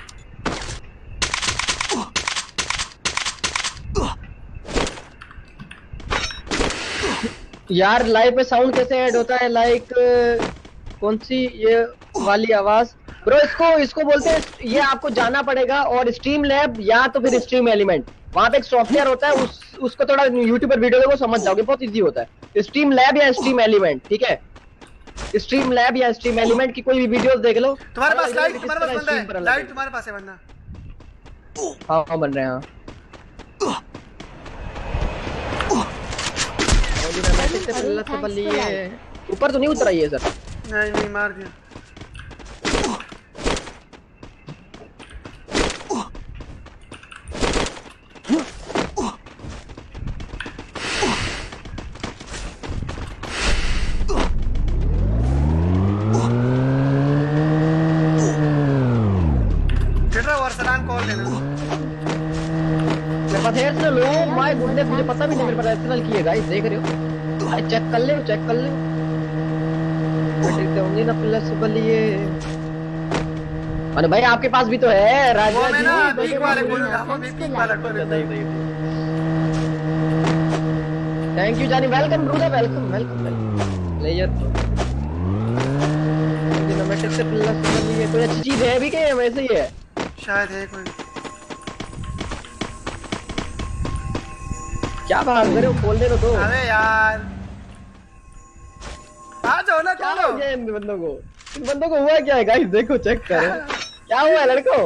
यार लाइव पे साउंड कैसे ऐड होता है? लाइक कौन सी ये वाली आवाज ब्रो? इसको इसको बोलते हैं, ये आपको जाना पड़ेगा और स्ट्रीम लैब या तो फिर स्ट्रीम एलिमेंट, वहाँ पे एक सॉफ्टवेयर होता है, उस उसको थोड़ा यूट्यूब पर वीडियो देखो समझ जाओगे, बहुत इजी होता है। स्ट्रीम लैब या स्ट्रीम एलिमेंट, ठीक है? स्ट्रीम लैब या स्ट्रीम एलिमेंट की कोई भी वीडियोस देख लो। तुम्हारे पास लाइट, तुम्हारे पास बंदा है, लाइट तुम्हारे पास है बंदा। हाँ हाँ बन रहे हैं। ऊपर तो नहीं उतरा ये सर? नहीं नहीं मार दिया। माय गुडनेस, मुझे पता भी नहीं मेरे पास आर्सेनल की है गाइस, देख रहे हो? भाई चेक कर ले, चेक कर ले। मैं देखते होंगे ना प्लस बलिए। अरे भाई आपके पास भी तो है राजा जी। वो मैं ना पीक वाले बोल रहा हूं, मैं पीक वाला बोल रहा हूं। थैंक यू जानी, welcome ब्रूदा, welcome welcome welcome player. डिनामेटिक से प्लस बलिए कोई अच्छी चीज है भी क्या? वैसे ही है शायद, है कोई। क्या भाग रहे हो? खोल दे तो। अबे यार आ जाओ ना, खोलो। क्या इन बंदों को, इन बंदों को हुआ क्या है गाइस? देखो चेक करो क्या हुआ है लड़कों।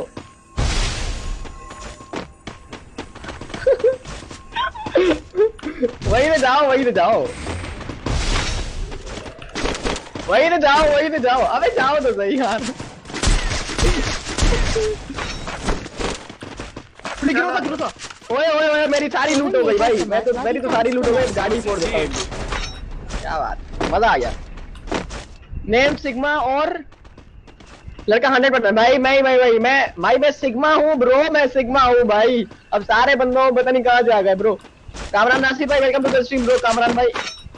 वहीं पे जाओ, वहीं पे जाओ, वहीं पे जाओ, वहीं पे जाओ। अबे जाओ तो सही यार। गिरो था, गिरो था। ओए ओए ओए मेरी सारी लूट हो गई भाई, मैं तो मेरी तो सारी लूट हो गई, गाड़ी फोड़ देता हूँ। क्या बात, मजा आ गया। नेम सिग्मा और लड़का हंड्रेड परसेंट भाई। मैं मैं भाई मैं भाई मैं सिग्मा हूँ ब्रो, मैं सिग्मा हूँ भाई। अब सारे बंदों पता नहीं कहाँ से आ गए ब्रो। कामरान नासिर भाई welcome to the stream bro. Kamran भाई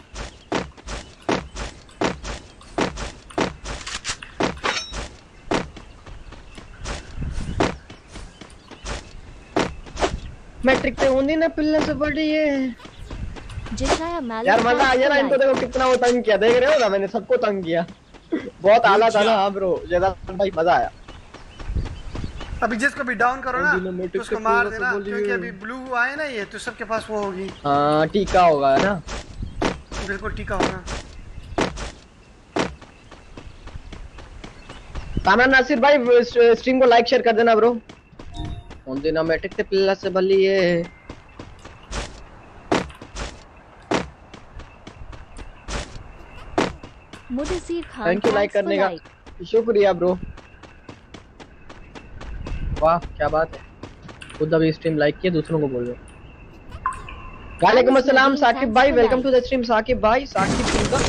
मैट्रिक पे होनी ना पिल्ला से बड़ी है यार। मजा आ गया ना इनको, देखो कितना वो तंग किया, देख रहे हो ना? मैंने सबको तंग किया, बहुत आला था ना। हाँ ब्रो जैदा भाई मजा आया। अभी जिसको भी डाउन करो ना तो उसको मार देना, क्योंकि अभी ब्लू आए ना ये, तो सबके पास वो होगी। हाँ टीका होगा ना, बिल्कुल टीका होगा। कामरान नासिर भाई स्ट्रीम को लाइक शेयर कर देना ब्रो। उन दिनों मैट्रिक से पिल्ला से बली है। थैंक यू लाइक करने का, शुक्रिया ब्रो। वाह क्या बात है, खुद अभी स्ट्रीम लाइक किया, दूसरों को बोल रहे हो। वालेकुम अस्सलाम साकिब भाई, welcome to the stream Saqib भाई। साकिब का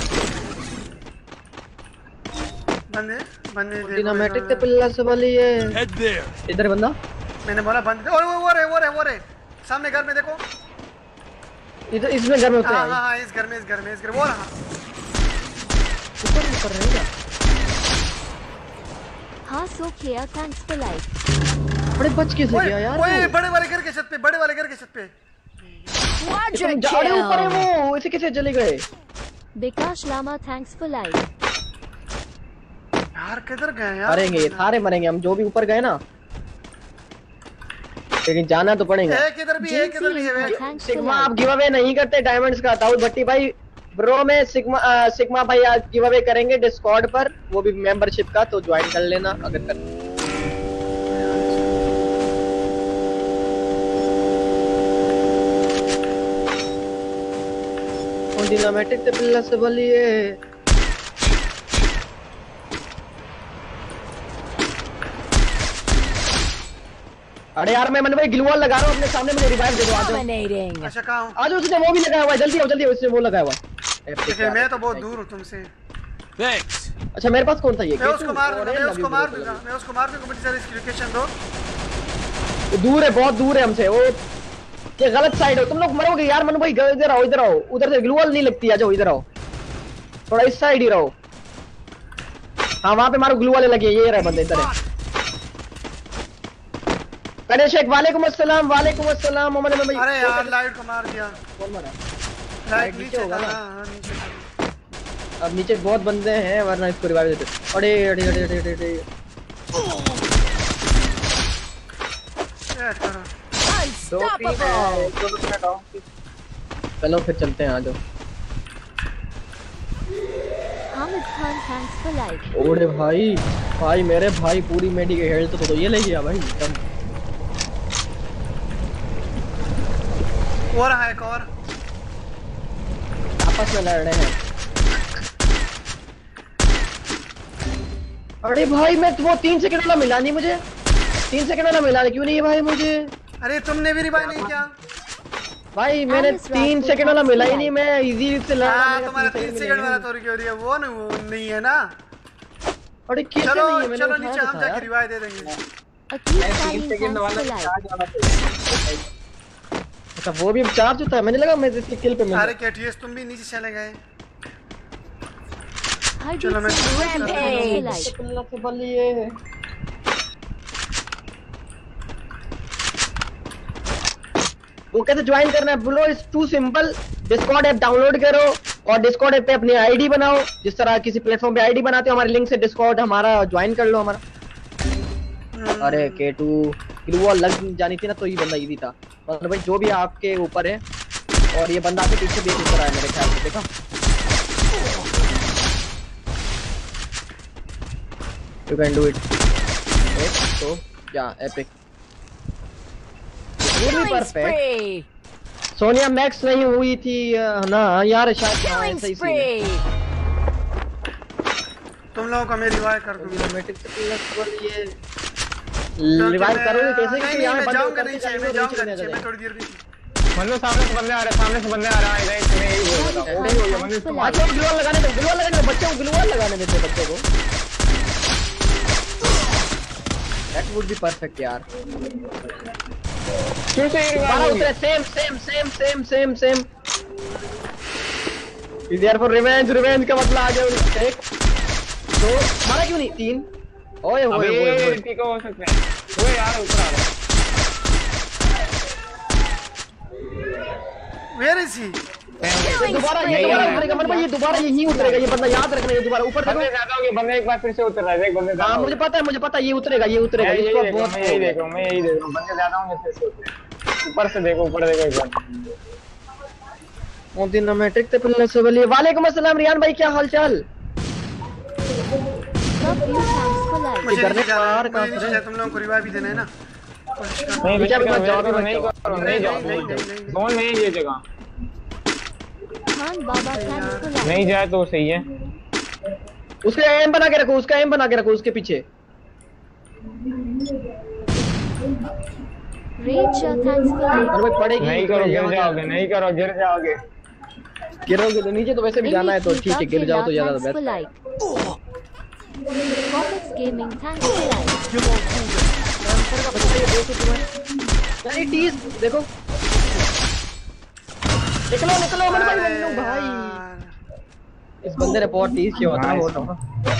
बंदे बंदे डिनामेटिक से पिल्ला से बली है। इधर बंदा, मैंने बोला बंदे। और वो रे वो रे वो रे सामने घर में देखो, इधर इसमें घर में उतरे। हां हां इस घर में, इस घर में, इस घर वो रहा ऊपर ऊपर रहेगा। हां सो किया, थैंक्स फॉर लाइक। बड़े बच के से गया यार। ओए बड़े वाले घर के छत पे, बड़े वाले घर के छत पे। अरे ऊपर है वो, इसे कैसे चले गए? Vikas Lama thanks for like. यार किधर गए यार? मरेंगे ये सारे मरेंगे हम जो भी ऊपर गए ना, लेकिन जाना तो पड़ेगा। एक इधर भी, एक इधर भी है। सिग्मा आप गिव अवे नहीं करते डायमंड्स का? दाऊद भट्टी भाई ब्रो में सिग्मा आ, सिग्मा भाई आज गिव अवे करेंगे डिस्कॉर्ड पर, वो भी मेंबरशिप का, तो ज्वाइन कर लेना अगर कर। डिनामेटिक ते पिल्ला से बोलिए। अरे यार मैं मन भाई ग्लूवॉल लगा रहा हूँ अपने सामने, मुझे रिवाइव दे दो। आ जाओ। अच्छा कहाँ हूँ? आ जाओ, उसने वो भी लगाया हुआ है, जल्दी आओ जल्दी आओ, उसने वो लगाया हुआ है। देखिए मैं तो बहुत दूर हूँ तुमसे। अच्छा मेरे पास कौन था ये? मैं उसको मार दूंगा, मैं उसको मार दूंगा, मैं उसको मार दूंगा। मुझे सारी लोकेशन दो। दूर है, बहुत दूर है हमसे वो। ये गलत साइड हो, तुम लोग मरोगे यार। मनु भाई इधर आओ, इधर आओ, उधर से ग्लूवॉल नहीं लगती। आ जाओ इधर आओ, थोड़ा इस साइड ही रहो। हाँ वहां पे मारो, ग्लूवॉल लगे। ये रहे बंदे, इधर है। गणेश शेख वालेकुम अस्सलाम। वालेकुम अस्सलाम। मोहम्मद भाई अरे यार लाइट को मार दिया। कौन मारा? लाइट नीचे होगा ना। हां नीचे। अब नीचे बहुत बंदे हैं, वरना इसको रिवाइव देते। अरे अरे अरे अरे अरे चलो फिर चलते हैं। आ जाओ। Hamid Khan thanks for like. ओरे भाई भाई मेरे भाई पूरी मेडी के हेल्थ तो, तो ये ले गया भाई। और है एक और आपस में लड़ रहे हैं। अरे भाई मैं वो तीन सेकंड वाला मिला नहीं मुझे। तीन सेकंड वाला मिला नहीं, क्यों नहीं भाई मुझे? अरे तुमने भी रिवाइव नहीं किया भाई? मैंने तीन सेकंड वाला मिला ही नहीं। मैं इजी से लड़ रहा हूं। तुम्हारा तीन सेकंड वाला तो क्यों है वो नहीं है ना। अरे कैसे चलो नहीं है? मैंने चलो नीचे हम जाके रिवाइव दे देंगे। तीन सेकंड वाला अच्छा वो भी चार्ज होता है? मैंने लगा मैं इसके किल पे मिला। अरे केटीएस तुम भी नीचे चले गए। चलो मैं वो कैसे ज्वाइन करना है बोलो? It's too simple. Discord app download करो और डिस्कॉर्ड ऐप पे अपनी आईडी बनाओ। जिस तरह किसी प्लेटफॉर्म पे आईडी बनाते हो, हमारे लिंक से डिस्कॉर्ड हमारा ज्वाइन कर लो हमारा। अरे के टू ग्लूवॉल लग जानी थी ना, तो ये बंदा इजी था। मतलब भाई जो भी आपके ऊपर है। और ये बंदा आपके पीछे भी ऊपर है मेरे ख्याल से, देखा? You can do it. तो या एपिक परफेक्ट। सोनिया मैक्स नहीं हुई थी ना यार शायद। सही सही तुम लोगों का मैं रिवाइव कर दूंगा। ये रिवाइव करोगे कैसे? नहीं नहीं मैं जाऊंगा नीचे, मैं जाऊंगा नीचे, मैं थोड़ी देर भी। मतलब सामने से बंदे आ रहे हैं, सामने से बंदे आ रहा है। इधर मैं यही बोल रहा हूं। ओके हो गया मतलब इसको मार। अच्छा ग्लूवॉल लगाने दो, ग्लूवॉल लगाने दो बच्चों को, ग्लूवॉल लगाने देते बच्चों को। दैट वुड बी परफेक्ट यार। फिर से बारह उतरे। Same same same same same same. Is there for revenge. Revenge का मतलब आ जाओ। एक दो मारा क्यों नहीं? तीन। ओए ओए ओए ठीक हो सकता है। ओए यार ऊपर आ रहा। Where is he? दोबारा ये दोबारा उतरेगा मतलब ये दोबारा यही उतरेगा। ये बंदा याद रखना, ये दोबारा ऊपर देखो। बंदे ज्यादा हो गए, बंदे एक बार फिर से उतर रहा है। एक बंदे ज्यादा। हां मुझे पता है, मुझे पता है ये उतरेगा, ये उतरेगा। इसको बहुत मैं यही देख रहा हूं, मैं यही देख रहा हूं। बंदे ज्यादा होंगे फिर से उतरे। ऊपर से देखो, ऊपर देखो एक बार। वो दिन में ट्रिक ते पिल्ले से बोलिए। वालेकुम अस्सलाम रियान भाई, क्या हालचाल? मुझे करने यार कहां से? तुम लोगों को रिवाइव भी देना है ना। नहीं बेटा मैं जाओ भी नहीं करो, नहीं जाओ। जोन में ये जगह खान बाबा नहीं जाए तो सही है। उसका एम बना के रखो, उसका एम बना के रखो उसके पीछे। पड़ेगी नहीं करो, गिर जाओगे, नहीं करो गिर जाओगे। गिरोगे तो नीचे तो वैसे भी जाना है, तो ठीक है गिर जाओ तो ज्यादा बेस्ट है। Gaming thanks for like. यार टीज देखो, निकलो निकलो मन भाई, मन्नू भाई। इस बंदे ने बहुत टीज किया होता है। वो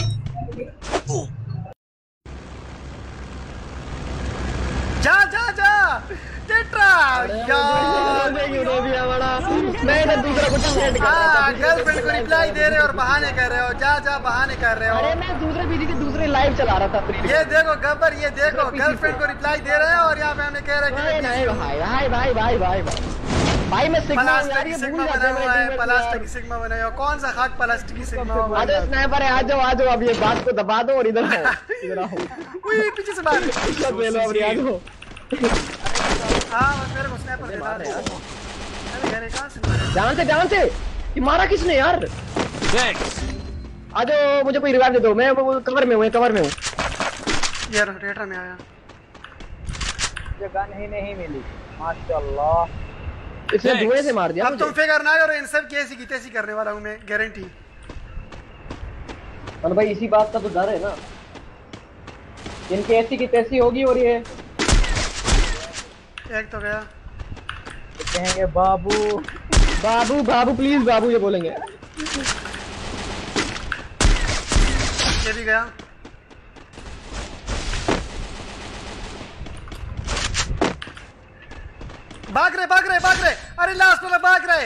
जा जा जा टेट्रा यार यूरोपिया बड़ा। मैं इधर दूसरा कुछ सेट कर रहा था। गर्लफ्रेंड को रिप्लाई दे रहे हो और बहाने कर रहे हो। जा जा बहाने कर रहे हो। अरे मैं दूसरे पीसी के दूसरे लाइव चला रहा था। ये देखो गब्बर, ये देखो गर्लफ्रेंड को रिप्लाई दे रहे हो और यहाँ पे हमें कह रहे हैं भाई भाई भाई भाई भाई भाई मैं सिग्मा यार, ये भूल जाता हुआ है। प्लास्टिक की सिग्मा बनाया हो। कौन सा खाक प्लास्टिक की सिग्मा? आ जाओ स्नाइपर है, आ जाओ आ जाओ। अब ये बात को दबा दो और इधर आओ, इधर आओ। ओए पीछे से मार ले लो। अब आ जाओ। हां मेरे को स्नाइपर दे रहा है यार। अरे यार कहां से मारे? ध्यान से ध्यान से। ये मारा किसने यार? आ जाओ, मुझे कोई रिवाइव दे दो, मैं कवर में हूँ, कवर में हूँ यार। रेटर में आया, मुझे गन ही नहीं मिली। माशाल्लाह, इसने धुएं से मार दिया। अब तुम फिक्र ना करो, इन सब कैसी की तैसी करने वाला हूँ मैं, गारंटी। और भाई इसी बात का तो डर है ना, इनकी ऐसी की तैसी होगी। और ये एक तो गया, कहेंगे बाबू बाबू बाबू प्लीज बाबू ये बोलेंगे। ये भी गया। भाग रहे भाग रहे भाग रहे, अरे लास्ट वाला भाग रहे।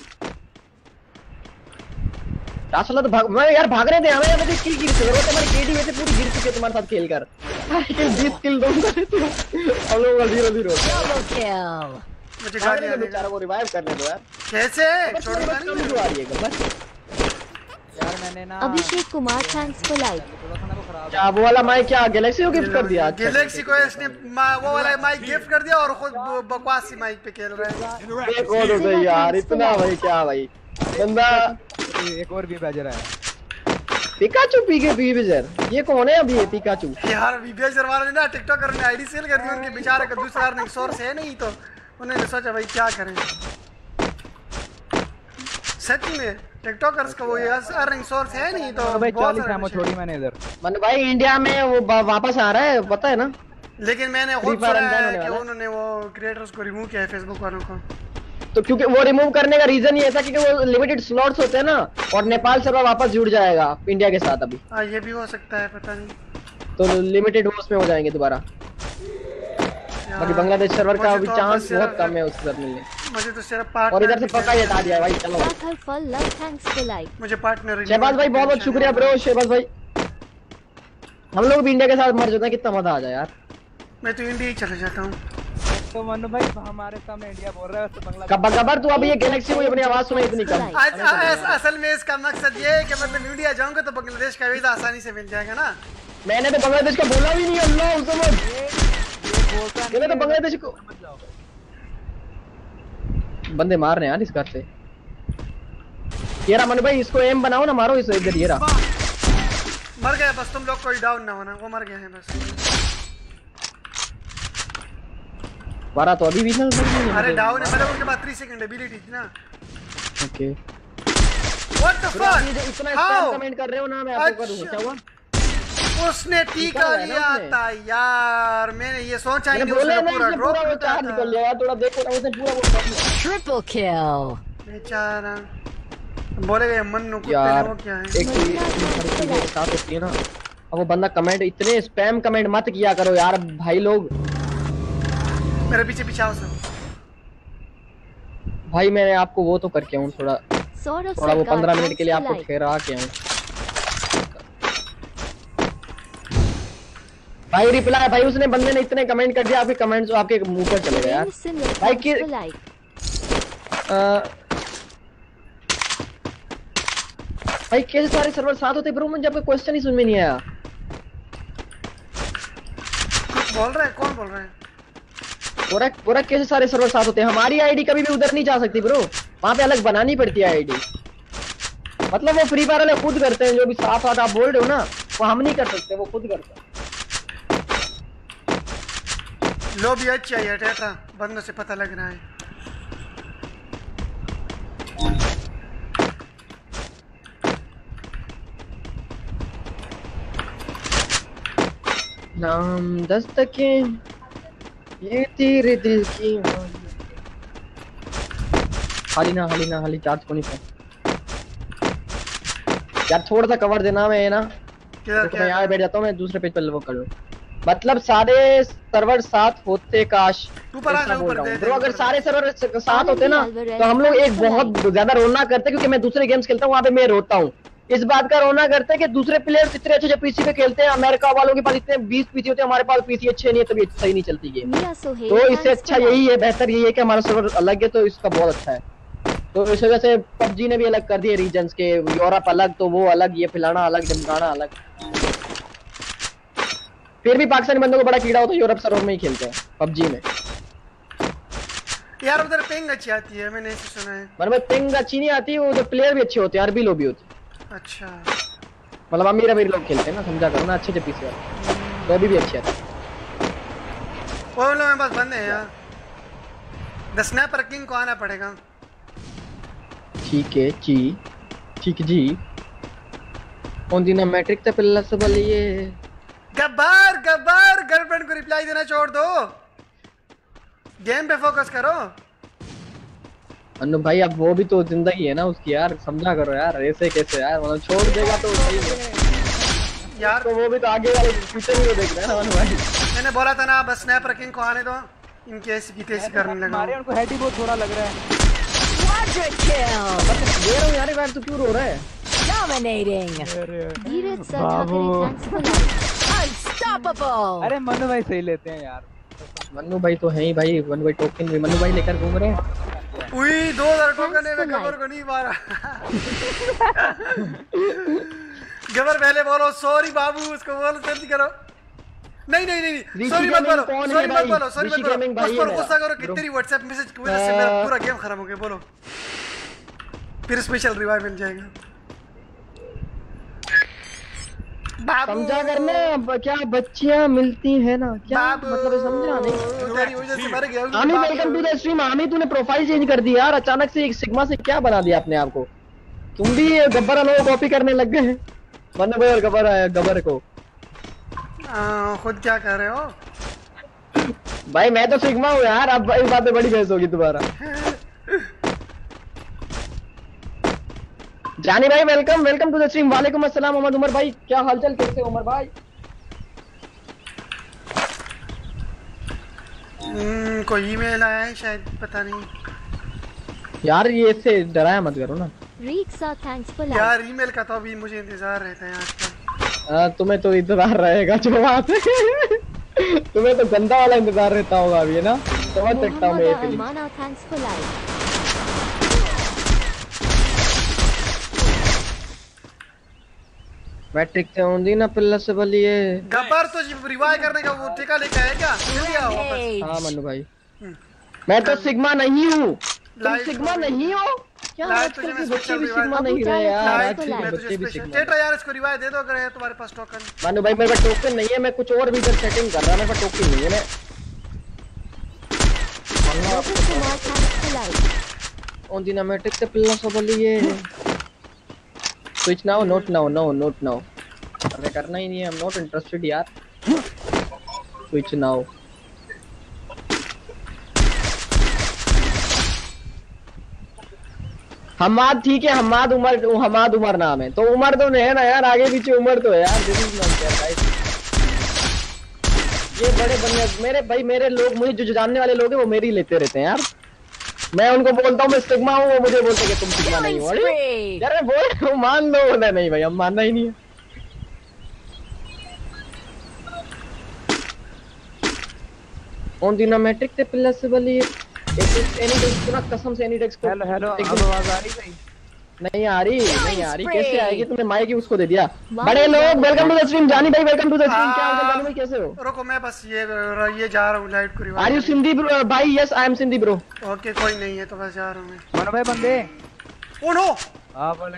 लास्ट वाला तो भाग, मैं यार भाग रहे थे हमें, हमें किल गिर चुके, तुम्हारी केडी वैसे पूरी गिर चुकी है तुम्हारे साथ खेल कर। किल बीस किल दूंगा हम लोग का जीरो जीरो। मुझे गाड़ी आने बेचारा को रिवाइव करने दो यार। कैसे छोड़ूंगा नहीं, जो आ रही है बस यार। मैंने ना Abhishek Kumar thanks for like. क्या वो वाला माइक क्या गैलेक्सी को गिफ्ट कर दिया? गैलेक्सी को इसने वो वाला माइक गिफ्ट कर दिया और खुद बकवास सी माइक पे खेल रहा है। एक और हो गई यार, इतना भाई क्या भाई बंदा। एक और भी बज रहा है पिकाचू पीके पीबेजर, ये कौन है अभी ये पिकाचू? यार वीबेजर वाले ने ना टिकटॉकर ने आईडी सेल कर दी, उनके बेचारे का दूसरा अर्निंग सोर्स है नहीं, तो उन्होंने सोचा भाई क्या करें। सच में टिकटॉकर्स का वो अर्निंग सोर्स है नहीं, तो भाई चालीस एमओ छोड़ी मैंने इधर। मन भाई इंडिया में वो वापस आ रहा है पता है ना, लेकिन मैंने खुद सुना है कि उन्होंने वो क्रिएटर्स को रिमूव किया है फेसबुक वालों को। तो क्योंकि वो रिमूव करने का रीजन ये था क्योंकि वो लिमिटेड स्लॉट्स होते हैं ना, और नेपाल सर्वर वापस जुड़ जाएगा इंडिया के साथ अभी। हाँ ये भी हो सकता है, पता नहीं। तो लिमिटेड होस्ट में हो जाएंगे दोबारा। बाकी बांग्लादेश सर्वर का भी चांस बहुत कम है उसके साथ मिलने। मुझे तो सिर्फ पार्टनर, और इधर से पक्का ही हटा दिया भाई। चलो मुझे पार्टनर। शहबाज भाई बहुत बहुत शुक्रिया ब्रो। शहबाज भाई हम लोग भी इंडिया के साथ मर जाते हैं, कितना मजा आ जाए यार। मैं तो इंडिया ही चला जाता हूँ। तो मनु भाई हमारे सामने इंडिया बोल रहा है तो बांग्लादेश कब गबर तू अभी ये गैलेक्सी में अपनी आवाज सुनाई इतनी कम। आज असल में इसका मकसद ये है कि मतलब इंडिया जाऊंगा तो बांग्लादेश का वीजा आसानी से मिल जाएगा ना। मैंने तो बांग्लादेश का बोला भी नहीं, अल्लाह समझ। मैंने तो बांग्लादेश को बंदे मार रहे हैं यार इस घर से। ये रहा मनु भाई, इसको एम बनाओ ना, मारो इसे इधर। ये रहा मर गया, बस तुम लोग कोई डाउन ना होना, वो मर गए हैं बस। बारह तो अभी भी ना। अरे डाउन है मतलब उनके पास तीन सेकंड एबिलिटी थी ना। ओके व्हाट द फक, इतना स्पैम कमेंट कर रहे हो ना, मैं आपको करूंगा क्या हुआ? उसने टीका लिया था यार, मैंने ये सोचा ही नहीं उसने पूरा ड्रॉप चार्ज कर लिया यार। थोड़ा देखो ना उसने पूरा वो ट्रिपल किल। बेचारा बोलेगा ये मन्नू कुत्ते यार वो क्या है। एक चीज मेरे साथ होती है ना, अब वो बंदा कमेंट इतने स्पैम कमेंट मत किया करो यार भाई लोग। मेरे पीछे पीछे आओ सब भाई, मैंने आपको वो तो करके हूँ थोड़ा थोड़ा वो पंद्रह मिनट के लिए आपको ठहरा के हूँ भाई। रिप्लाई भाई उसने बंदे ने इतने कमेंट कर दिया, आपके कमेंट्स आपके मुंह पर चले गए यार भाई। कि भाई कैसे सारे सर्वर साथ होते ब्रो? मुझे आपका क्वेश्चन ही समझ में नहीं आया। बोल रहा है कौन बोल रहा है? पूरा पूरा कैसे सारे सर्वर साथ होते हैं? हमारी आईडी कभी भी उधर नहीं जा सकती ब्रो, वहां पे अलग बनानी पड़ती है आईडी। मतलब वो फ्री फायर वाले खुद करते हैं, जो भी साथ साथ आप बोल रहे हो ना, वो हम नहीं कर सकते, वो खुद करते हैं। लो भी अच्छा है टेटा, बंदों से पता लग रहा है। नाम दस्तके ये तेरे दिल की हाली ना हाली ना हाली चार्ज को नहीं था यार। थोड़ा सा कवर देना मैं ना, तो मैं यहाँ बैठ जाता हूँ, मैं दूसरे पेज पर वो कर लूँ। मतलब सारे सर्वर साथ होते काश ऊपर आ ऊपर दे ब्रो। अगर सारे सर्वर साथ होते ना तो हम लोग एक बहुत ज्यादा रोना करते, क्योंकि मैं दूसरे गेम्स खेलता हूँ वहाँ पे मैं रोता हूँ। इस बात का रोना करते हैं कि दूसरे प्लेयर्स इतने अच्छे पीसी पे खेलते हैं, अमेरिका वालों के पास इतने बीस पीसी होते हैं, हमारे पास पीसी अच्छे नहीं है, तभी सही नहीं चलती गेम। तो इससे अच्छा यही है, बेहतर यही है कि हमारा सर्वर अलग है, तो इसका बहुत अच्छा है। तो इस वजह से पबजी ने भी अलग कर दिए रीजन्स के, यूरोप अलग तो वो अलग, ये फलाना अलग ढमकाना अलग। फिर भी पाकिस्तानी बंदों को बड़ा कीड़ा होता है, यूरोप सर्वर में ही खेलते हैं पबजी में। यार उधर पिंग अच्छी आती है, मैंने ऐसे सुना है। मतलब पिंग अच्छी नहीं आती, वो उधर प्लेयर भी अच्छे होते हैं, आरबी लोग भी होते हैं। अच्छा मतलब अमीर अमीर लोग खेलते हैं ना, समझा करो ना, अच्छे अच्छे पीसी वाले तो अभी भी अच्छे आते हैं। वो लोग में बस बंदे हैं यार। द स्नैपर किंग को आना पड़ेगा। ठीक है जी, ठीक जी। कौन दिन मैट्रिक तक पिल्ला सब लिए गब्बार गब्बार गर्लफ्रेंड को रिप्लाई देना छोड़ दो, गेम पे फोकस करो। अनु भाई अब वो भी तो जिंदगी है ना उसकी यार, समझा करो यार, ऐसे कैसे यार, मतलब छोड़ देगा तो सही है यार। तो वो भी तो आगे वाले फ्यूचर में देख रहा है ना अनु भाई। मैंने बोला था ना बस स्नैपर किंग को आने दो, इनके ऐसी की तैसी करने लगा। हमारे उनको हेड ही बहुत थोड़ा लग रहा है। Quadra kill. दे रहा हूं यार, यार तू क्यों रो रहा है? Dominating. Dheeraj sir Thackeray thanks for like. Unstoppable. अरे मनु भाई सही लेते हैं यार। मन्नू भाई तो है ही भाई, मन्नू भाई टोकन भी मन्नू भाई लेकर घूम रहे हैं। उई दो हज़ार टोकन है, मैं गबर को नहीं मारा। गबर पहले बोलो सॉरी बाबू, उसको बोलो जल्दी करो। नहीं नहीं नहीं सॉरी मत बोलो, सॉरी मत बोलो, सॉरी मत बोलो, उस पर गुस्सा करो कि तेरी व्हाट्सएप मैसेज की वजह से मेरा पूरा गेम खराब हो गया। बोलो फिर स्पेशल रिवाइव मिल जाएगा। समझा करना क्या बच्चियां मिलती है ना, क्या मतलब समझा नहीं। तेरी वजह से मर गया। आमी वेलकम टू द स्ट्रीम। आमी तूने प्रोफाइल चेंज कर दी यार अचानक से, एक सिग्मा से क्या बना दिया अपने आप को? तुम भी गब्बर वालों को कॉपी करने लग गए हैं। मन्नू भाई और गब्बर आया गब्बर को। आ, खुद क्या कर रहे हो भाई? मैं तो सिग्मा हूँ यार, अब इस बात पे बड़ी बहस होगी दोबारा। जानी भाई welcome welcome to the stream. वालेकुम अस्सलाम मोहम्मद उमर भाई, क्या हालचाल, कैसे उमर भाई? हम्म कोई ईमेल आया है शायद, पता नहीं यार, ये इससे डराया मत करो ना रीक्सा थैंक्स फॉर लाइक। यार ईमेल का तो अभी मुझे इंतजार रहता है आजकल। आ, तुम्हें तो इंतजार रहेगा जो बात है। तुम्हें तो गंदा वाला इंतजार रहता होगा अभी, है ना? समझ सकता हूँ मैं ये फीलिंग। Thanks for like. मैट्रिक से होंगी ना पिल्ला से बलिए। गब्बर तो रिवाइव करने का वो टीका लेके आया क्या? जल्दी आओ वापस। हाँ मन्नू भाई, मैं तो सिग्मा नहीं हूँ। तुम सिग्मा नहीं हो क्या? आजकल के बच्चे भी सिग्मा नहीं रहे यार, आजकल के बच्चे भी सिग्मा। टेट्रा यार इसको रिवाइव दे दो अगर है तुम्हारे पास टोकन। मन्नू भाई मेरे पास टोकन नहीं है, मैं कुछ और भी इधर सेटिंग कर रहा, मेरे पास टोकन नहीं है। मैं ऑन दी ना मैट्रिक से पिल्ला से बलिए। Switch now, not now, no not now. अरे करना ही नहीं है, आई एम नॉट इंटरेस्टेड यार। Switch now. हमाद ठीक है, हमाद उमर, हमाद उमर नाम है तो उमर तो है ना यार, आगे पीछे उमर तो है यार। This is not fair guys. ये बड़े बंदे मेरे भाई, मेरे लोग, मुझे जो जानने वाले लोग हैं वो मेरी लेते रहते हैं यार। मैं उनको बोलता हूँ मैं सिग्मा हूँ, वो मुझे बोलते हैं कि तुम सिग्मा नहीं हो। अरे यार मैं बोल रहा हूँ मान लो, बोला नहीं भाई हम मानना ही नहीं है। ऑन दी ना मैट्रिक से प्लस से बली एनी टेक्स्ट ना, कसम से एनी टेक्स्ट को। हेलो हेलो, अब आवाज आ रही भाई? नहीं आ रही, नहीं आ रही, कैसे आएगी? तुमने माइक ही उसको दे दिया। बड़े लोग वेलकम टू द स्ट्रीम। जानी भाई वेलकम टू द स्ट्रीम। क्या हाल है जानी भाई, कैसे हो? रुको मैं बस ये ये जा रहा हूँ लाइट को revive. Are you Sindhi bro? भाई yes I am Sindhi bro. Okay कोई नहीं है तो बस जा रहा हूँ मैं। मनो भाई बंदे। ओ नो हां बोले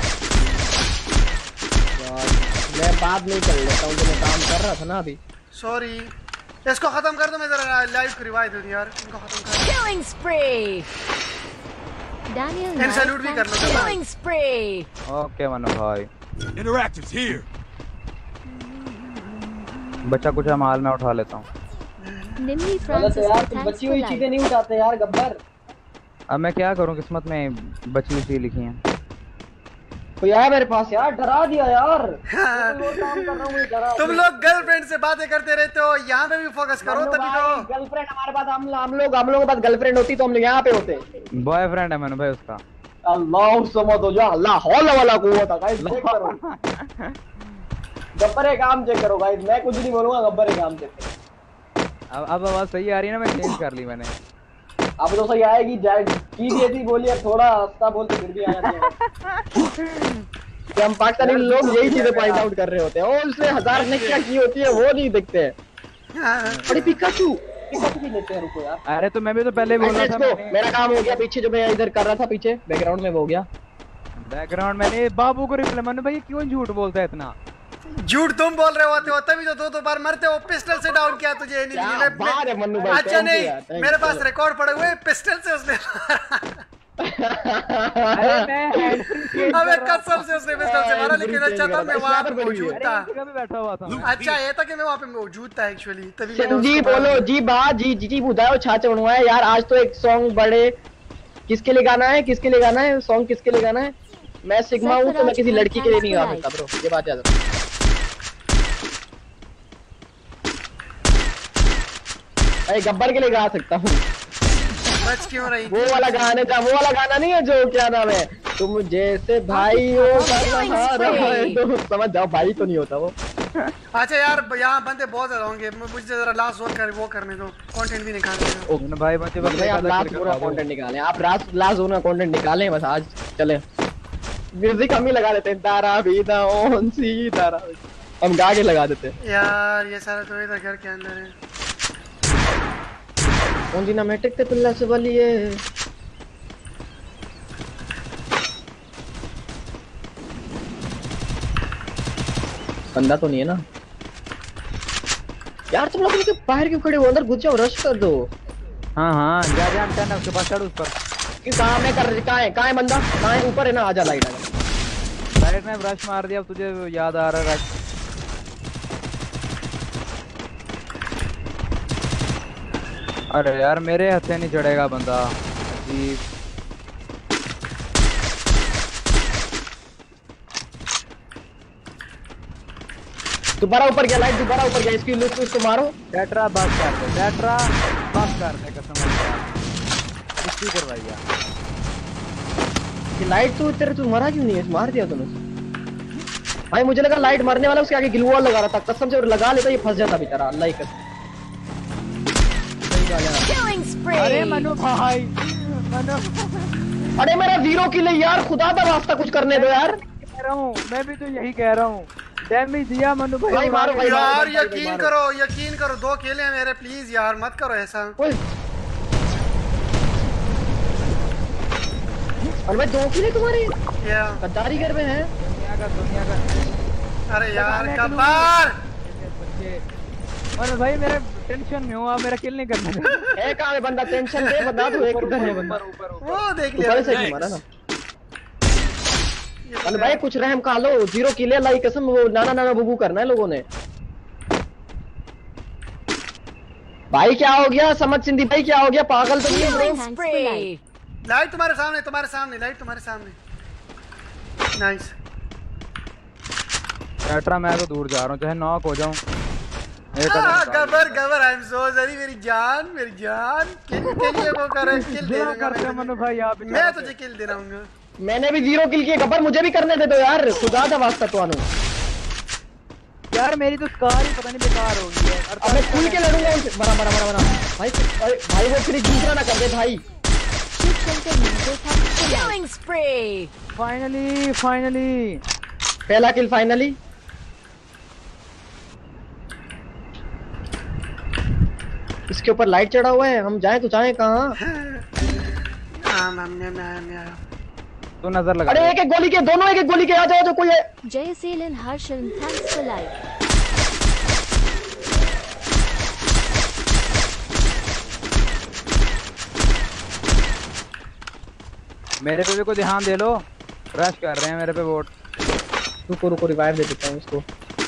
मैं बाद में कर लेता हूँ, मैं काम कर रहा था ना अभी। सॉरी, इसको खत्म कर दो, मैं जरा लाइव को रिवाइव दे दूं यार। इनको खत्म कर। Killing spree. Daniel इन सैल्यूट भी कर लो। Killing spree. ओके मनो भाई। Interactives here. बच्चा कुछ माल में उठा लेता हूँ। निम्मी फ्रांसिस यार तुम बची हुई चीजें नहीं उठाते यार गब्बर। अब मैं क्या करूँ, किस्मत में बची हुई चीज लिखी है। कोई आया मेरे पास यार, डरा दिया यार। हाँ। काम कर रहा हूँ, डरा। तुम लोग गर्लफ्रेंड से बातें करते रहते हो, यहाँ पे भी फोकस करो तभी तो। गर्लफ्रेंड हमारे पास, हम हम लोग हम लोगों के पास गर्लफ्रेंड होती तो हम लोग यहाँ पे होते। बॉयफ्रेंड है मैंने भाई उसका। अल्लाह समझ हो जा, अल्लाह हौल वाला कुव्वत है गाइस। चेक करो गब्बर एक काम चेक करो गाइस, मैं कुछ नहीं बोलूंगा, गब्बर एक काम चेक। अब अब आवाज सही आ रही है ना? मैं चेंज कर ली मैंने। अब तो सही आएगी। की ऐसी बोली है, थोड़ा हंसता बोलते फिर भी आ जाती है। कि हम पाकिस्तानी लोग यही चीजें पॉइंट आउट कर रहे होते हैं, और उसने हजार ने क्या की होती है वो नहीं देखते हैं। अरे पिकाचू पिकअप भी लेते हैं, रुको यार। अरे तो मैं भी तो पहले बोल रहा था, मेरा काम हो गया पीछे जो मैं इधर कर रहा था, पीछे बैकग्राउंड में वो हो गया। बैकग्राउंड मैंने बाबू को रिप्लाई, मनु भाई क्यों झूठ बोलता है इतना? झूठ तुम बोल रहे होते हो तभी तो दो दो बार मरते हो। पिस्टल से डाउन किया तुझे एनिमी। अच्छा नहीं, मेरे पास रिकॉर्ड पड़े हुए, पिस्टल से उसने अरे मैं अबे कसम से उसने पिस्टल से मारा, लेकिन अच्छा था मैं वहां पे मौजूद था। बैठा हुआ था। अच्छा ये था कि मैं वहां पे मौजूद था एक्चुअली, तभी जी बोलो जी बा जी जी बुधाओ छाछ बनवा है यार। आज तो एक सॉन्ग बड़े किसके लिए गाना है, किसके लिए गाना है सॉन्ग, किसके लिए गाना है? मैं सिग्मा हूँ तो मैं किसी लड़की के लिए नहीं गा सकता ब्रो, ये बात याद रखो। अरे गब्बर के लिए गा सकता हूँ। बच क्यों रही? वो वाला गाने का, वो वाला गाना नहीं है जो क्या नाम है, तुम जैसे भाई हो तो समझ जाओ, भाई तो नहीं होता वो। अच्छा यार यहाँ बंदे बहुत ज्यादा होंगे, मुझे जरा लास्ट जोन कर वो करने दो, कंटेंट भी निकालने दो। भाई बच्चे भाई आप लास्ट जोन का कंटेंट निकालें, आप लास्ट लास्ट जोन का कंटेंट निकालें बस आज। चले म्यूजिक हम ही लगा देते हैं, तारा भी दाओन सी तारा हम गा के लगा देते हैं यार। ये सारा तो इधर घर के अंदर है। कौन सी ना मैट्रिक ते पिल्ला से वाली है। बंदा तो नहीं है ना यार? तुम लोग के बाहर क्यों खड़े हो? अंदर घुस जाओ, रश कर दो। हाँ हाँ जा जा अंटन उसके पास चढ़ उस पर। क्यों कहां मैं कर कहां है कहां है बंदा? कहां है? ऊपर है ना, आजा लाइट आजा। लाइट में रश मार दिया, अब तुझे याद आ रहा है रश। अरे यार मेरे हाथ से नहीं चढ़ेगा बंदा। अजीब। दोबारा ऊपर गया, लाइट दोबारा ऊपर गया, इसकी लुक इसको मारो। टेट्रा बस कर दे, टेट्रा बस कर दे कसम से। इसकी करवाइया ये लाइट तो तेरे तू मरा क्यों नहीं है? मार दिया तूने भाई। मुझे लगा लाइट मरने वाला, उसके आगे ग्लू वॉल लगा रहा था, कसम से लगा लेता ये फंस जाता बेचारा। अल्लाह ही कसम। अरे मनु भाई, मनु अरे मेरा जीरो किल है यार, खुदा का वास्ता कुछ करने दो यार। कह रहा हूँ मैं भी तो यही कह रहा हूँ, डैमेज दिया मनु भाई। भाई मारो भाई यार, यकीन करो यकीन करो, दो किल हैं मेरे, प्लीज यार मत करो ऐसा। और मैं दो किल है तुम्हारे, या गद्दारी कर में है दुनिया का दुनिया का। अरे यार कब्बार अरे भाई मेरे टेंशन में हूँ, आप मेरा किल नहीं करना है। कहाँ है बंदा? टेंशन दे बता दो, एक किधर है बंदा? वो देख लिया ऊपर से मारा ना। अरे भाई कुछ रहम खा लो, जीरो किल है अल्लाह की कसम। वो नाना नाना बुबू करना है लोगों ने। भाई क्या हो गया? समझ सिंधी भाई क्या हो गया? पागल तो नहीं है? लाइट तुम्हारे सामने, तुम्हारे सामने लाइट तुम्हारे सामने। नाइस। टेट्रा मैं तो दूर जा रहा हूँ, चाहे नॉक हो जाऊँ। गबर गबर आई एम सो सॉरी मेरी जान, मेरी जान। किल के लिए वो कर रहे, किल दे रहा हूं मनु भाई। आप मैं तुझे किल दे रहा हूं। मैंने भी जीरो किल किए गबर, मुझे भी करने दे दो यार, खुदा का वास्ता तो आनो यार। मेरी तो स्कार ही पता नहीं बेकार हो गई है। अब मैं खुल के लड़ूंगा उनसे। मरा मरा मरा मरा भाई। अरे भाई वो फिर दूसरा ना कर दे भाई। फाइनली फाइनली पहला किल फाइनली। इसके ऊपर लाइट चढ़ा हुआ है, हम जाएं तो जाएं कहाँ? तो नजर लगा। अरे एक एक गोली के, दोनों एक एक गोली के। आ जाओ जो कोई है। जयसेल and Harshal thanks for like. मेरे पे भी को ध्यान दे लो, रश कर रहे हैं मेरे पे वोट। रुको रुको रिवाइव दे देता हूँ इसको।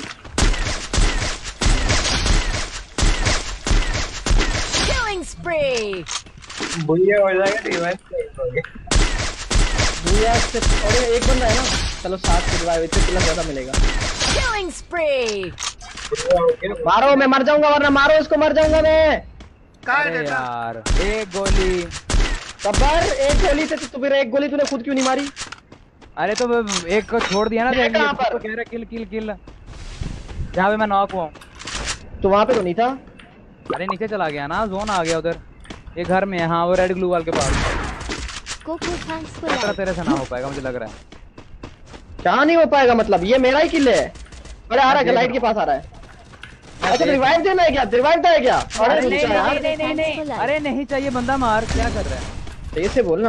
बुढ़िया हो जाएगा, रिवाइव करोगे। बुढ़िया से अरे एक बंदा है ना, चलो सात के रिवाइव, इससे किल ज्यादा मिलेगा। Killing spree. मारो, मैं मर जाऊंगा वरना मारो इसको, मर जाऊंगा मैं। अरे यार एक गोली कबर, एक गोली से तो फिर एक गोली तूने खुद क्यों नहीं मारी? अरे तो एक को छोड़ दिया ना, तो कह रहा किल किल किल। जहाँ पे मैं नॉक हुआ तो वहाँ पे तो नहीं था। अरे नीचे चला गया ना, जोन आ गया उधर। ये घर में है, हाँ वो रेड ग्लू वाल के पास। तेरे से ना हो पाएगा मुझे लग रहा है। क्या नहीं हो पाएगा मतलब? ये मेरा ही किल है। अरे आ रहा है, लाइट के पास आ रहा है। अच्छा रिवाइव देना है क्या? रिवाइव देना है क्या? अरे नहीं नहीं नहीं नहीं नहीं अरे नहीं चाहिए, बंदा मार, क्या कर रहा है? सही से बोलना।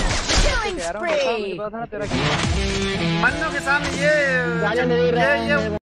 Killing spree. मन्नू के सामने ये ये ये